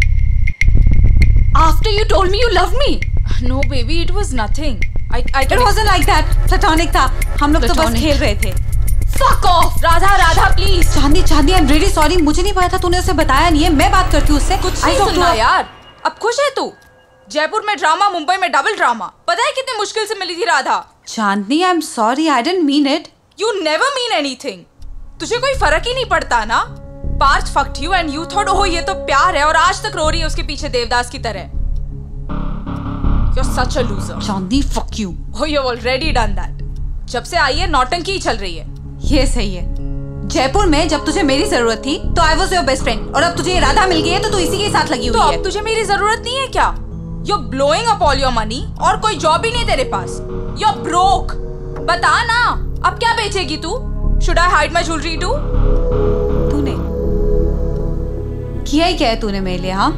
after you told me you love me No baby, it was nothing. I I It wasn't like that. Platonic था. हम लोग तो बस खेल रहे थे. Fuck off, Radha Radha please. चांदी चांदी I'm really sorry. मुझे नहीं पता था तूने उसे बताया नहीं है. मैं बात करती हूँ उससे. कुछ नहीं सुनना यार. अब खुश है तू? जयपुर में ड्रामा, मुंबई में डबल ड्रामा. पता है कितनी मुश्किल से मिली थी राधा? चांदनी I'm sorry. I didn't mean it. You never mean anything. तुझे कोई फर्क ही नहीं पड़ता ना? Parth fucked you and you thought oh ये तो प्यार है और आज तक रो रही है उसके पीछे देवदास की तरह. You're such a loser. चांदी fuck you. Oh, you've already done that. जब से आई है नौटंकी ही चल रही है. ये सही है. जयपुर में जब तुझे मेरी जरूरत थी तो I was your best friend और अब तुझे राधा मिल गई है तो तू इसी के साथ लगी हुई है. तो अब तुझे मेरी जरूरत नहीं है क्या? You're blowing up all your money और कोई जॉब ही नहीं तेरे पास. You're broke. बता ना अब क्या बेचेगी तू? Should I hide my jewelry too? तूने किया ही क्या है तूने मेरे लिए हाँ?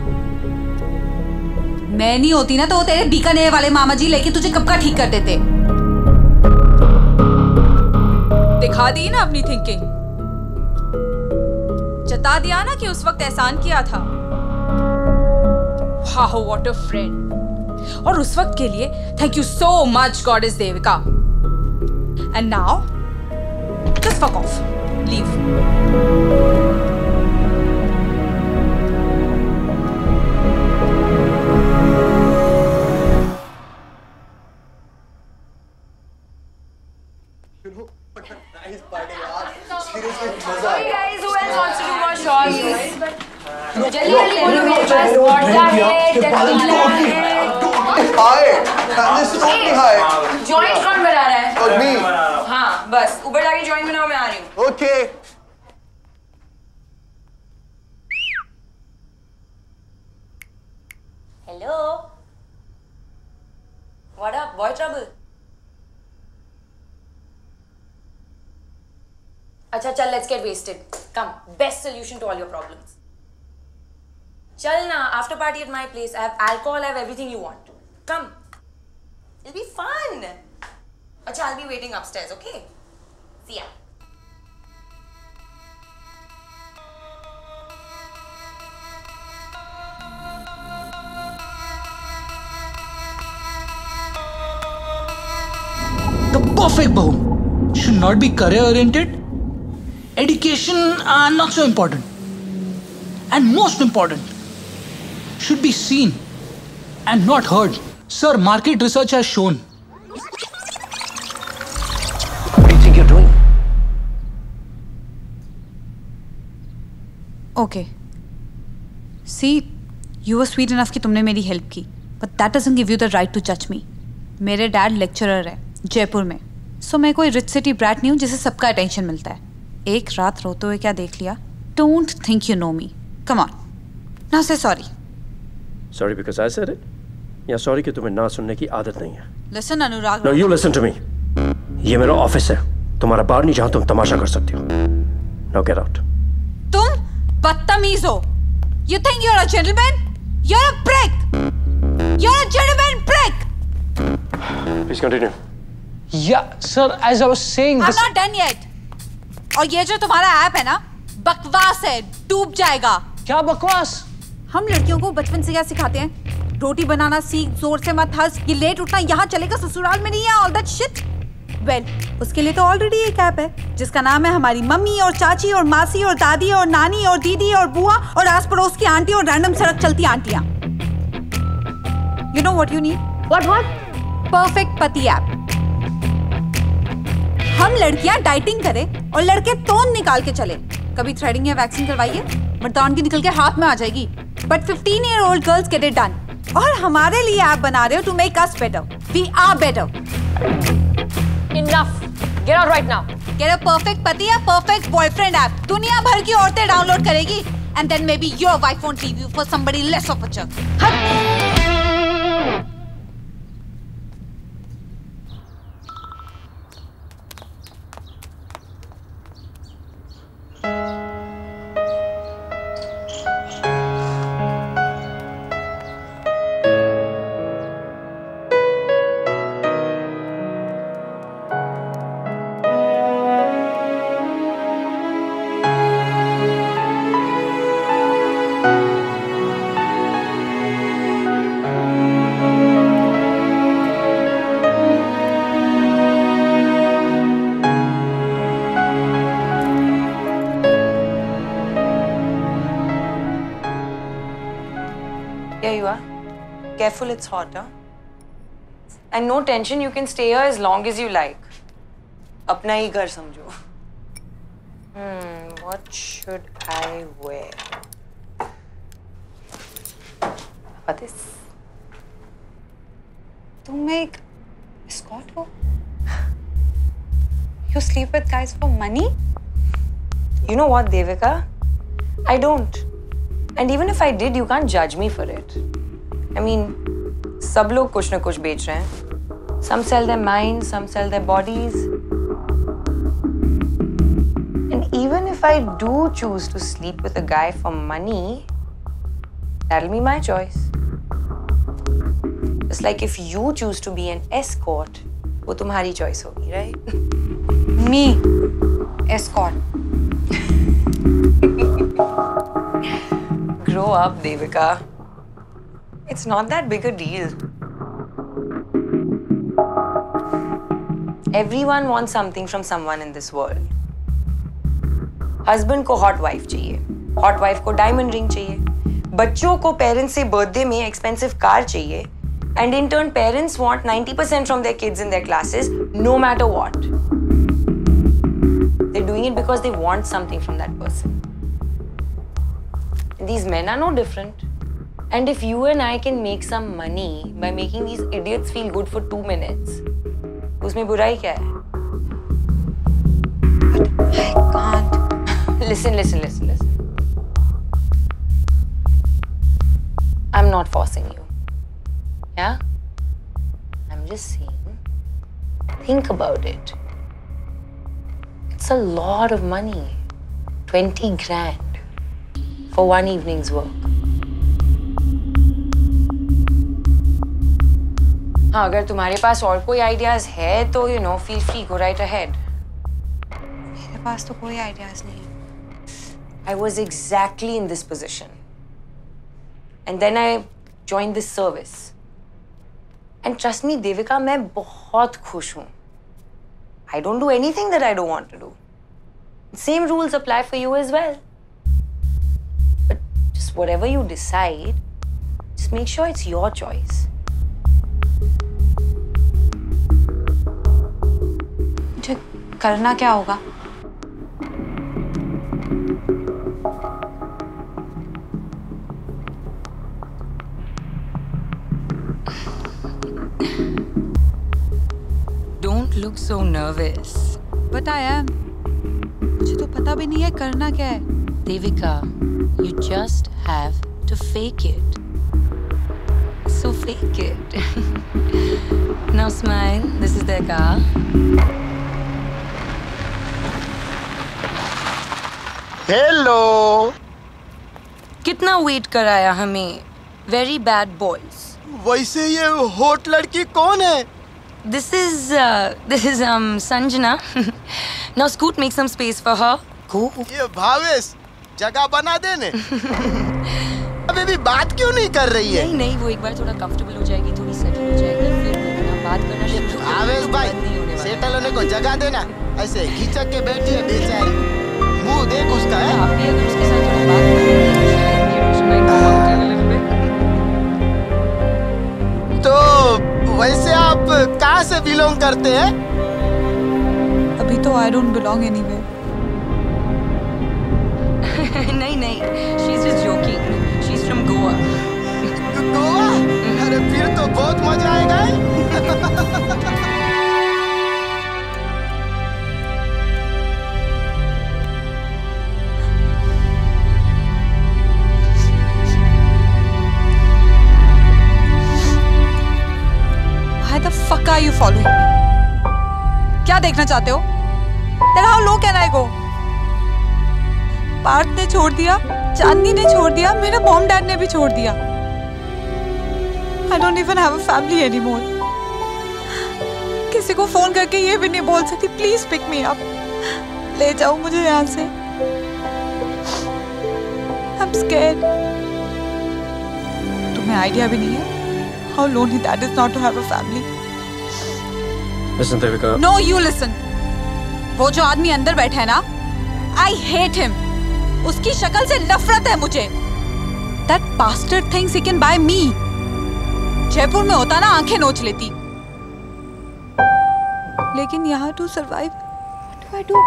मैं नहीं होती ना तो वो तेरे बीकानेर वाले मामा जी लेके तुझे कब का ठीक कर देते. दिखा दी ना अपनी थिंकिंग. जता दिया ना कि उस वक्त एहसान किया था. वाह व्हाट अ फ्रेंड. और उस वक्त के लिए thank you so much goddess Devika. And now just fuck off. Leave. Sorry guys, who else wants to do more shots? जल्दी जल्दी बोलो मेरे पास वोडका है, टेक्विला है. Hi, this is totally hi. Joint कौन बना रहा है? Oh, me. हाँ, बस ऊपर जाके joint बनाओ मैं आ रही हूँ. Okay. Hello. What up, boy trouble? अच्छा चल let's get wasted. Come, best solution to all your problems. चल ना after party at my place. I have alcohol, I have everything you want. Come. It'll be fun. अच्छा I'll be waiting upstairs, okay? See ya. The perfect bahu should not be career oriented. Education are not so important. And most important, should be seen and not heard. Sir, market research has shown. What do you think you're doing? Okay. See, you were sweet enough कि तुमने मेरी help की. But that doesn't give you the right to judge me. मेरे dad lecturer है जयपुर में. So मैं कोई rich city brat नहीं हूँ जिसे सबका अटेंशन मिलता है. एक रात रोते हुए क्या देख लिया? Don't think you know me. Come on. Now say sorry. Sorry because I said it? या sorry कि तुम्हें ना सुनने की आदत नहीं है? Listen Anurag. No, you listen to me. ये मेरा ऑफिस है. तुम्हारा बार नहीं जहाँ तुम तमाशा कर सकती हो. Now get out. तुम बदतमीज हो. You think you're a gentleman? You're a prick. You're a gentleman prick. Please continue. Yeah, sir, as I was saying I'm this... not done yet. और ये जो तुम्हारा ऐप है ना, बकवास है, डूब जाएगा. क्या बकवास? हम लड़कियों को बचपन से क्या सिखाते हैं? रोटी बनाना सीख, जोर से मत हंस, ये लेट उठना यहाँ चलेगा, ससुराल में नहीं है, all that shit. Well, उसके लिए तो ऑलरेडी एक ऐप है जिसका नाम है हमारी मम्मी और चाची और मासी और दादी और नानी और दीदी और बुआ और आस पड़ोस की आंटी और रैंडम सड़क चलती आंटियां. You know what you need? What what? Perfect पति ऐप. हम लड़कियां डाइटिंग करें और लड़के तोन निकाल के चले. कभी थ्रेडिंग या वैक्सिंग करवाइए, मर्दान की निकल के हाथ में आ जाएगी. But fifteen year old girls get it done. और हमारे लिए ऐप बना रहे हो to make us better. We are better. Enough. Get out right now. Get a perfect पति या perfect boyfriend ऐप. दुनिया भर की औरतें डाउनलोड करेगी. And then maybe your wife won't leave you for somebody less of a jerk. Here you are. Careful, it's hot, huh? And no tension, you can stay here as long as you like. अपना ही घर समझो. Hmm, what should I wear? What is? तुम एक escort हो? You sleep with guys for money? You know what, Devika? I don't. And even if I did, you can't judge me for it. I mean, सब लोग कुछ न कुछ बेच रहे हैं. Some sell their minds, some sell their bodies. And even if I do choose to sleep with a guy for money, that'll be my choice. It's like if you choose to be an escort, वो तुम्हारी choice होगी, right? Me, escort. Grow up, Devika. It's not that big a deal. Everyone wants something from someone in this world. Husband को hot wife चाहिए, hot wife को diamond ring चाहिए, बच्चों को parents से birthday में expensive car चाहिए, and in turn parents want ninety percent from their kids in their classes, no matter what. They're doing it because they want something from that person. These men are no different. And if you and I can make some money by making these idiots feel good for two minutes, उसमें बुराई क्या है? But I can't. Listen, listen, listen, listen. I'm not forcing you. Yeah? I'm just saying, think about it. It's a lot of money. twenty grand. For one evening's work. हाँ, अगर तुम्हारे पास और कोई ideas है तो you know, feel free, go right ahead. पास तो कोई ideas नहीं है। I was exactly in this position. And then I joined this service. And trust me, Devika, मैं बहुत खुश हूँ. I don't do anything that I don't want to do. Same rules apply for you as well. But just whatever you decide, just make sure it's your choice. मुझे करना क्या होगा? Don't look so nervous. But I am. मुझे तो पता भी नहीं है करना क्या है। Devika, you just have to fake it. So fake it. Now smile. This is their car. Hello. कितना वेट कराया हमें? Very bad boys. वैसे ये हॉट लड़की कौन है? This is uh, this is um Sanjana. Now Scoot, make some space for her. Go. ये भावेश जगह बना देने। अबे भी बात क्यों नहीं कर रही है? नहीं नहीं, वो एक बार थोड़ा कंफर्टेबल हो जाएगी, थोड़ी सेटल हो जाएगी, फिर देखना बात करना शुरू कर। भावेश भाई, सेटल होने को जगह देना। ऐसे खिंचक के बैठी है बेचारी। मुंह देख उसका है। आप भी अगर उसके साथ थोड़ा बात करेंगे तो शायद ये रिलेशन में तो वैसे आप कहाँ से बिलोंग करते हैं? अभी तो I don't belong anywhere. नहीं नहीं, she's just joking. She's from Goa. Goa? अरे फिर तो बहुत मजा आएगा। Why the fuck are you following me? क्या देखना चाहते हो? Then how low can I go? Partha ने छोड़ दिया, चांदनी ने छोड़ दिया, मेरा मॉम डैड ने भी छोड़ दिया। I don't even have a family anymore. किसी को फोन करके ये भी नहीं बोल सकती, प्लीज पिक मी अप, ले जाओ मुझे यहाँ से। I'm scared. तुम्हें आइडिया भी नहीं है how lonely that is not to have a family. Listen, Devika. No, you listen. वो जो आदमी अंदर बैठा है ना, I hate him. उसकी शक्ल से नफरत है मुझे। That bastard thinks he can buy me. Jaipur में होता ना आंखें नोच लेती। लेकिन यहाँ to survive, what do I do?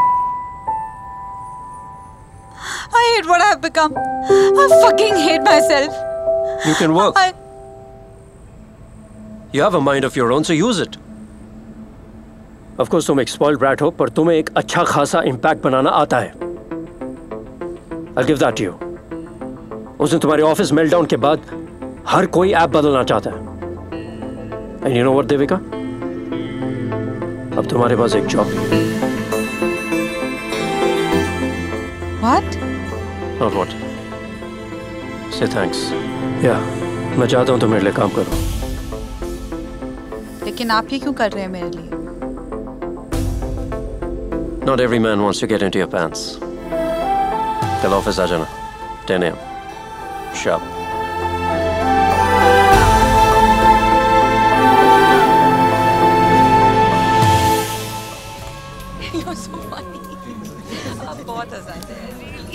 I hate what I have become. I fucking hate myself. You can work. I... You have a mind of your own, so use it. Of course, तुम एक spoiled brat हो, पर तुम्हें एक अच्छा खासा impact बनाना आता है। I'll give that to you. उस दिन तुम्हारे ऑफिस मेल्टडाउन के बाद हर कोई ऐप बदलना चाहता है। And you know what, Devika? अब तुम्हारे पास एक जॉब है। What? Not what. Say thanks. Yeah, मैं चाहता हूँ तुम मेरे लिए काम करो। लेकिन आप ही क्यों कर रहे हैं मेरे लिए? Not every man wants to get into your pants. कल ऑफिस आ जाना, ten a m Sharp. You're so funny. आप बहुत हंसाते हैं।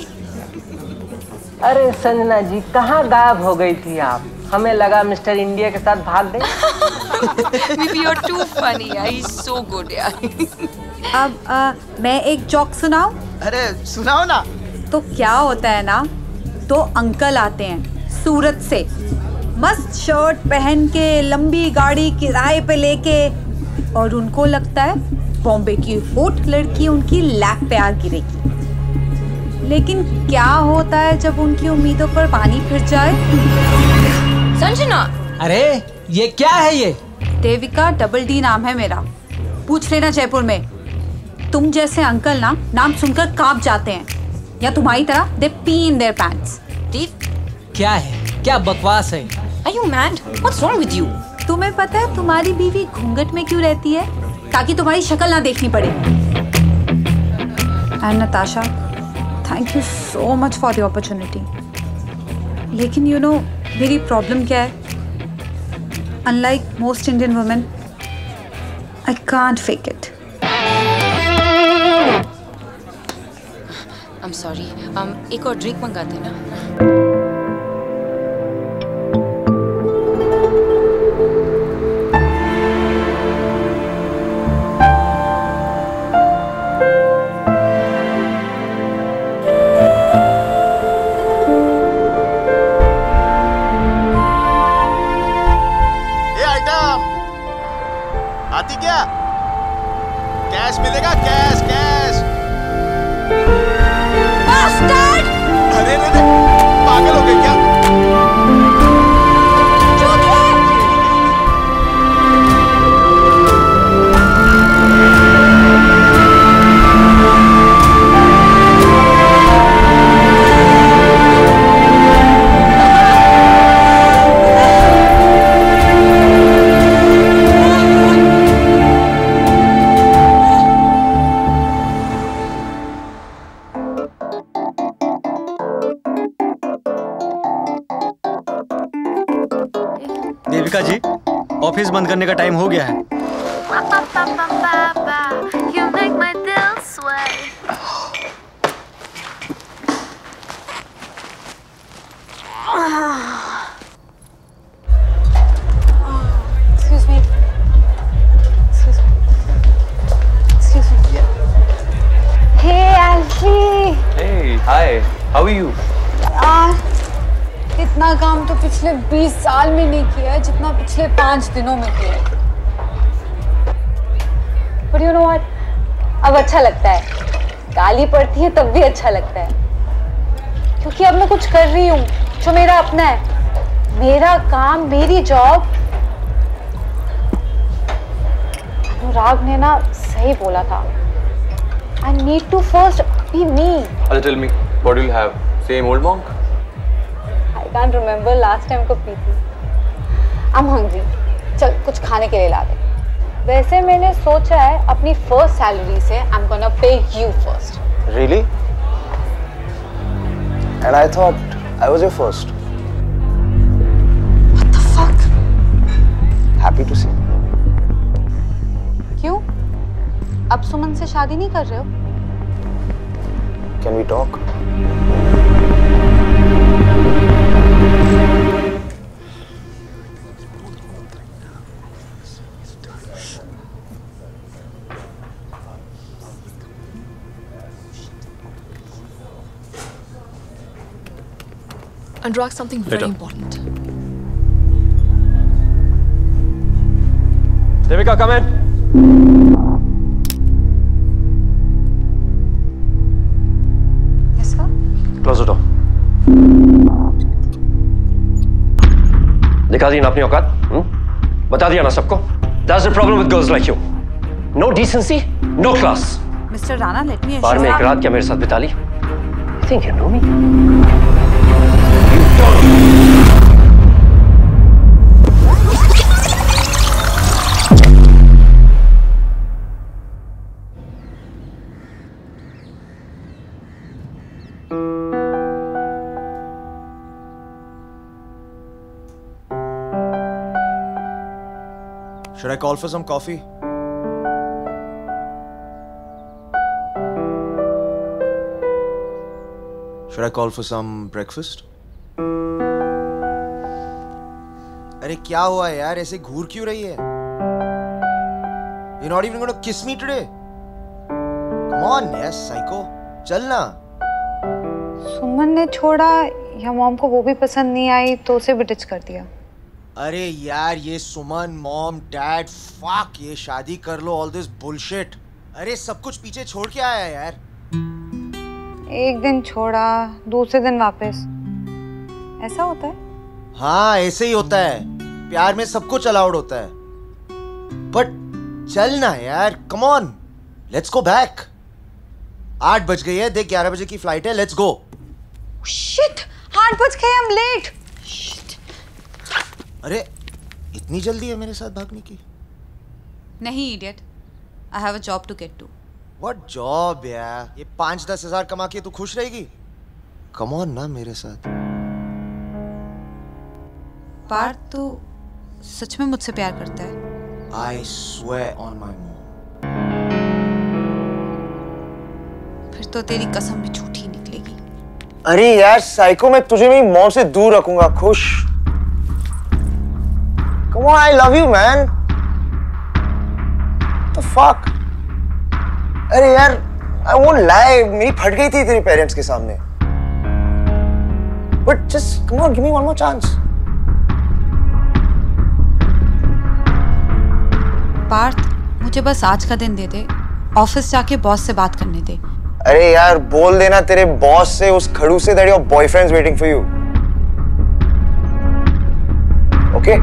अरे संजना जी, कहाँ गायब हो गई थी आप? हमें लगा मिस्टर इंडिया के साथ भाग गई। You're too funny. He's so good, यार। अब आ, मैं एक जोक सुनाऊं? अरे सुनाओ ना। तो क्या होता है ना, दो अंकल आते हैं सूरत से, मस्त शर्ट पहन के, लंबी गाड़ी किराए पे लेके, और उनको लगता है बॉम्बे की हॉट लड़की उनकी लैप पे आ गिरेगी। लेकिन क्या होता है जब उनकी उम्मीदों पर पानी फिर जाए? संजना, अरे ये क्या है ये? देविका, डबल डी नाम है मेरा, पूछ लेना जयपुर में। तुम जैसे अंकल ना नाम सुनकर कांप जाते हैं, या तुम्हारी तरह they pee in their pants. क्या है, क्या बकवास है? Are you mad? What's wrong with you? तुम्हें पता है तुम्हारी बीवी घूंघट में क्यों रहती है? ताकि तुम्हारी शक्ल ना देखनी पड़े। And Natasha, thank you so much for the opportunity. लेकिन यू नो मेरी प्रॉब्लम क्या है? Unlike most Indian women, I can't fake it. I am sorry, हम एक और ड्रिंक मंगाते ना। आती क्या? कैश मिलेगा, कैश कैश। Bastard! अरे रे रे, पागल हो गई क्या? देविका जी, ऑफिस बंद करने का टाइम हो गया है। You make my dill sway. Excuse me. Excuse me. Excuse me. Hey, Alfie. Hey, hi. How are you? यार, इतना काम तो पिछले बीस साल में नहीं किया है जितना पिछले पांच दिनों में किया है। But you know what? अब अच्छा लगता है। गाली पड़ती है तब भी अच्छा लगता है, क्योंकि अब मैं कुछ कर रही हूँ जो मेरा अपना है, मेरा काम, मेरी जॉब। अनुराग ने ना सही बोला था। I need to first be me. I'll tell me, what do you have? Same old monk? I can't remember last time को पी थी। I'm hungry. चल कुछ खाने के लिए ला दे। वैसे मैंने सोचा है अपनी फर्स्ट सैलरी से I'm gonna pay you first. Really? And I thought I was your first. What the fuck? Happy to see. क्यों? अब सुमन से शादी नहीं कर रहे हो? Can we talk? Anurag, something very Later. important. Devika, come in. Yes, sir. Close the door. दिखा दी ना अपनी औकात? हम्म? बता दिया ना सबको? That's the problem with girls like you. No decency, no class. Mister Rana, let me assure बार में you. एक रात क्या मेरे साथ बिता ली? You think you know me? Should I call for some coffee? Should I call for some breakfast? अरे क्या हुआ यार, ऐसे घूर क्यों रही है? You're not even gonna kiss me today? Come on, yes, psycho. चल ना। सुमन ने छोड़ा या मॉम को वो भी पसंद नहीं आई तो उसे भी डिच कर दिया। अरे यार ये सुमन, मॉम, डैड, फक, ये शादी कर लो, ऑल दिस बुलशिट। अरे सब कुछ पीछे छोड़ के आया यार। एक दिन छोड़ा, दूसरे दिन वापस, ऐसा होता है? हाँ ऐसे ही होता है, प्यार में सब कुछ अलाउड होता है। बट चल ना यार, come on, let's go back. आठ बज गई है, देख ग्यारह बजे की फ्लाइट है, लेट्स गो। शिट, आठ बज गए, आई एम लेट। अरे इतनी जल्दी है मेरे साथ भागने की? नहीं idiot, I have a job to get to. What job यार? ये पाँच दस हजार कमा के तू खुश रहेगी? Come on ना मेरे साथ। पार्थ तू सच में मुझसे प्यार करता है? I swear on my mom. फिर तो तेरी कसम भी झूठी निकलेगी। अरे यार साइको, मैं तुझे मेरी मॉम से दूर रखूंगा, खुश। Come on, I love you, man. The fuck? अरे यार, I won't lie, मेरी फट गई थी तेरे पेरेंट्स के सामने। But just come on, give me one more chance. Partha, मुझे बस आज का दिन दे दे, ऑफिस जाके बॉस से बात करने दे। अरे यार बोल देना तेरे बॉस से, उस खड़ूस से, that your boyfriend's waiting for you. Okay?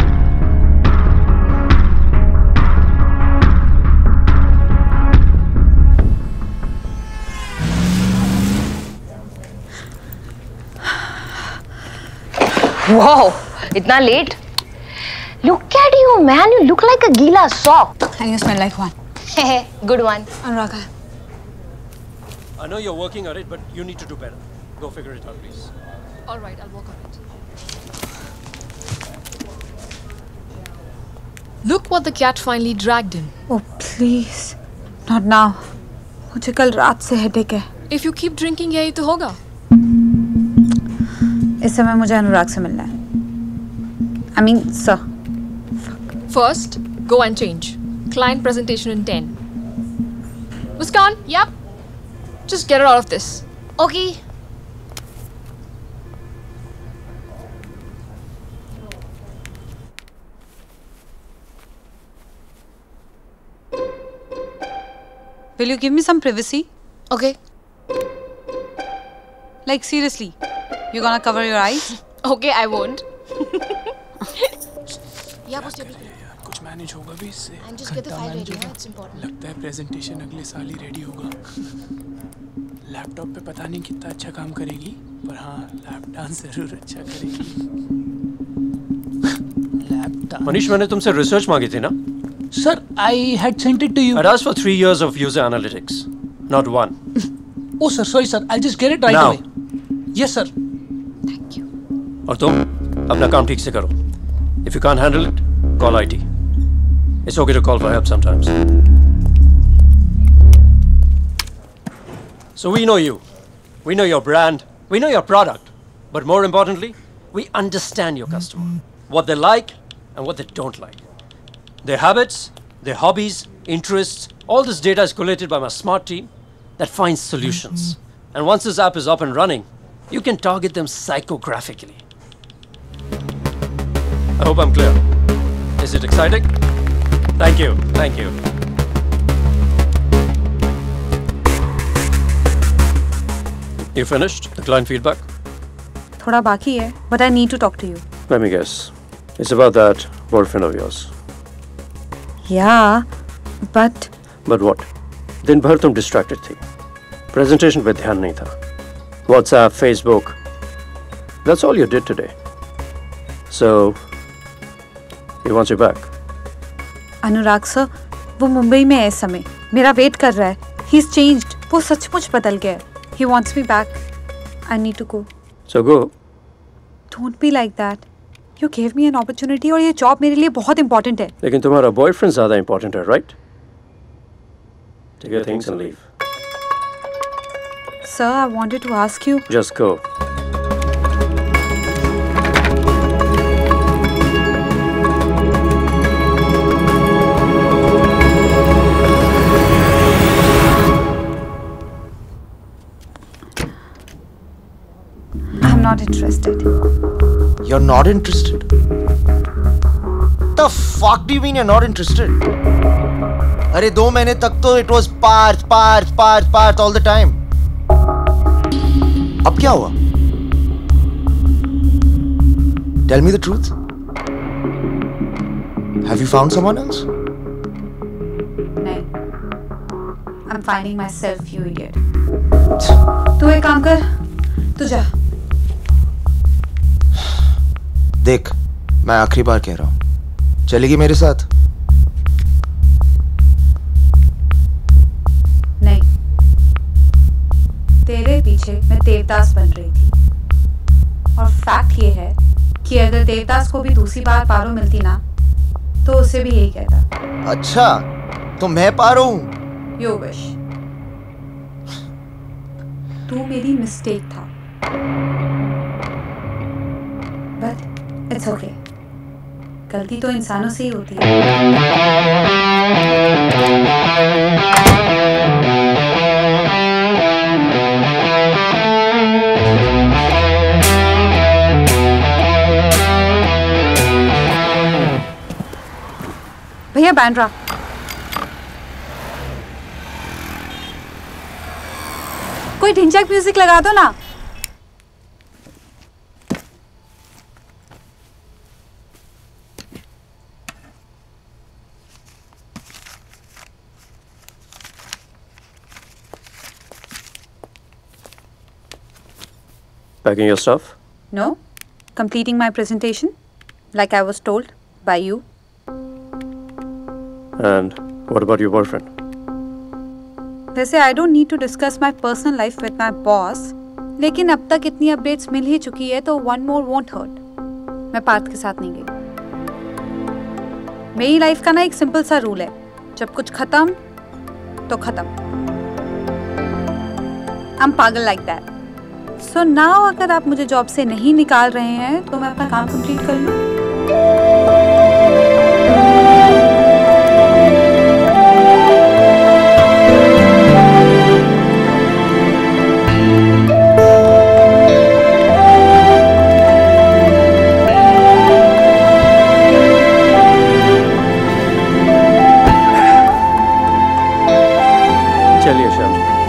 Wow, इतना late? Look at you, man. You look like a gila sock. And you smell like one. Good one. Anuraga. I know you're working on it, but you need to do better. Go figure it out, please. All right, I'll work on it. Look what the cat finally dragged in. Oh, please. Not now. मुझे कल रात से headache है। If you keep drinking, यही तो होगा। इस समय मुझे अनुराग से मिलना है। I mean, sir. First, go and change. Client presentation in ten. Muskan, yep. Just get her out of this. Okay. Will you give me some privacy? Okay. Like seriously, you gonna cover your eyes? Okay, I won't. या बस जल्दी कुछ manage होगा भी इससे। घंटा manage होगा। लगता है प्रेजेंटेशन अगले साल ही रेडी होगा। लैपटॉप पे पता नहीं कितना अच्छा काम करेगी, पर हाँ लैप डांस जरूर अच्छा करेगी। Lap dance. मनीष, मैंने तुमसे रिसर्च मांगी थी ना? Sir, I had sent it to you. I'd asked for three years of user analytics, not one. Oh sir, sorry sir, I'll just get it right Now. away. Yes sir. Thank you. और तुम अपना काम ठीक से करो. If you can't handle it, call I T. It's okay to call for help sometimes. So we know you. We know your brand. We know your product. But more importantly, we understand your customer. What they like and what they don't like. Their habits, their hobbies, interests, all this data is collated by my smart team that finds solutions. And once this app is up and running, you can target them psychographically. I hope I'm clear. Is it exciting? Thank you. Thank you. You finished the client feedback? थोड़ा बाकी है, but I need to talk to you. Let me guess. It's about that boyfriend of yours. Yeah, but. But what? दिन भर तुम distracted थी. Presentation पे ध्यान नहीं था. WhatsApp, Facebook. That's all you did today. So, he wants you back. Anurag sir, वो मुंबई में है इस समय, मेरा वेट कर रहा है. He's changed. वो सचमुच बदल गया है. He wants me back. I need to go. So go. Don't be like that. You gave me an opportunity और ये जॉब मेरे लिए बहुत important है. लेकिन तुम्हारा बॉयफ्रेंड ज़्यादा important है, right? Take your things and leave. Sir, I wanted to ask you. Just go. I'm not interested. You're not interested? The fuck do you mean you're not interested? अरे दो महीने तक तो it was Parth, Parth, Parth, Parth all the time. अब क्या हुआ? Tell me the truth. Have you found someone else? नहीं. I'm finding myself, you idiot. तू एक काम कर, तू जा. देख, मैं आखिरी बार कह रहा हूं, चलेगी मेरे साथ? पीछे मैं देवदास बन रही थी। और फैक्ट ये है कि अगर देवदास को भी दूसरी बार पारो मिलती ना तो उसे भी यही कहता। अच्छा, तो मैं पारो हूँ? You wish. तू मेरी मिस्टेक था, बट इट्स ओके। गलती तो इंसानों से ही होती है। भैया बैंड्रा, कोई ढिंचैक म्यूजिक लगा दो ना। Packing your stuff? No, completing my presentation like I was told by you. And what about your boyfriend? वैसे I don't need to discuss my personal life with my boss, लेकिन अब तक इतनी अपडेट्स मिल ही चुकी है तो one more won't hurt। मैं पार्थ के साथ नहीं गई। मेरी लाइफ का ना एक सिंपल सा रूल है, जब कुछ खत्म तो खत्म। I'm पागल like that। So now अगर आप मुझे जॉब से नहीं निकाल रहे हैं तो मैं अपना काम कंप्लीट कर लूँ। चलिए श्याम।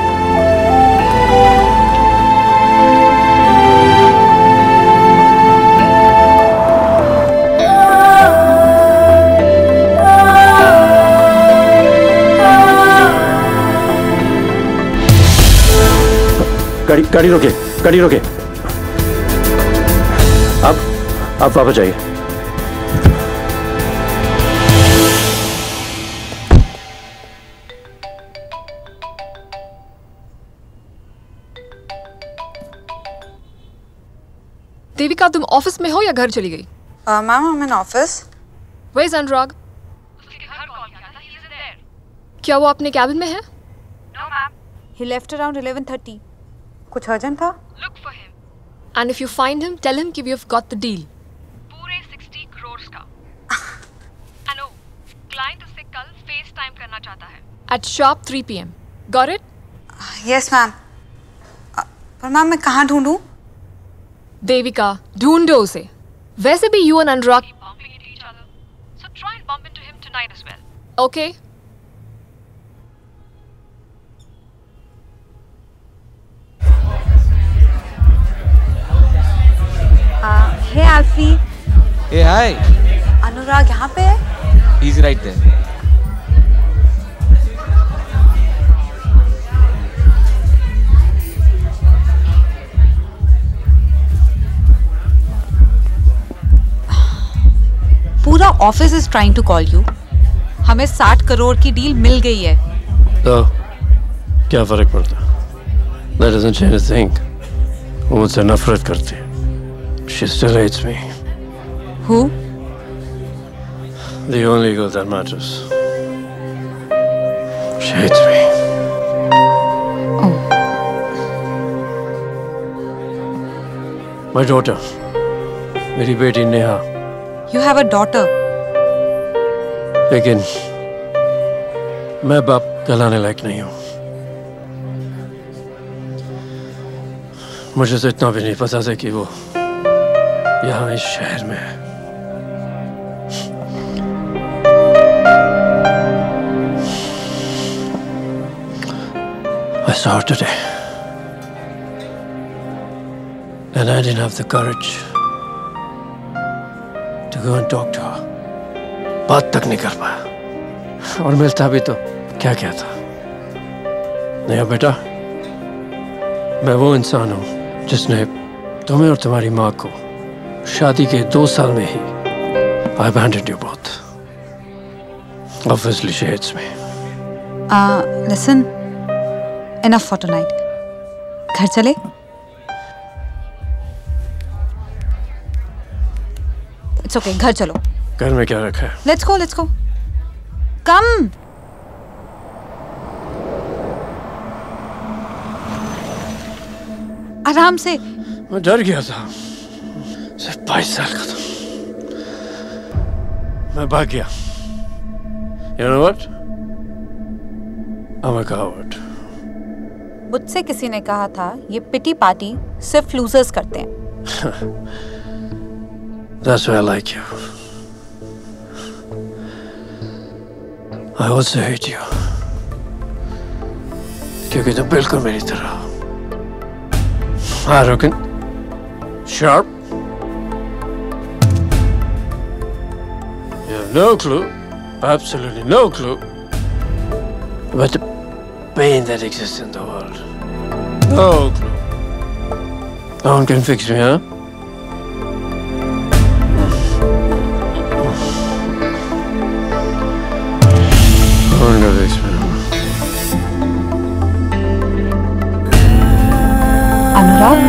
गाड़ी गाड़ी रोके, गाड़ी रोके। आप आप वापस जाइए। देविका, तुम ऑफिस में हो या घर चली गई? Ma'am, I am in office. Where is Anurag? क्या वो अपने कैबिन में है? No, ma'am. He left around eleven thirty. कुछ अर्जेंट था? Look for him. And if you find him, tell him कि we have got the deal. पूरे sixty crores का। अनु, क्लाइंट उससे कल फेस टाइम करना चाहता है। At sharp three p m Got it? Yes, ma'am. पर मैम मैं कहाँ ढूंढूं? देविका, ढूंढो उसे। वैसे भी you and Anurag bumping into each other. So try and bump into him tonight as well. Okay. Uh, hey Alfie. Hey, hi. अनुराग यहाँ पे है? He's right there. पूरा office is trying to call you. हमें साठ करोड़ की deal मिल गई है। तो क्या फर्क पड़ता? That doesn't change a thing. वो मुझसे नफरत करती है। She still hates me. Who? The only girl that matters. She hates me. Oh. My daughter. मेरी बेटी Neha. You have a daughter. लेकिन मैं बाप कहलाने लायक नहीं हूँ। मुझे तो इतना भी नहीं पता था कि वो यहाँ इस शहर में है। I saw her today, and I didn't have the courage to go and talk to her. बात तक नहीं कर पाया। और मिलता भी तो क्या क्या था। नहीं बेटा, मैं वो इंसान हूँ जिसने तुम्हें और तुम्हारी माँ को शादी के दो साल में ही I abandoned you both. Obviously she hates me. Uh, listen, enough for tonight. घर चले? इट्स ओके, घर चलो। घर में क्या रखा है? Let's go, let's go. Come. आराम से। मैं डर गया था, सिर्फ बाईस साल का था, मैं भाग गया। You know what? I'm a coward. मुझसे किसी ने कहा था ये पिटी पार्टी सिर्फ लूजर्स करते हैं। That's why I like you. I also hate you. क्योंकि तुम बिल्कुल मेरी तरह arrogant, sharp. You have no clue, absolutely no clue, about the pain that exists in the world. No clue. No one can fix me, huh? No one can fix me. अनुराग,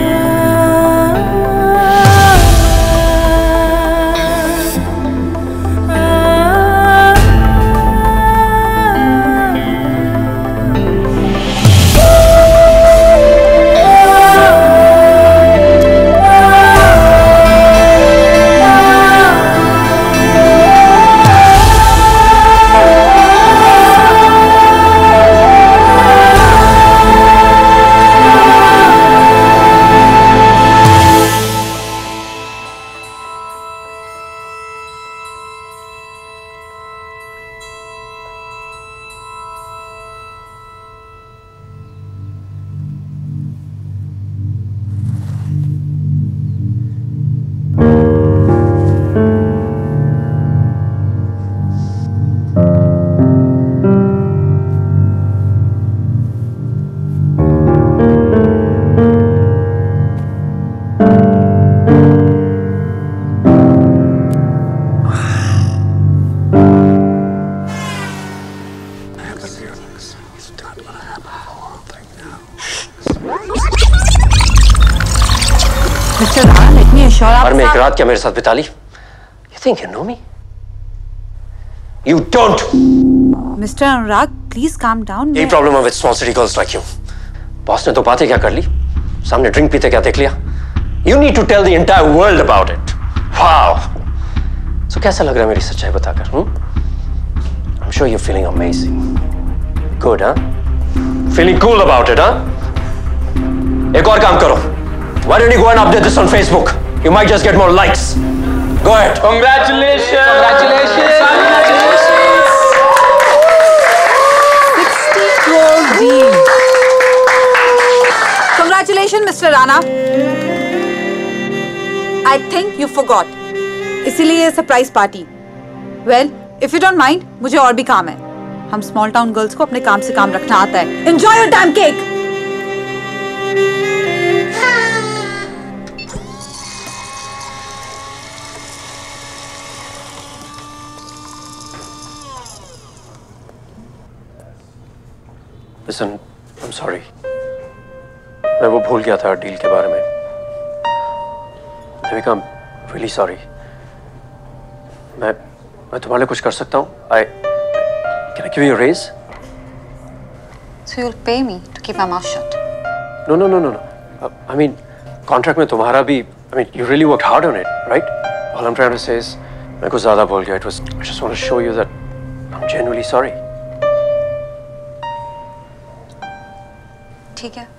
और मैं एक रात क्या मेरे साथ बिता ली? You think you know me? You don't. Mister Anurag, please calm down. यही प्रॉब्लम है with small city girls like you. Boss ने तो बातें क्या कर ली, सामने ड्रिंक पीते क्या देख लिया? You need to tell the entire world about it. Wow. So कैसा लग रहा है मेरी सच्चाई बताकर? Hmm? I'm sure you're feeling amazing. Good, huh? Feeling cool about it, huh? एक और काम करो. Why don't you go and update this on Facebook? You might just get more likes. Go ahead. Congratulations! Congratulations! sixty crore deal. Congratulations, Mister Rana. I think you forgot. इसीलिए ये surprise party. Well, if you don't mind, मुझे और भी काम है। हम small town girls को अपने काम से काम रखना आता है। Enjoy your damn cake. Listen, I'm sorry. मैं वो भूल गया था डील के बारे में। Devika, I'm really sorry. मैं मैं तुम्हारे लिए कुछ कर सकता हूँ? I can I give you a raise? So you'll pay me to keep my mouth shut? No, no, no, no, no. Uh, I mean, contract में तुम्हारा भी. I mean, you really worked hard on it, right? All I'm trying to say is, मैं कुछ ज़्यादा भूल गया. It was. I just want to show you that I'm genuinely sorry. ठीक है।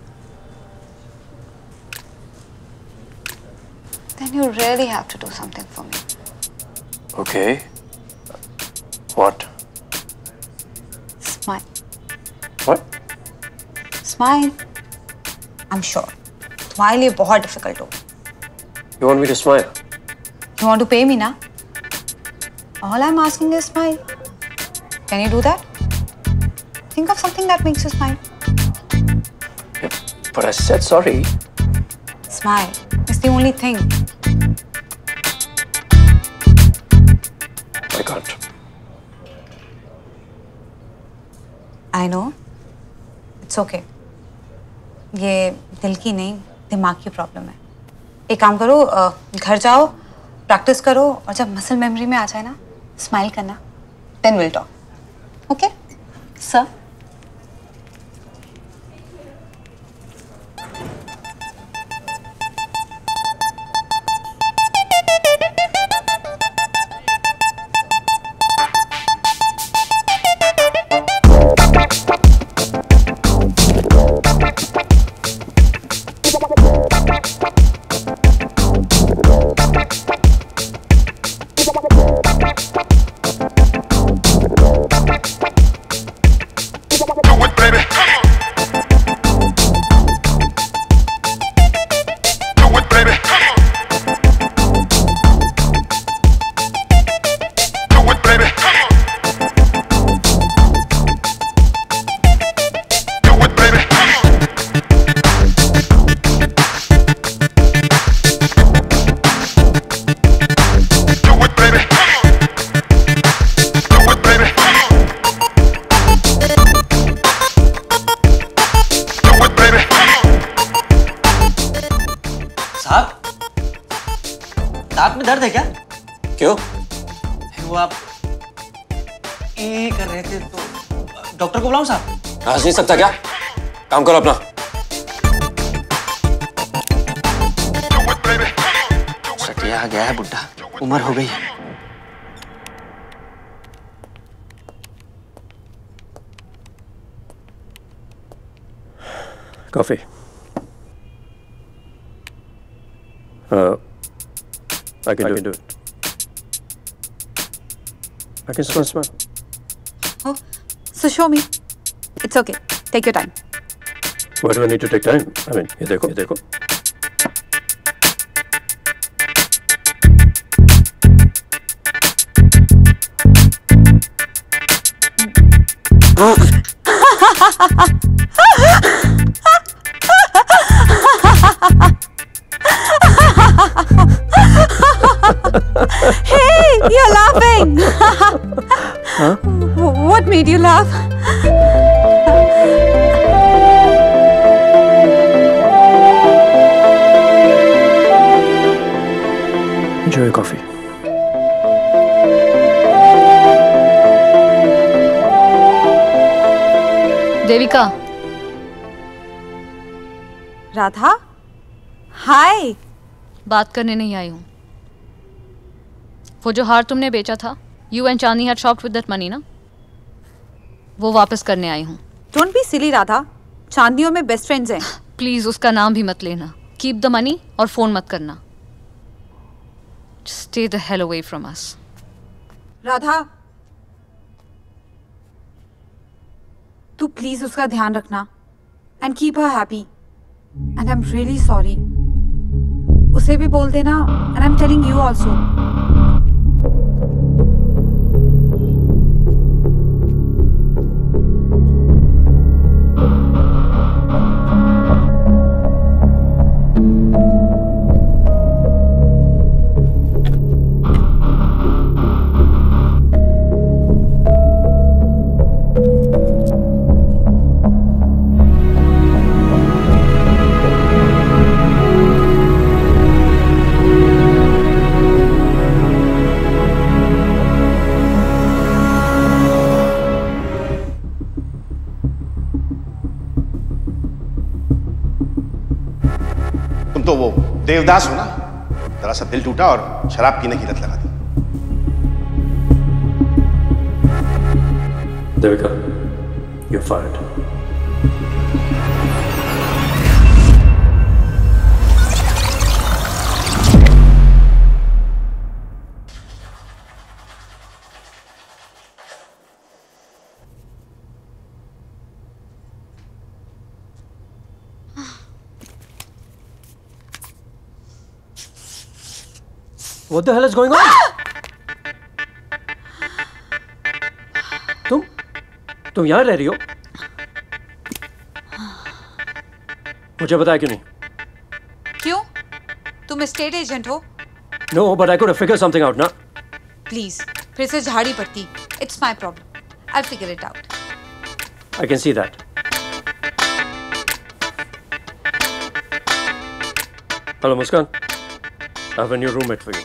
Then you really have to do something for me. Okay. What? Smile. What? Smile. I'm sure. तुम्हारे लिए बहुत difficult हो। You want me to smile? You want to pay me, na? All I'm asking is smile. Can you do that? Think of something that makes you smile. But I said sorry. Smile. It's the only thing. I can't. I know. It's okay. ये दिल की नहीं, दिमाग की problem है। एक काम करो, घर जाओ, प्रैक्टिस करो, और जब मसल मेमोरी में आ जाए ना, स्माइल करना, then will talk. Okay sir? दर्द है क्या? क्यों? वो आप ये कर रहे थे तो डॉक्टर को बुलाऊं साहब? हंस नहीं सकता क्या? काम करो अपना। सटिया आ गया है बुड्ढा, उम्र हो गई है। Coffee. Uh, I can, I do, can it. do it. I can smell, smell. Oh, so show me. It's okay. Take your time. Why do I need to take time? I mean, ये देखो, ये देखो. Hey, you're laughing. Huh? What made you laugh? Enjoy your coffee. Devika. Radha? हाय। बात करने नहीं आई हूँ। वो जो हार तुमने बेचा था, you and Chandni had shopped with that money ना, वो वापस करने आई हूँ। Don't be silly Radha, Chandni और मैं बेस्ट फ्रेंड्स हैं। प्लीज उसका नाम भी मत लेना। कीप द मनी और फोन मत करना। Stay the hell away from us. Radha, तू प्लीज उसका ध्यान रखना and keep her happy. And I am really sorry. उसे भी बोल देना, and I am telling you also. तो वो देवदास हो ना, जरा सा दिल टूटा और शराब पीने की लत लगा दी। Devika, you're fired. What the hell is going on? तुम तुम यहाँ रह रही हो? मुझे बताया क्यों नहीं? क्यों? तुम स्टेट एजेंट हो? No, but I could have figured something out, ना? प्लीज, फिर से झाड़ी पड़ती। It's my problem. I'll figure it out. I can see that. Hello, Muskan. I have a new roommate for you.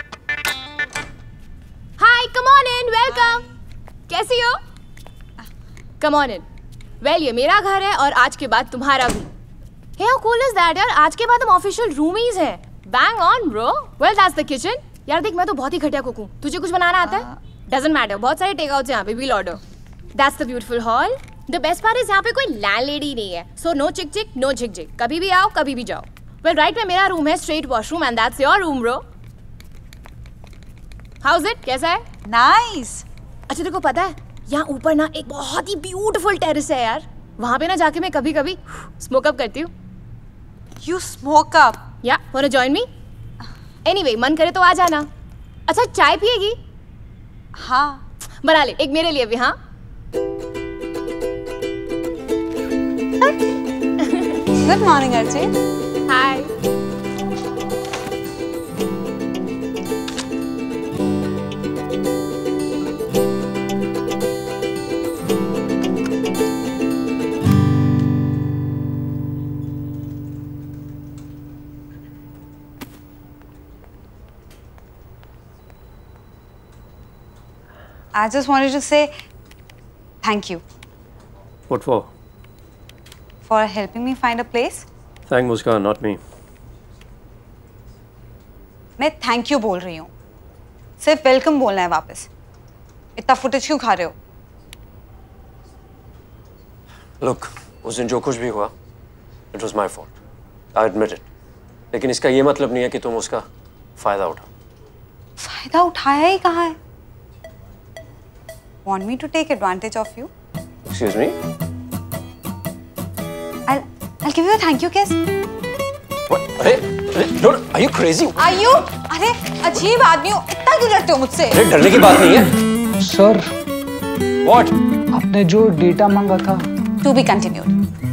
Hi, come on in, welcome. कैसी हो? Come on in. Well, ये मेरा घर है और आज के बाद तुम्हारा भी. Hey, how cool is that यार? आज के बाद हम ऑफिशियल रूमीज हैं. Bang on, bro. Well, that's the kitchen. यार देख, मैं तो बहुत ही घटिया कुक हूँ. तुझे कुछ बनाना आता है? Doesn't matter. बहुत सारे टेक आउट्स यहाँ पे. We'll order. That's the beautiful hall. The best part is यहाँ पे कोई लैंडलेडी नहीं है. So no चिक चिक, no झिक झिक. कभी भी आओ, कभी भी जाओ. Well, right में मेरा रूम है, straight washroom, and that's your room, bro. How's it? कैसा है? Nice. अच्छा तेरे को पता है यहाँ ऊपर ना एक बहुत ही ब्यूटीफुल टेरेस है यार. वहाँ पे ना जाके मैं कभी कभी स्मोक अप करती हूँ. You smoke up? Yeah, wanna join me? Anyway, मन करे तो आ जाना. अच्छा चाय पिएगी? हाँ. बना ले एक मेरे लिए भी. हाँ. Good morning, Archie. Hi. I just wanted to say thank you What for? for helping me find a place. Thank Muskan, not me. मैं थैंक यू बोल रही हूँ. सिर्फ वेलकम बोलना है वापस. इतना फुटेज क्यों खा रहे हो? Look, उस दिन जो कुछ भी हुआ, it was my fault. I admit it. लेकिन इसका ये मतलब नहीं है कि तुम उसका फायदा उठाओ. फायदा उठाया ही कहाँ है? Want me to take advantage of you? Excuse me? I'll I'll give you a thank you kiss. What? अरे, अरे, no, are you crazy? Are you? अरे अजीब आदमी हो. इतना क्यों डरते हो मुझसे? अरे डरने की बात नहीं है. सर. What? आपने जो डेटा मांगा था. To be continued.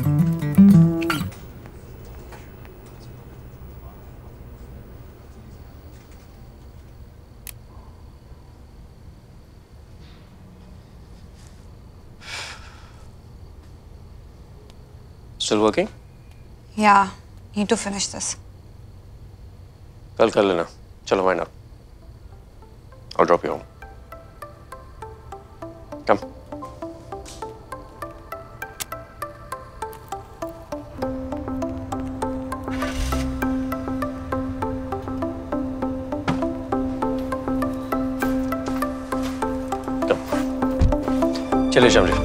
Still working? Yeah, need to finish this. कल कर लेना. चलो wind up. I'll drop you home. Come. Come. चलिए Shamli.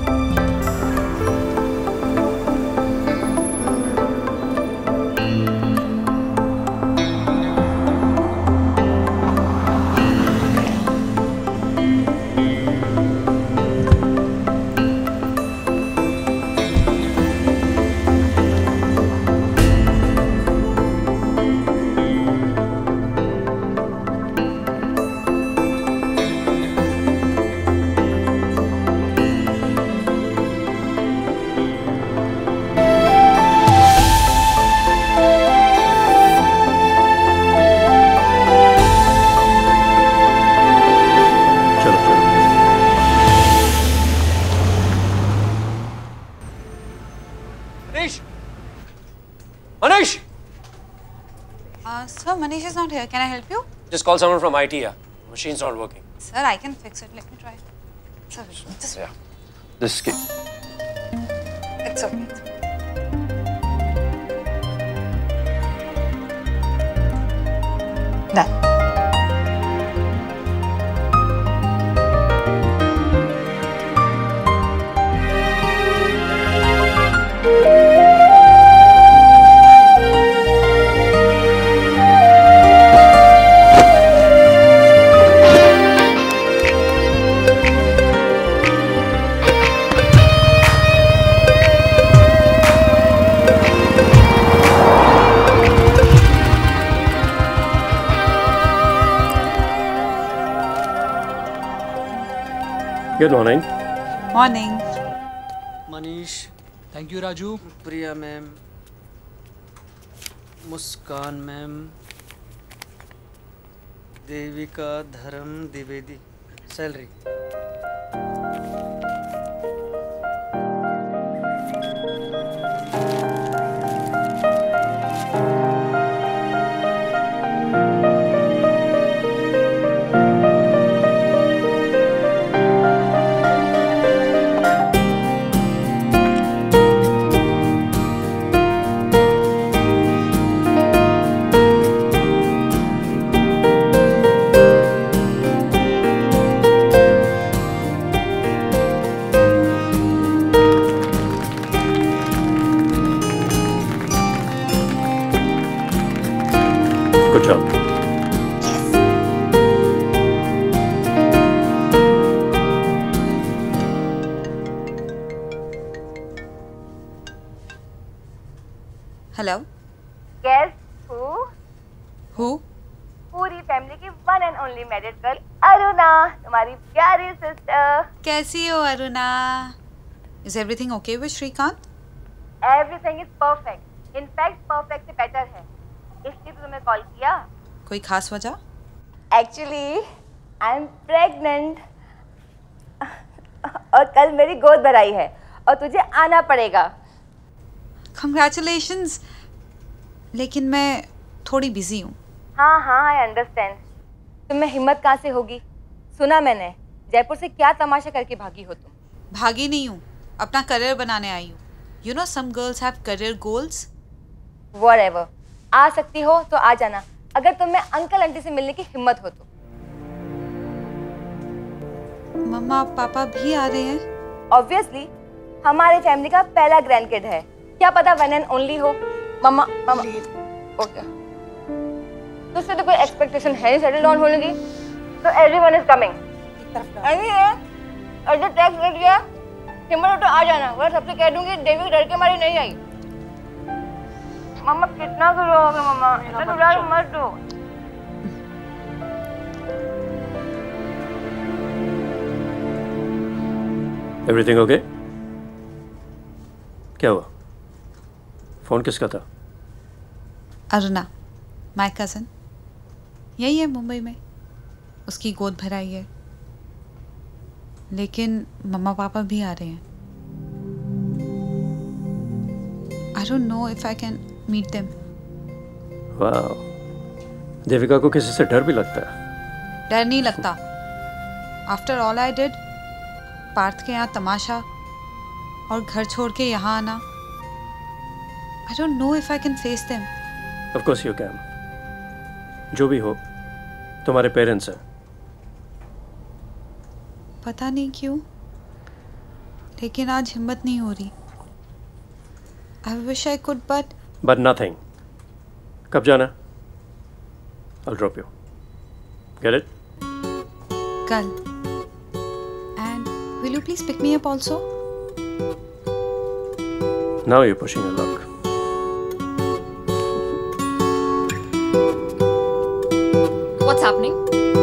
Uh, sir, Manish is not here. Can I help you? Just call someone from I T here. Machine's not working. Sir, I can fix it. Let me try. Sir, just Yeah. This is kid. it's okay. Done. Good morning. Morning. Manish. Thank you Raju. Priya ma'am, Muskan ma'am, Devika Dharam Dwivedi. Salary. Hello. Guess who? Who? पूरी family की one and only married girl Aruna, तुम्हारी प्यारी sister. कैसी हो Aruna? Is everything okay with Shrikant? Everything is perfect. In fact, perfect से better है। इसलिए तो तुम्हें कॉल किया। कोई खास वजह? Actually, I'm pregnant. और कल मेरी गोद भराई है और तुझे आना पड़ेगा। Congratulations. लेकिन मैं थोड़ी बिजी हूँ। हाँ हाँ आई अंडरस्टैंड। तुम्हें हिम्मत कहाँ से होगी? सुना मैंने जयपुर से क्या तमाशा करके भागी हो तुम। भागी नहीं हूँ, अपना करियर बनाने आई हूँ। You know some girls have career goals. Whatever. आ सकती हो तो आ जाना, अगर तुम्हें अंकल आंटी से मिलने की हिम्मत हो तो। मम्मा पापा भी आ रहे हैं? Obviously, हमारे फैमिली का पहला ग्रैंड किड है, क्या पता वन एंड ओनली हो। मम्मा मम्मा ओके, तुझसे तो कोई एक्सपेक्टेशन है नहीं सेटल डाउन होने की, तो एवरीवन इज कमिंग। ऐसे टैक्स कट गया, हिम्मत तो आ जाना, वरना सबसे कह दूंगी देवी डर के मारी नहीं आई। मम्मा कितना करोगे मम्मा, इतना डर मत दो। Everything okay? क्या हुआ? फोन किसका था? अरुणा, माय कजन, यही है मुंबई में, उसकी गोद भराई है। लेकिन मम्मा पापा भी आ रहे हैं। I don't know if I can meet them. वाह, देविका को किसी से डर भी लगता है? डर नहीं लगता। After all I did, Partha के यहाँ तमाशा और घर छोड़ के यहाँ आना। I don't know if I can face them. Of course you can. जो भी हो, तुम्हारे पेरेंट्स हैं। पता नहीं क्यों, लेकिन आज हिम्मत नहीं हो रही। I wish I could, but But nothing. कब जाना? I'll drop you. Get it? कल। And will you please pick me up also? Now you're pushing your luck. What's happening?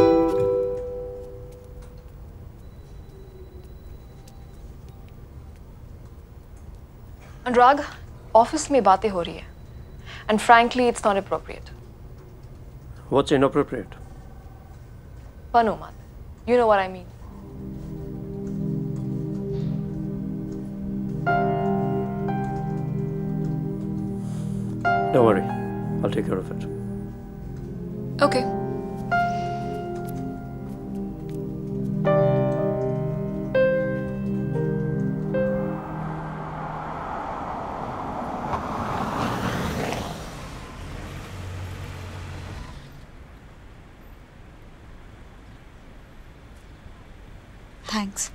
Anurag, office में बातें हो रही है, and frankly it's not appropriate. What's inappropriate? बनो मत, you know what I mean. Don't worry, I'll take care of it. Okay. Thanks.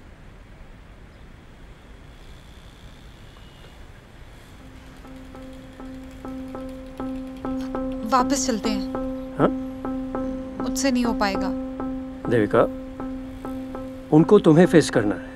वापस चलते हैं। हाँ? मुझसे नहीं हो पाएगा। देविका, उनको तुम्हें फेस करना है।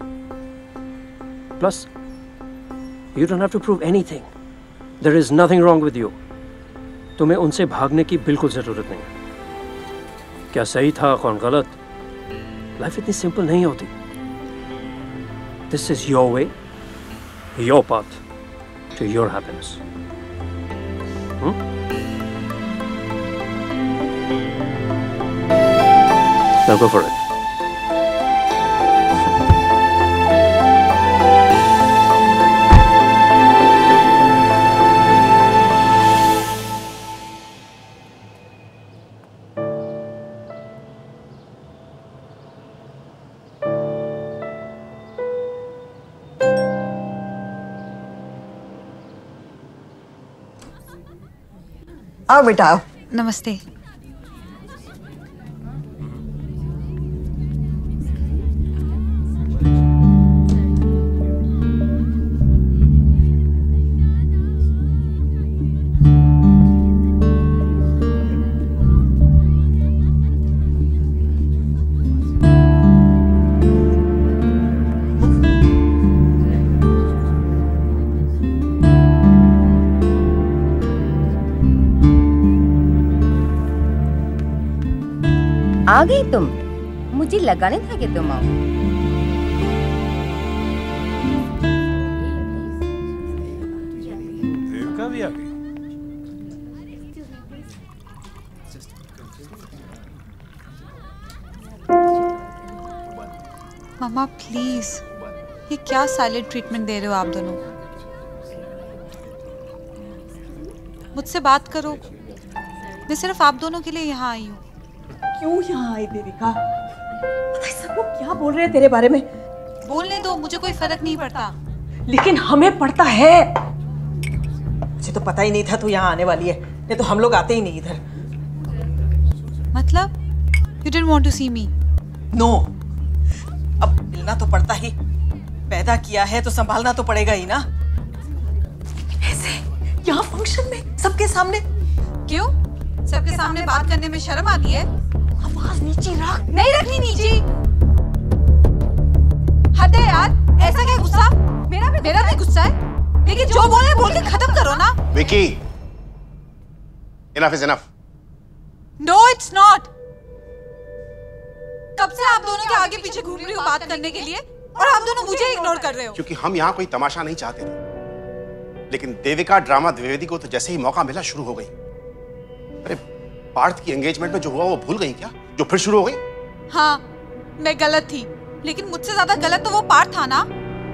Plus, you don't have to prove anything. There is nothing wrong with you. तुम्हें उनसे भागने की बिल्कुल जरूरत नहीं है। क्या सही था, कौन गलत? लाइफ इतनी सिंपल नहीं होती। This is your way, your path to your happiness. Hmm? Now go for it. आओ बेटा आओ। नमस्ते। आ गई तुम? मुझे लगा नहीं था कि तुम आओ। देविका भी आ गई। मम्मा प्लीज, ये क्या साइलेंट ट्रीटमेंट दे रहे हो आप दोनों? मुझसे बात करो। मैं सिर्फ आप दोनों के लिए यहाँ आई हूँ। क्यों यहाँ आई देविका? पता है सब लोग क्या बोल रहे हैं तेरे बारे में? बोलने दो, मुझे कोई फर्क नहीं पड़ता। लेकिन हमें पड़ता है। मुझे तो पता ही नहीं था तू यहाँ आने वाली है, नहीं तो हम लोग आते ही नहीं इधर। मतलब you didn't want to see me? No, अब मिलना तो पड़ता ही। पैदा किया है तो संभालना तो पड़ेगा ही ना। ऐसे यहाँ फंक्शन में सबके सामने। क्यों? सबके सामने बात करने में शर्म आती है? आवाज नीचे रख। नहीं रखनी नीचे। हद है यार, ऐसा क्या गुस्सा? मेरा भी मेरा भी गुस्सा है, लेकिन जो बोले बोल के खत्म करो ना। Vicky, enough is enough. No, it's not. कब से आप दोनों के आगे पीछे घूम रही हूँ बात करने के लिए, और आप दोनों मुझे इग्नोर कर रहे हो। क्योंकि हम यहाँ कोई तमाशा नहीं चाहते थे, लेकिन देविका ड्रामा द्विवेदी को तो जैसे ही मौका मिला शुरू हो गई। अरे पार्थ की एंगेजमेंट में जो हुआ वो भूल गई क्या, जो फिर शुरू हो गई? हाँ, मैं गलत थी, लेकिन मुझसे ज्यादा गलत तो वो पार्थ था ना।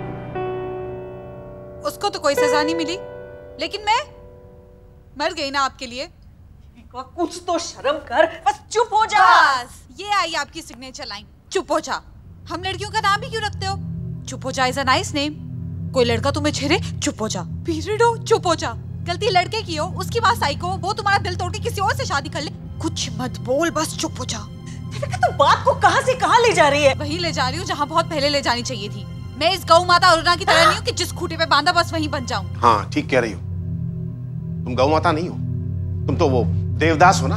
उसको तो कोई सजा नहीं मिली, लेकिन मैं मर गई ना आपके लिए। कुछ तो शर्म कर, बस चुप हो जा। बस ये आई आपकी सिग्नेचर लाइन, चुप हो जा। हम लड़कियों का नाम भी क्यों रखते हो? चुप हो जा इज अ नाइस नेम। कोई लड़का तुम्हें छेड़े, चुप हो जा। पीरियड हो, चुप हो जा। गलती लड़के की हो, उसकी बात साइको, वो तुम्हारा दिल तोड़ के किसी और से शादी कर ले, कुछ मत बोल, बस चुप हो जा। तो बात को कहां से कहां ले जा रही है? वहीं ले जा रही हूँ जहाँ बहुत पहले ले जानी चाहिए थी। मैं इस गौ माता अरुणा की तरह नहीं हूँ कि जिस खूंटे पे बांधा बस वहीं बन जाऊं। हाँ ठीक कह रही हो, तुम गौ माता नहीं हो, तुम तो वो देवदास हो ना।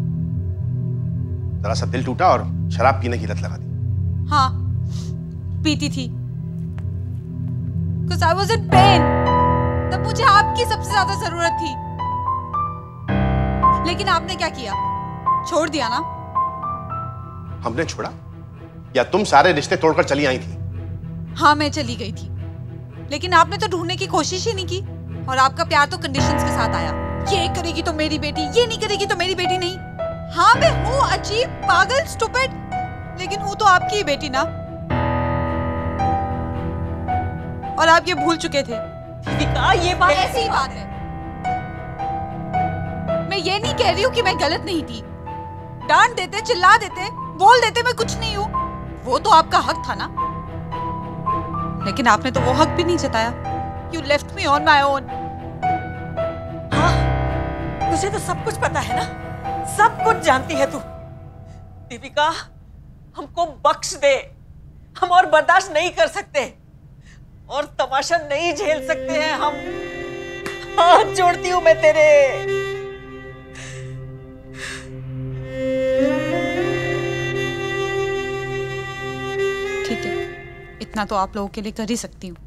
जरा सा दिल टूटा और शराब पीने की लत लगा दी। हाँ पीती थी, Because I was in pain. तब मुझे आपकी सबसे ज्यादा जरूरत थी, लेकिन आपने क्या किया? छोड़ दिया ना। हमने छोड़ा या तुम सारे रिश्ते तोड़कर चली आई थी? हाँ मैं चली गई थी, लेकिन आपने तो ढूंढने की कोशिश ही नहीं की, और आपका प्यार तो कंडीशंस के साथ आया। ये करेगी तो मेरी बेटी, ये नहीं करेगी तो मेरी बेटी नहीं। हाँ मैं हूँ अजीब, पागल, स्टूपिड, लेकिन हूँ तो आपकी ही बेटी ना। और आप ये भूल चुके थे। दीपिका, ये बात ऐसी ही बात है। मैं ये नहीं कह रही हूँ कि मैं गलत नहीं थी। डांट देते, चिल्ला देते, बोल देते मैं कुछ नहीं हूँ, वो तो आपका हक था ना। लेकिन आपने तो वो हक भी नहीं जताया। You left me on my own. हाँ, तुझे तो सब कुछ पता है ना, सब कुछ जानती है तू। दीपिका, हमको बख्श दे, हम और बर्दाश्त नहीं कर सकते, और तमाशा नहीं झेल सकते हैं हम। हाथ जोड़ती हूँ मैं तेरे। ठीक है, इतना तो आप लोगों के लिए कर ही सकती हूँ।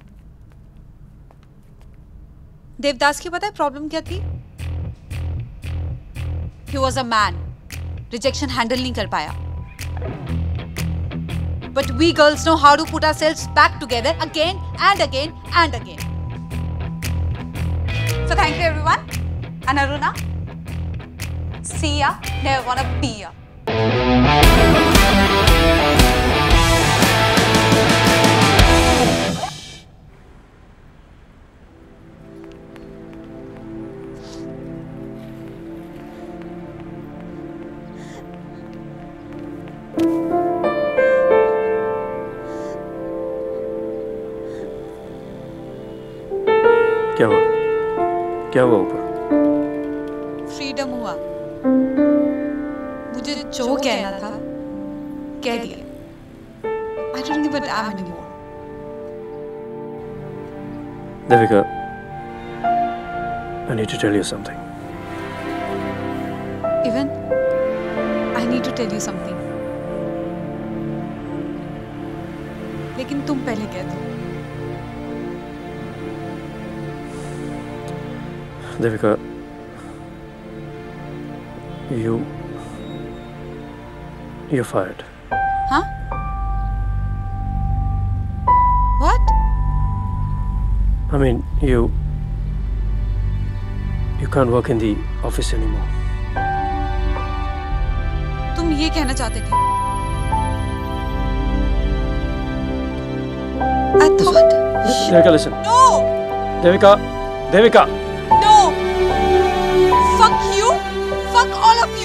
देवदास की पता है प्रॉब्लम क्या थी? He was a man. Rejection handle नहीं कर पाया। But we girls know how to put ourselves back together again and again and again. So thank you everyone. And Aruna, see ya. Never wanna be ya. क्या हुआ? क्या हुआ ऊपर? Freedom हुआ। मुझे जो कहना था कह दिया। I don't give a damn anymore. Devika, I need to tell you something. Even I need to tell you something. लेकिन तुम पहले कह दो। Devika, you You're fired. Huh? What? I mean, you you can't work in the office anymore. तुम ये कहना चाहते थे? I thought. Devika, listen. No. Devika, Devika. No. Fuck you. Fuck all of you.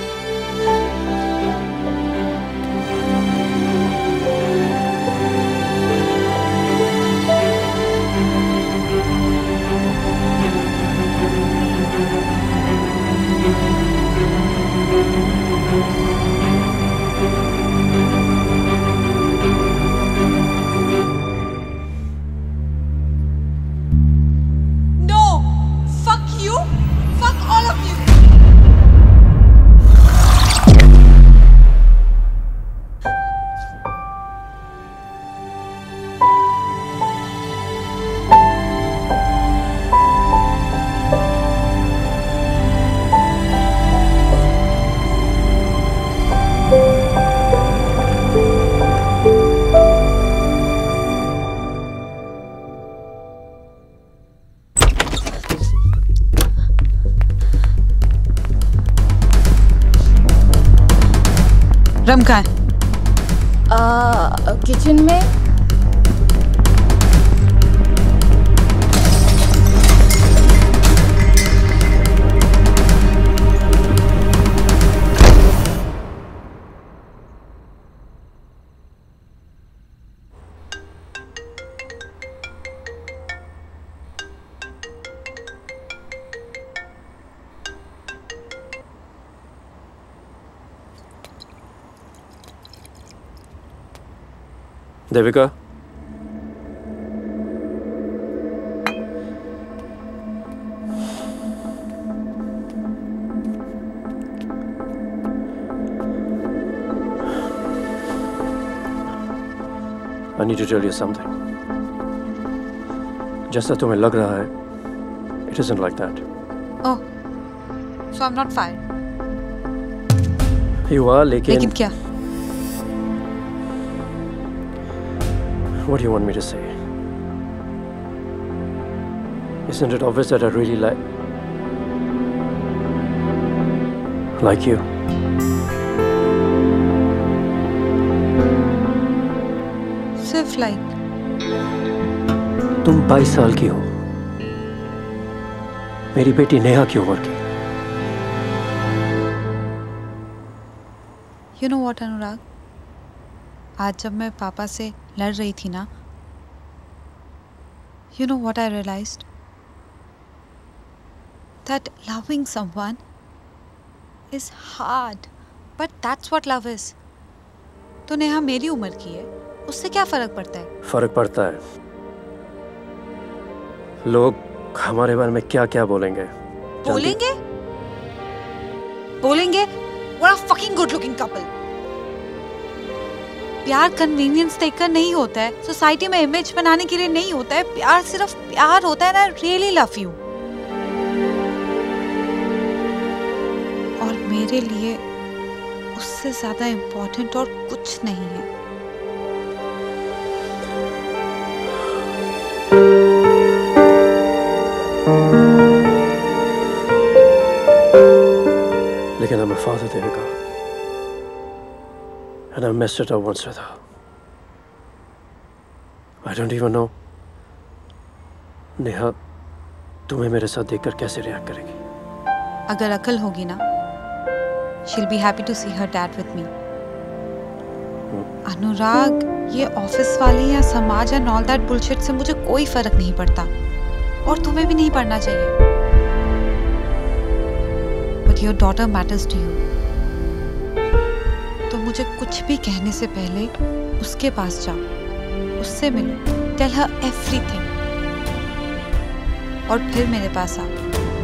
रम कहाँ है? किचन में। Devika? I need to tell you something. जैसा तुम्हें लग रहा है, it isn't like that. Oh, so I'm not fired. You are, लेकिन लेकिन क्या? What do you want me to say? Isn't it obvious that I really like like you? सिर्फ like. तुम बाईस साल की हो, मेरी बेटी नेहा की उम्र की। You know what, अनुराग? आज जब मैं पापा से लड़ रही थी ना, you know what I realized? That loving someone is hard, but that's what love is. तो नेहा मेरी उम्र की है, उससे क्या फर्क पड़ता है? फर्क पड़ता है। लोग हमारे बारे में क्या क्या बोलेंगे? बोलेंगे? बोलेंगे? What a fucking good looking couple. प्यार कन्वीनियंस देखकर नहीं होता है, सोसाइटी में इमेज बनाने के लिए नहीं होता है, प्यार सिर्फ प्यार होता है ना। Really love you. और मेरे लिए उससे ज्यादा इम्पोर्टेंट और कुछ नहीं है। लेकिन I'm a father, Devika. And I messed it up once with her. I don't even know. Neha तुम्हें मेरे साथ देखकर कैसे रिएक्ट करेगी? अगर अकल होगी ना, she'll be happy to see her dad with me. अनुराग, ये ऑफिस वाले या समाज एंड ऑल दैट बुलशिट से मुझे कोई फर्क नहीं पड़ता, और तुम्हें भी नहीं पड़ना चाहिए। But your daughter matters to you. तो मुझे कुछ भी कहने से पहले उसके पास जाओ, उससे मिलो, टेल हर एवरीथिंग, और फिर मेरे पास आओ।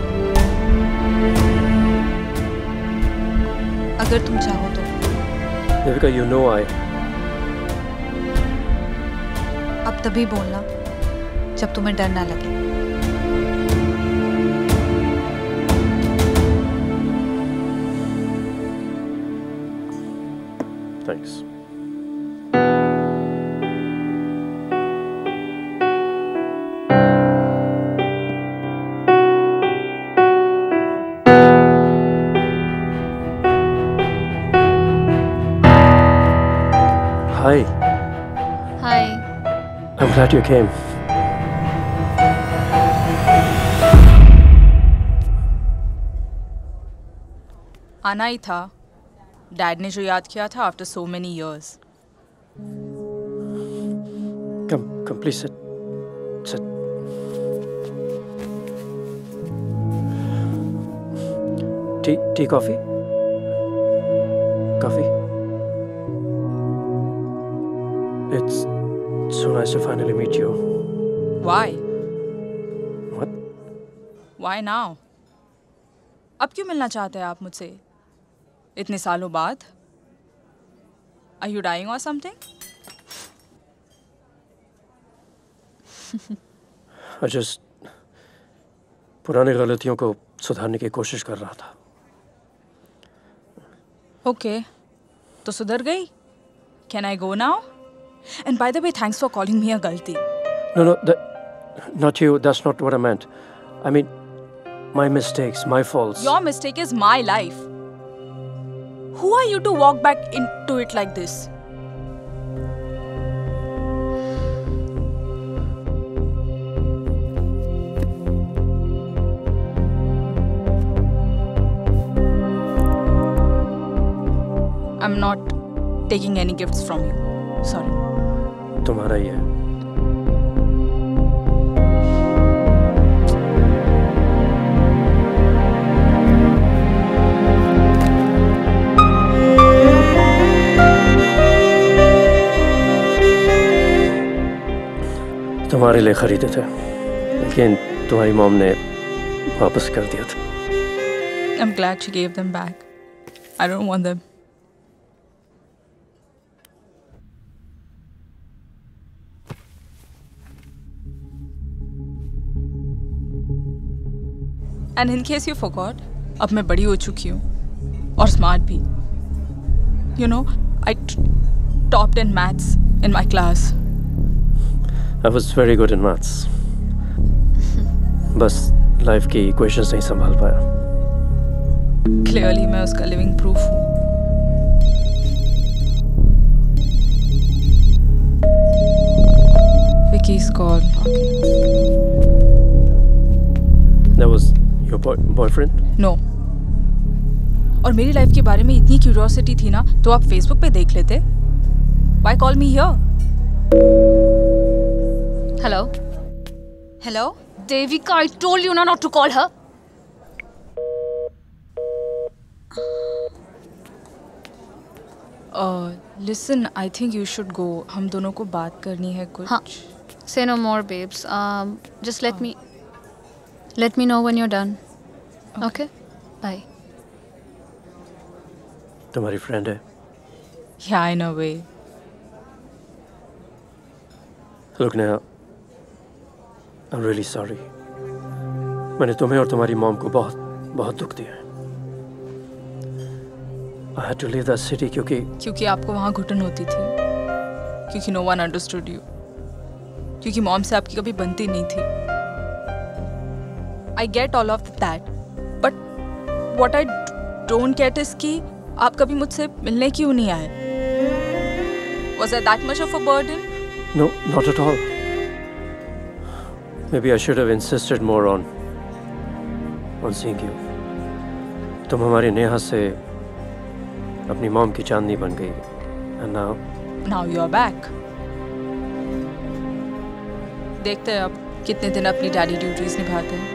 अगर तुम चाहो तो। Devika, you know I. अब तभी बोलना जब तुम्हें डर ना लगे। Thanks. Hi. Hi. I'm glad you came. आना ही था। डैड ने जो याद किया था after so many years. Come, come, please sit. Sit. Tea, tea, coffee? Coffee? It's so nice to finally meet you. Why? What? Why now? अब क्यों मिलना चाहते हैं आप मुझसे? इतने सालों बाद? Are you dying or something? I just पुरानी गलतियों को सुधारने की कोशिश कर रहा था। Okay, तो सुधर गई? Can I go now? And by the way, thanks for calling me a galti. No, no, that, not you. That's not what I meant. I mean, my mistakes, my faults. Your mistake is my life. Who are you to walk back into it like this? I'm not taking any gifts from you. Sorry. तुम्हारा ही है। तुम्हारे लिए खरीदे थे, लेकिन तुम्हारी mom ने वापस कर दिया था। I'm glad she gave them back. I don't want them. And in case you forgot, अब मैं बड़ी हो चुकी हूँ और स्मार्ट भी. You know, I topped in maths in my class. I was very good in maths. बस life की इक्वेशंस नहीं संभाल पाया. Clearly मैं उसका living proof हूँ. Vicky's call. That was your boy boyfriend? No. और मेरी लाइफ के बारे में इतनी क्यूरियोसिटी थी ना, तो आप फेसबुक पे देख लेते. Why call me here? Hello. Hello? Devika, I told you not to call her. Uh, listen, I think you should go. हम दोनों को बात करनी है कुछ. हाँ. Say no more, babes. Um, just let me let me know when you're done. Okay. okay? Bye. तुम्हारी friend है? Yeah, in a way. Look, Neha, I'm really sorry. मैंने तुम्हें और तुम्हारी मॉम को बहुत बहुत दुख दिया है. I had to leave that city क्योंकि क्योंकि आपको वहाँ घुटन होती थी. क्योंकि no one understood you. क्योंकि मॉम से आपकी कभी बनती नहीं थी. I get all of that, but what I don't get is कि आप कभी मुझसे मिलने क्यों नहीं आए? Was I that much of a burden? No, not at all. Maybe I should have insisted more on on seeing you. तुम हमारी नेहा से अपनी मॉम की चांदनी बन गई. And now Now you are back. देखते हैं अब कितने दिन अपनी डैडी ड्यूटीज निभाते हैं.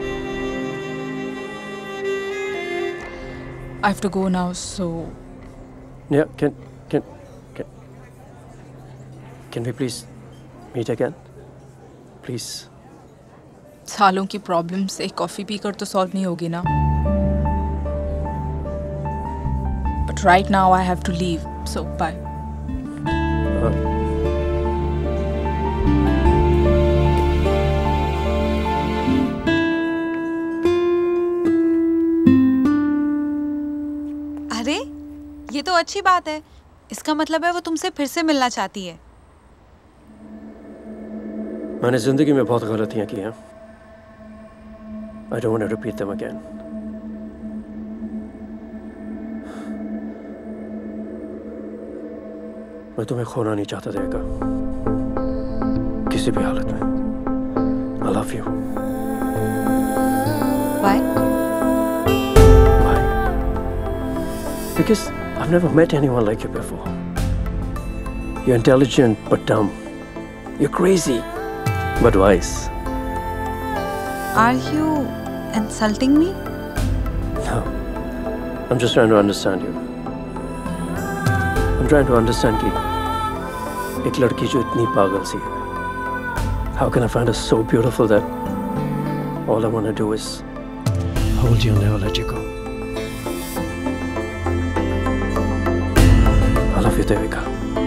I have to go now, so. Yeah, can can can can we please meet again? Please. सालों की प्रॉब्लम्स एक कॉफी पीकर तो सॉल्व नहीं होगी ना. But right now I have to leave, so bye. Uh, अरे ये तो अच्छी बात है. इसका मतलब है वो तुमसे फिर से मिलना चाहती है। मैंने जिंदगी में बहुत गलतियां की हैं। I don't want to repeat them again. मैं तुम्हें खोना नहीं चाहता देविका, किसी भी हालत में। I love you. Why? Why? Because I've never met anyone like you before. You're intelligent but dumb. You're crazy but wise. Are you insulting me? No. I'm just trying to understand you. I'm trying to understand कि एक लड़की जो इतनी पागल सी है, how can I find her so beautiful that all I want to do is hold you and never let you go? I love you, Devika.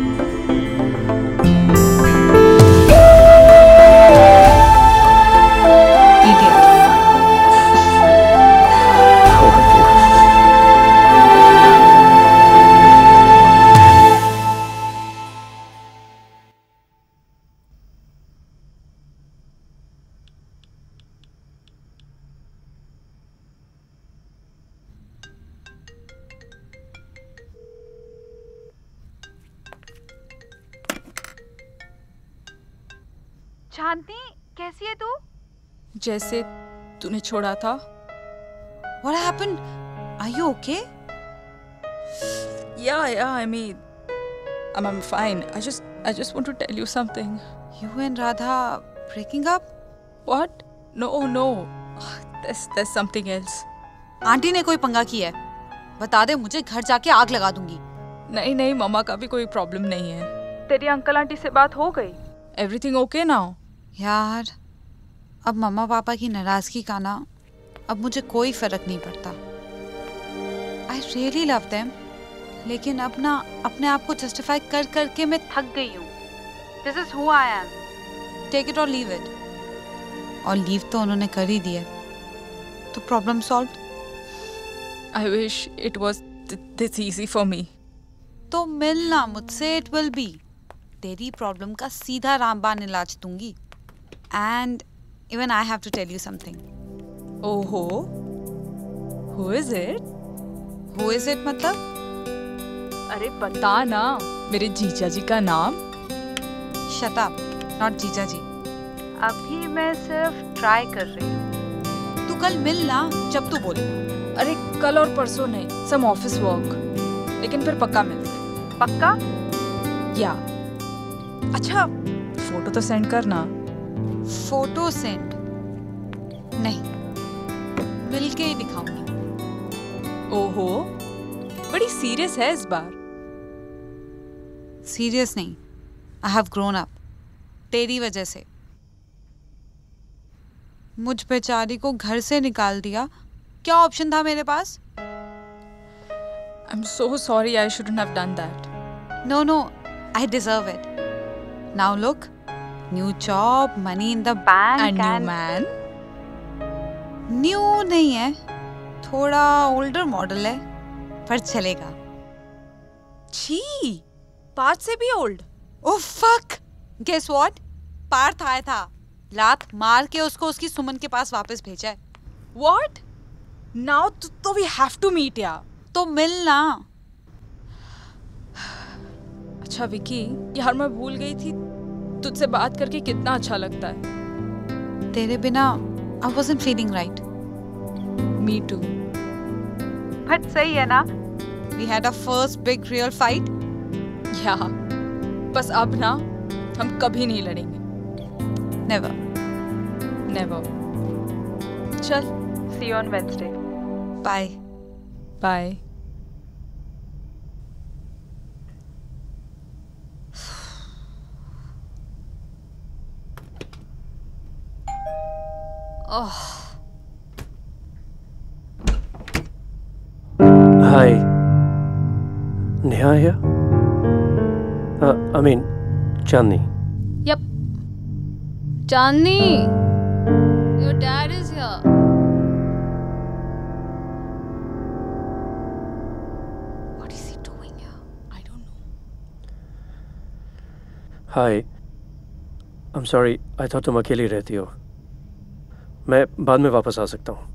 शांति, कैसी है तू? जैसे तूने छोड़ा था। What happened? Are you okay? Yeah, yeah. I mean, I'm, I'm fine. I just, I just want to tell you something. You and Radha breaking up? What? No, no. There's, there's something else. Aunty ने कोई पंगा किया है। बता दे मुझे, घर जाके आग लगा दूंगी। नहीं नहीं, मामा का भी कोई प्रॉब्लम नहीं है। तेरी अंकल आंटी से बात हो गई? Everything okay now? यार, अब मम्मा पापा की नाराजगी का ना अब मुझे कोई फर्क नहीं पड़ता। I really love them, लेकिन अब ना अपने आप को जस्टिफाई कर कर के मैं थक गई हूँ। This is who I am. Take it or leave it. और लीव तो उन्होंने कर ही दिया, तो problem solve. I wish it was this easy for me. तो मिलना मुझसे, it will be. तेरी प्रॉब्लम का सीधा रामबाण इलाज दूंगी। And even I have to tell you something. ओहो, who is it? Who is it मतलब? अरे बता ना, मेरे जीजा जी का नाम। Shut up, not जीजा जी। अभी मैं सिर्फ ट्राई कर रही हूँ। तू कल मिलना जब तू बोले। अरे कल और परसों नहीं, some office work, लेकिन फिर पक्का मिलते हैं। पक्का? या अच्छा, फोटो तो सेंड करना। फोटो सेंड नहीं, मिलके ही दिखाऊंगी। ओहो, बड़ी सीरियस है इस बार। सीरियस नहीं, आई हैव ग्रोन अप तेरी वजह से। मुझ बेचारी को घर से निकाल दिया, क्या ऑप्शन था मेरे पास? I'm so sorry, I shouldn't have done that. No, no, I deserve it. Now look, new job, money in the bank and new man. New नहीं है, थोड़ा older model है, पर चलेगा। छी, पार्थ से भी old. Oh fuck! Guess what? Partha आया था, लात मार के उसको उसकी सुमन के पास वापस भेजा है। What? Now तो, तो we have to meet यार। तो मिलना। अच्छा विकी, यार मैं भूल गई थी तुझसे बात करके कितना अच्छा लगता है। तेरे बिना I wasn't feeling right. Me too. But सही है ना? We had our first big real fight. Yeah. बस अब ना हम कभी नहीं लड़ेंगे। Never. Never. चल, see you on Wednesday. Bye. Bye. Oh. Hi. Neha here? Uh, I mean, Chandni. Yep. Chandni, your dad is here. What is he doing here? I don't know. Hi, I'm sorry, I thought तुम अकेली रहती हो. मैं बाद में वापस आ सकता हूँ.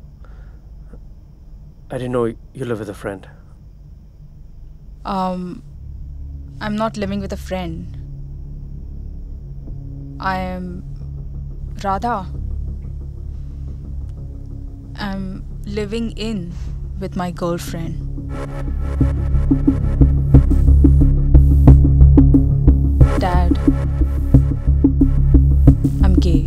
I didn't know you live with a friend. Um, I'm not living with a friend. I am Radha. I'm living in with my girlfriend. Dad, I'm gay.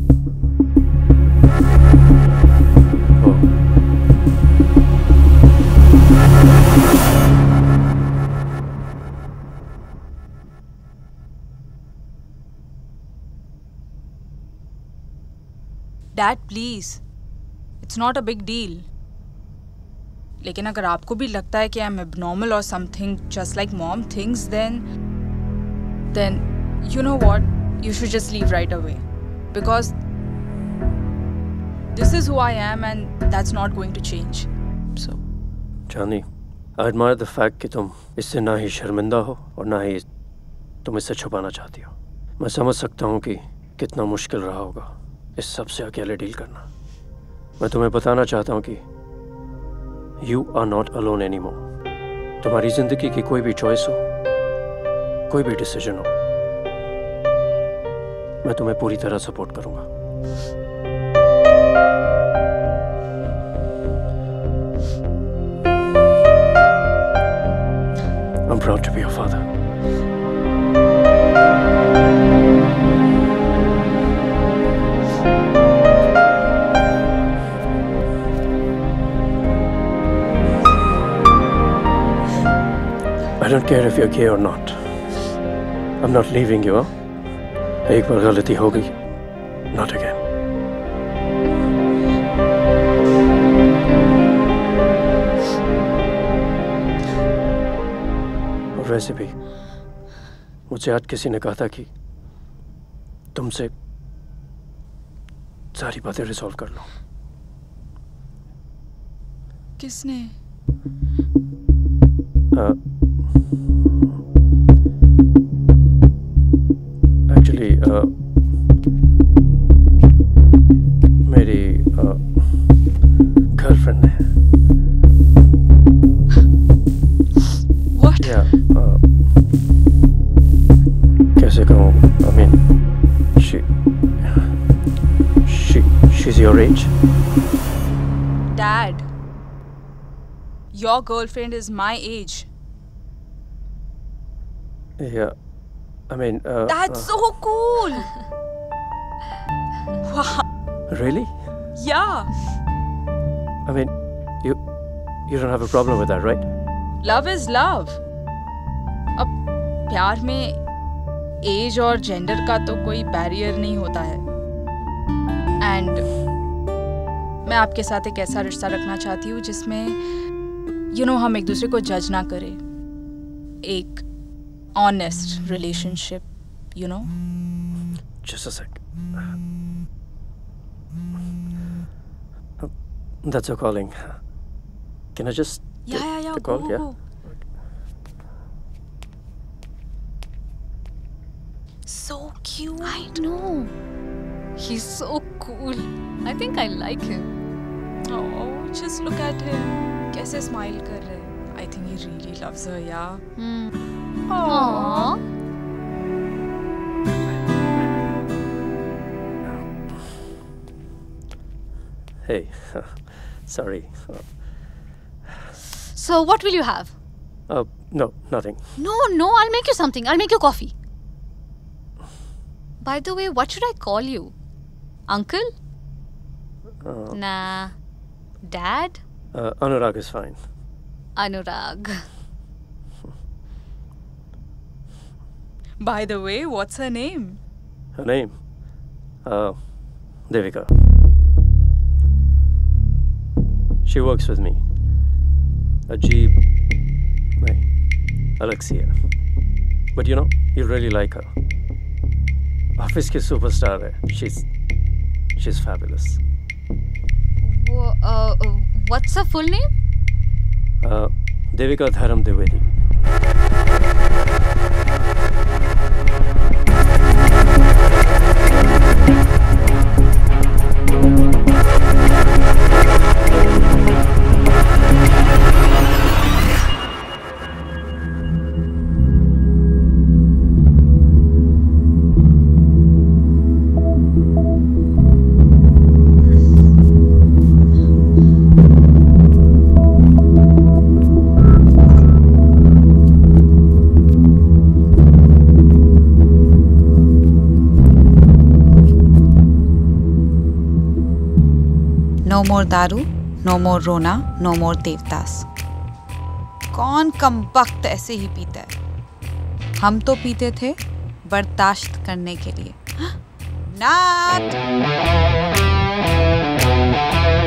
Dad, please. It's not a big deal. लेकिन अगर आपको भी लगता है कि I'm abnormal or something just like mom thinks, then then you know what? You should just leave right away. Because this is who I am and that's not going to change. So Chandni, I admire the fact कि तुम इससे ना ही शर्मिंदा हो और ना ही तुम इससे छुपाना चाहती हो. मैं समझ सकता हूँ कि कितना मुश्किल रहा होगा इस सब से अकेले डील करना. मैं तुम्हें बताना चाहता हूँ कि You are not alone anymore. तुम्हारी जिंदगी की कोई भी चॉइस हो, कोई भी डिसीजन हो, मैं तुम्हें पूरी तरह सपोर्ट करूंगा. I'm proud to be your father. I don't care if you're gay or not. I'm not leaving you, huh? एक बार गलती हो गई, not again. और वैसे भी मुझे आज किसी ने कहा था कि तुमसे सारी बातें रिजॉल्व कर लो. किसने? uh, Actually, uh, मेरी uh, girlfriend है. What? Yeah. Uh, कैसे कहूँ? I mean, she, she, she's your age. Dad, your girlfriend is my age. Yeah. I mean, uh, That's uh, so cool. Wow. Really? Yeah. I mean, you you don't have a problem with that, right? Love is love. अब प्यार में as और gender का तो कोई barrier नहीं होता है. एंड मैं आपके साथ एक ऐसा रिश्ता रखना चाहती हूँ जिसमें यू नो हम एक दूसरे को जज ना करें. एक honest relationship, you know? Just a sec. That's a calling. Can I just Yeah, take yeah, yeah. the Go, call? go, Yeah. go. So cute. I know. He's so cool. I think I like him. Oh, just look at him. कैसे smile कर रहे हैं. I think he really loves her, yeah. Hmm. Aww. Hey, sorry. So what will you have? Uh, no, nothing. No, no, I'll make you something. I'll make you coffee. By the way, what should I call you? Uncle? Uh, Nah. Dad? uh, Anurag is fine. Anurag. By the way, what's her name? Her name? Uh, Devika. She works with me. Ajib. No, Alexia. But you know, you really like her. Office ki superstar hai. She's, she's fabulous. Wha- uh, uh, what's her full name? Uh, Devika Dharam Dwivedi. No more daru, no मोर रोना, no मोर देवदास। कौन कमबख्त ऐसे ही पीता है? हम तो पीते थे बर्दाश्त करने के लिए। नाथ